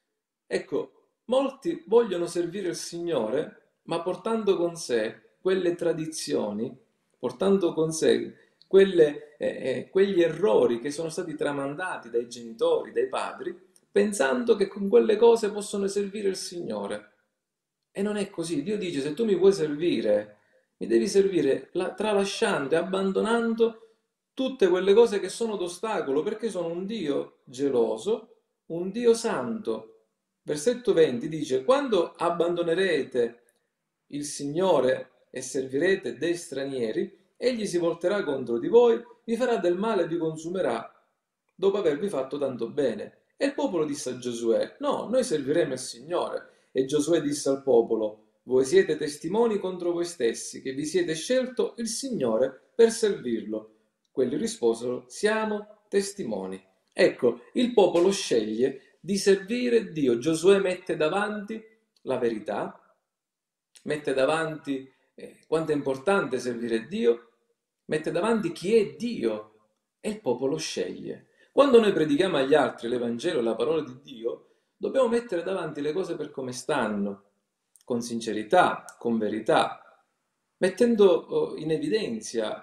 Ecco, molti vogliono servire il Signore, ma portando con sé quelle tradizioni, portando con sé quelle, eh, eh, quegli errori che sono stati tramandati dai genitori, dai padri, pensando che con quelle cose possono servire il Signore. E non è così. Dio dice: se tu mi vuoi servire, mi devi servire la, tralasciando e abbandonando tutte quelle cose che sono d'ostacolo, perché sono un Dio geloso, un Dio santo. Versetto venti dice: quando abbandonerete il Signore e servirete dei stranieri, egli si volterà contro di voi, vi farà del male e vi consumerà, dopo avervi fatto tanto bene. E il popolo disse a Giosuè: no, noi serviremo il Signore. E Giosuè disse al popolo: voi siete testimoni contro voi stessi, che vi siete scelto il Signore per servirlo. Quelli risposero: siamo testimoni. Ecco, il popolo sceglie di servire Dio. Giosuè mette davanti la verità, mette davanti eh, quanto è importante servire Dio, mette davanti chi è Dio, e il popolo sceglie. Quando noi predichiamo agli altri l'Evangelo e la parola di Dio, dobbiamo mettere davanti le cose per come stanno, con sincerità, con verità, mettendo in evidenza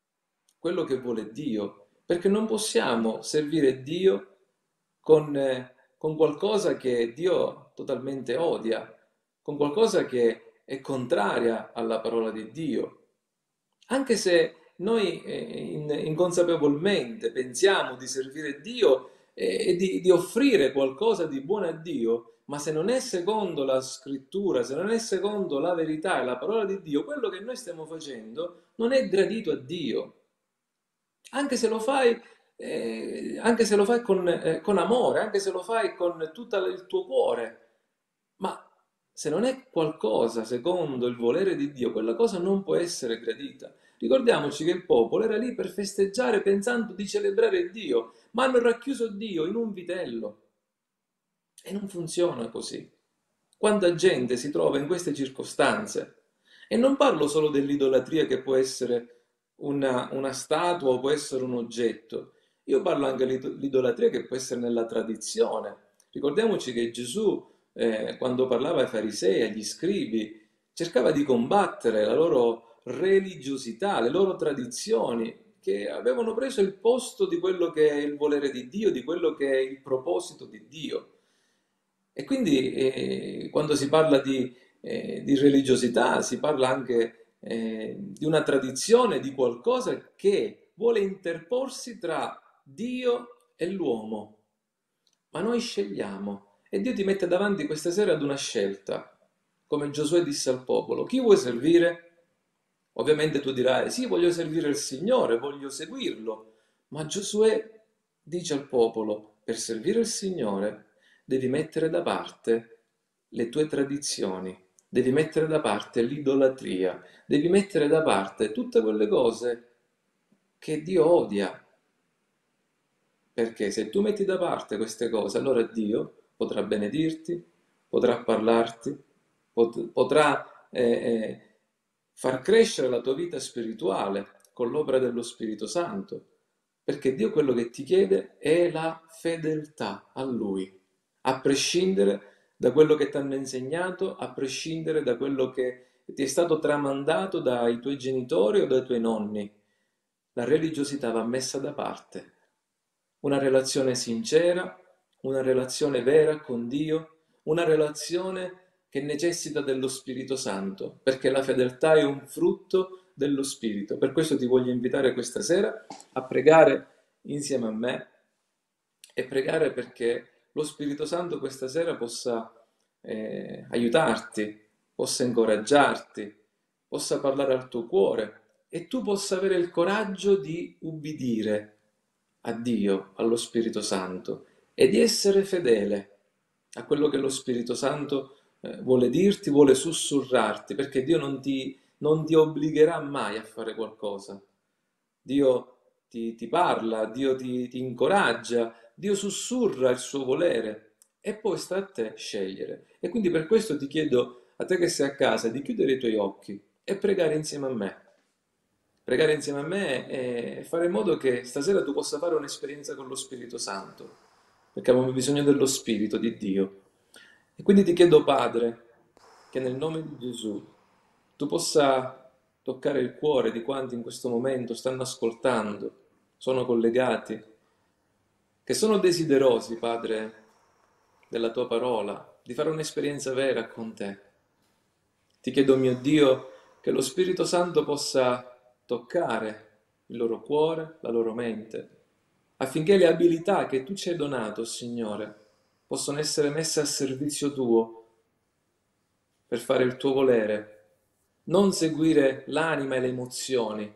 quello che vuole Dio, perché non possiamo servire Dio con, eh, con qualcosa che Dio totalmente odia, con qualcosa che è contraria alla parola di Dio. Anche se noi eh, in, inconsapevolmente pensiamo di servire Dio e di, di offrire qualcosa di buono a Dio, ma se non è secondo la scrittura, se non è secondo la verità e la parola di Dio, quello che noi stiamo facendo non è gradito a Dio. Anche se lo fai, eh, anche se lo fai con, eh, con amore, anche se lo fai con tutto il tuo cuore, ma se non è qualcosa secondo il volere di Dio, quella cosa non può essere gradita. Ricordiamoci che il popolo era lì per festeggiare pensando di celebrare Dio, ma hanno racchiuso Dio in un vitello. E non funziona così. Quanta gente si trova in queste circostanze? E non parlo solo dell'idolatria che può essere una, una statua o può essere un oggetto. Io parlo anche dell'idolatria che può essere nella tradizione. Ricordiamoci che Gesù, eh, quando parlava ai farisei, agli scribi, cercava di combattere la loro religiosità, le loro tradizioni, che avevano preso il posto di quello che è il volere di Dio, di quello che è il proposito di Dio. E quindi eh, quando si parla di, eh, di religiosità, si parla anche eh, di una tradizione, di qualcosa che vuole interporsi tra Dio e l'uomo. Ma noi scegliamo, e Dio ti mette davanti questa sera ad una scelta, come Giosuè disse al popolo: chi vuoi servire? Ovviamente tu dirai: sì, voglio servire il Signore, voglio seguirlo. Ma Giosuè dice al popolo: per servire il Signore devi mettere da parte le tue tradizioni, devi mettere da parte l'idolatria, devi mettere da parte tutte quelle cose che Dio odia. Perché se tu metti da parte queste cose, allora Dio potrà benedirti, potrà parlarti, pot- potrà eh, eh, far crescere la tua vita spirituale con l'opera dello Spirito Santo, perché Dio quello che ti chiede è la fedeltà a Lui, a prescindere da quello che ti hanno insegnato, a prescindere da quello che ti è stato tramandato dai tuoi genitori o dai tuoi nonni. La religiosità va messa da parte. Una relazione sincera, una relazione vera con Dio, una relazione che necessita dello Spirito Santo, perché la fedeltà è un frutto dello Spirito. Per questo ti voglio invitare questa sera a pregare insieme a me e pregare perché lo Spirito Santo questa sera possa eh, aiutarti, possa incoraggiarti, possa parlare al tuo cuore e tu possa avere il coraggio di ubbidire a Dio, allo Spirito Santo, e di essere fedele a quello che lo Spirito Santo eh, vuole dirti, vuole sussurrarti, perché Dio non ti, non ti obbligherà mai a fare qualcosa. Dio ti, ti parla, Dio ti, ti incoraggia, Dio sussurra il suo volere e poi sta a te scegliere. E quindi per questo ti chiedo, a te che sei a casa, di chiudere i tuoi occhi e pregare insieme a me. Pregare insieme a me e fare in modo che stasera tu possa fare un'esperienza con lo Spirito Santo, perché abbiamo bisogno dello Spirito di Dio. E quindi ti chiedo, Padre, che nel nome di Gesù tu possa toccare il cuore di quanti in questo momento stanno ascoltando, sono collegati, che sono desiderosi, Padre, della tua parola, di fare un'esperienza vera con te. Ti chiedo, mio Dio, che lo Spirito Santo possa toccare il loro cuore, la loro mente, affinché le abilità che tu ci hai donato, Signore, possano essere messe a servizio tuo per fare il tuo volere, non seguire l'anima e le emozioni,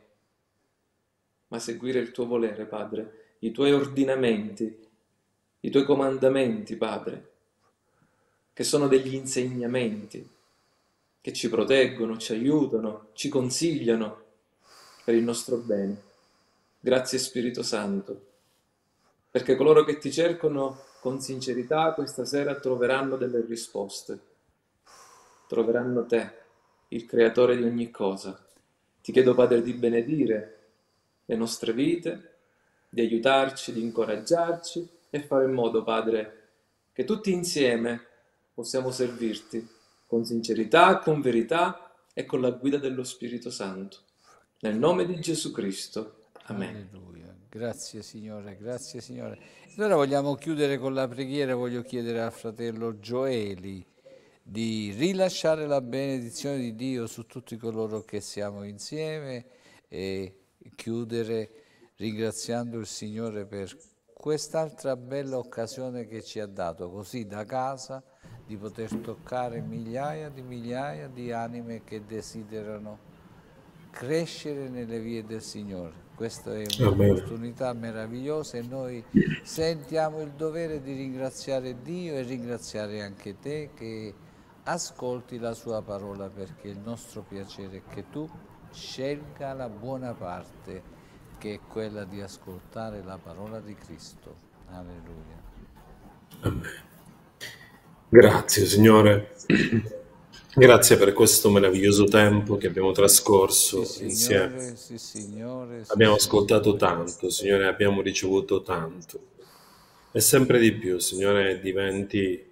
ma seguire il tuo volere, Padre, i tuoi ordinamenti, i tuoi comandamenti, Padre, che sono degli insegnamenti che ci proteggono, ci aiutano, ci consigliano per il nostro bene. Grazie Spirito Santo, perché coloro che ti cercano con sincerità questa sera troveranno delle risposte, troveranno te, il creatore di ogni cosa. Ti chiedo, Padre, di benedire le nostre vite, di aiutarci, di incoraggiarci e fare in modo, Padre, che tutti insieme possiamo servirti con sincerità, con verità e con la guida dello Spirito Santo. Nel nome di Gesù Cristo. Amen. Alleluia. Grazie Signore, grazie Signore. Allora vogliamo chiudere con la preghiera, voglio chiedere al fratello Gioeli di rilasciare la benedizione di Dio su tutti coloro che siamo insieme e chiudere ringraziando il Signore per quest'altra bella occasione che ci ha dato, così da casa, di poter toccare migliaia di migliaia di anime che desiderano crescere nelle vie del Signore. Questa è un'opportunità meravigliosa e noi sentiamo il dovere di ringraziare Dio e ringraziare anche te che ascolti la sua parola, perché il nostro piacere è che tu scelga la buona parte, che è quella di ascoltare la parola di Cristo. Alleluia. Amen. Grazie Signore. Grazie per questo meraviglioso tempo che abbiamo trascorso sì, insieme. Signore, sì, Signore, sì, abbiamo Signore. ascoltato tanto, Signore, abbiamo ricevuto tanto. E sempre di più, Signore, diventi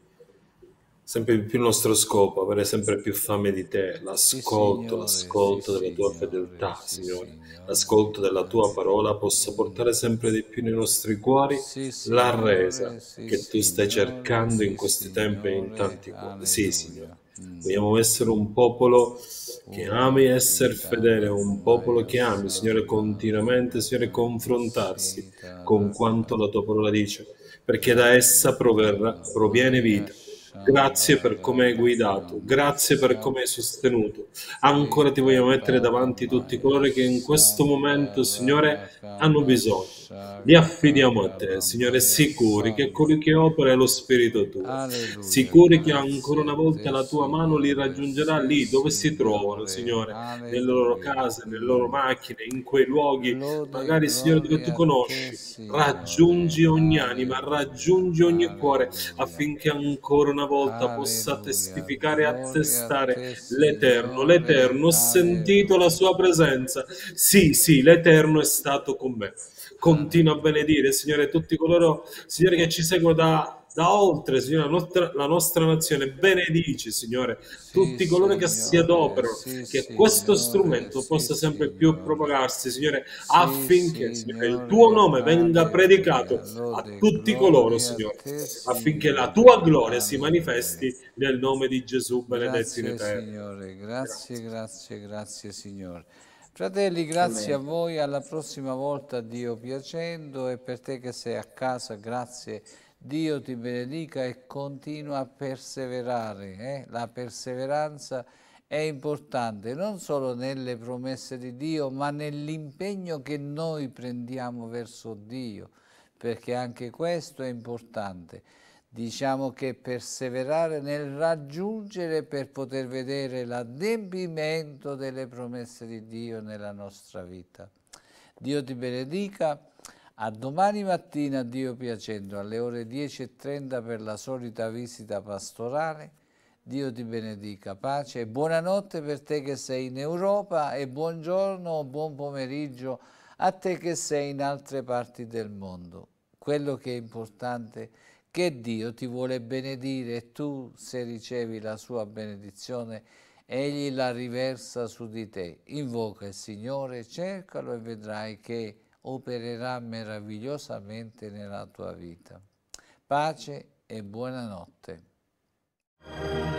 sempre di più il nostro scopo, avere sempre più fame di Te, l'ascolto, sì, l'ascolto sì, della Tua Signore, fedeltà, sì, Signore. Signore. L'ascolto della Tua parola possa portare sempre di più nei nostri cuori sì, la Signore, resa sì, che Tu stai Signore, cercando in sì, questi tempi e in tanti Signore, cuori. Sì, alleluia. Signore. Mm. Vogliamo essere un popolo che ami essere fedele, un popolo che ami, Maia, Signore, continuamente, Signore, confrontarsi con quanto la Tua parola dice, perché da essa proverrà, proviene vita. Grazie per come hai guidato, grazie per come hai sostenuto. Ancora ti vogliamo mettere davanti tutti coloro che in questo momento, Signore, hanno bisogno. Li affidiamo a te, Signore, sicuri che colui che opera è lo Spirito tuo. Alleluia, Sicuri che grazie ancora una volta te, la tua mano li Signore, raggiungerà sì, lì dove si Signore, trovano, Signore, alleluia. nelle loro case, nelle loro macchine, in quei luoghi, Lode e magari, Signore, dove tu gloria a te, conosci. Signore. Raggiungi ogni anima, Alleluia, raggiungi ogni cuore, alleluia. affinché ancora una volta possa Alleluia, testificare e gloria a attestare te, l'Eterno. Signore, L'Eterno, ho sentito la sua alleluia. presenza. Sì, sì, l'Eterno è stato con me. Continua a benedire, Signore, tutti coloro, Signore, che ci seguono da, da oltre, Signore, la nostra, la nostra nazione. Benedici, Signore, Sì, tutti coloro che si Signore, adoperano, sì, che questo Signore, strumento sì, possa sempre più Signore. propagarsi, Signore, Sì, affinché, Signore, il Signore, tuo nome venga alleluia. predicato a Lode e tutti coloro, gloria a Signore, te, affinché la Signore. tua gloria si Alleluia. manifesti nel nome di Gesù, benedetto in Grazie eterno. Signore, grazie, grazie, grazie Signore. Fratelli, grazie Amen. a voi, alla prossima volta, Dio piacendo, e per te che sei a casa, grazie, Dio ti benedica e continua a perseverare. Eh? La perseveranza è importante non solo nelle promesse di Dio, ma nell'impegno che noi prendiamo verso Dio, perché anche questo è importante. Diciamo che perseverare nel raggiungere per poter vedere l'adempimento delle promesse di Dio nella nostra vita. Dio ti benedica. A domani mattina, Dio piacendo, alle ore dieci e trenta per la solita visita pastorale. Dio ti benedica, pace e buonanotte per te che sei in Europa e buongiorno o buon pomeriggio a te che sei in altre parti del mondo. Quello che è importante è che Dio ti vuole benedire e tu, se ricevi la sua benedizione, Egli la riversa su di te. Invoca il Signore, cercalo e vedrai che opererà meravigliosamente nella tua vita. Pace e buonanotte.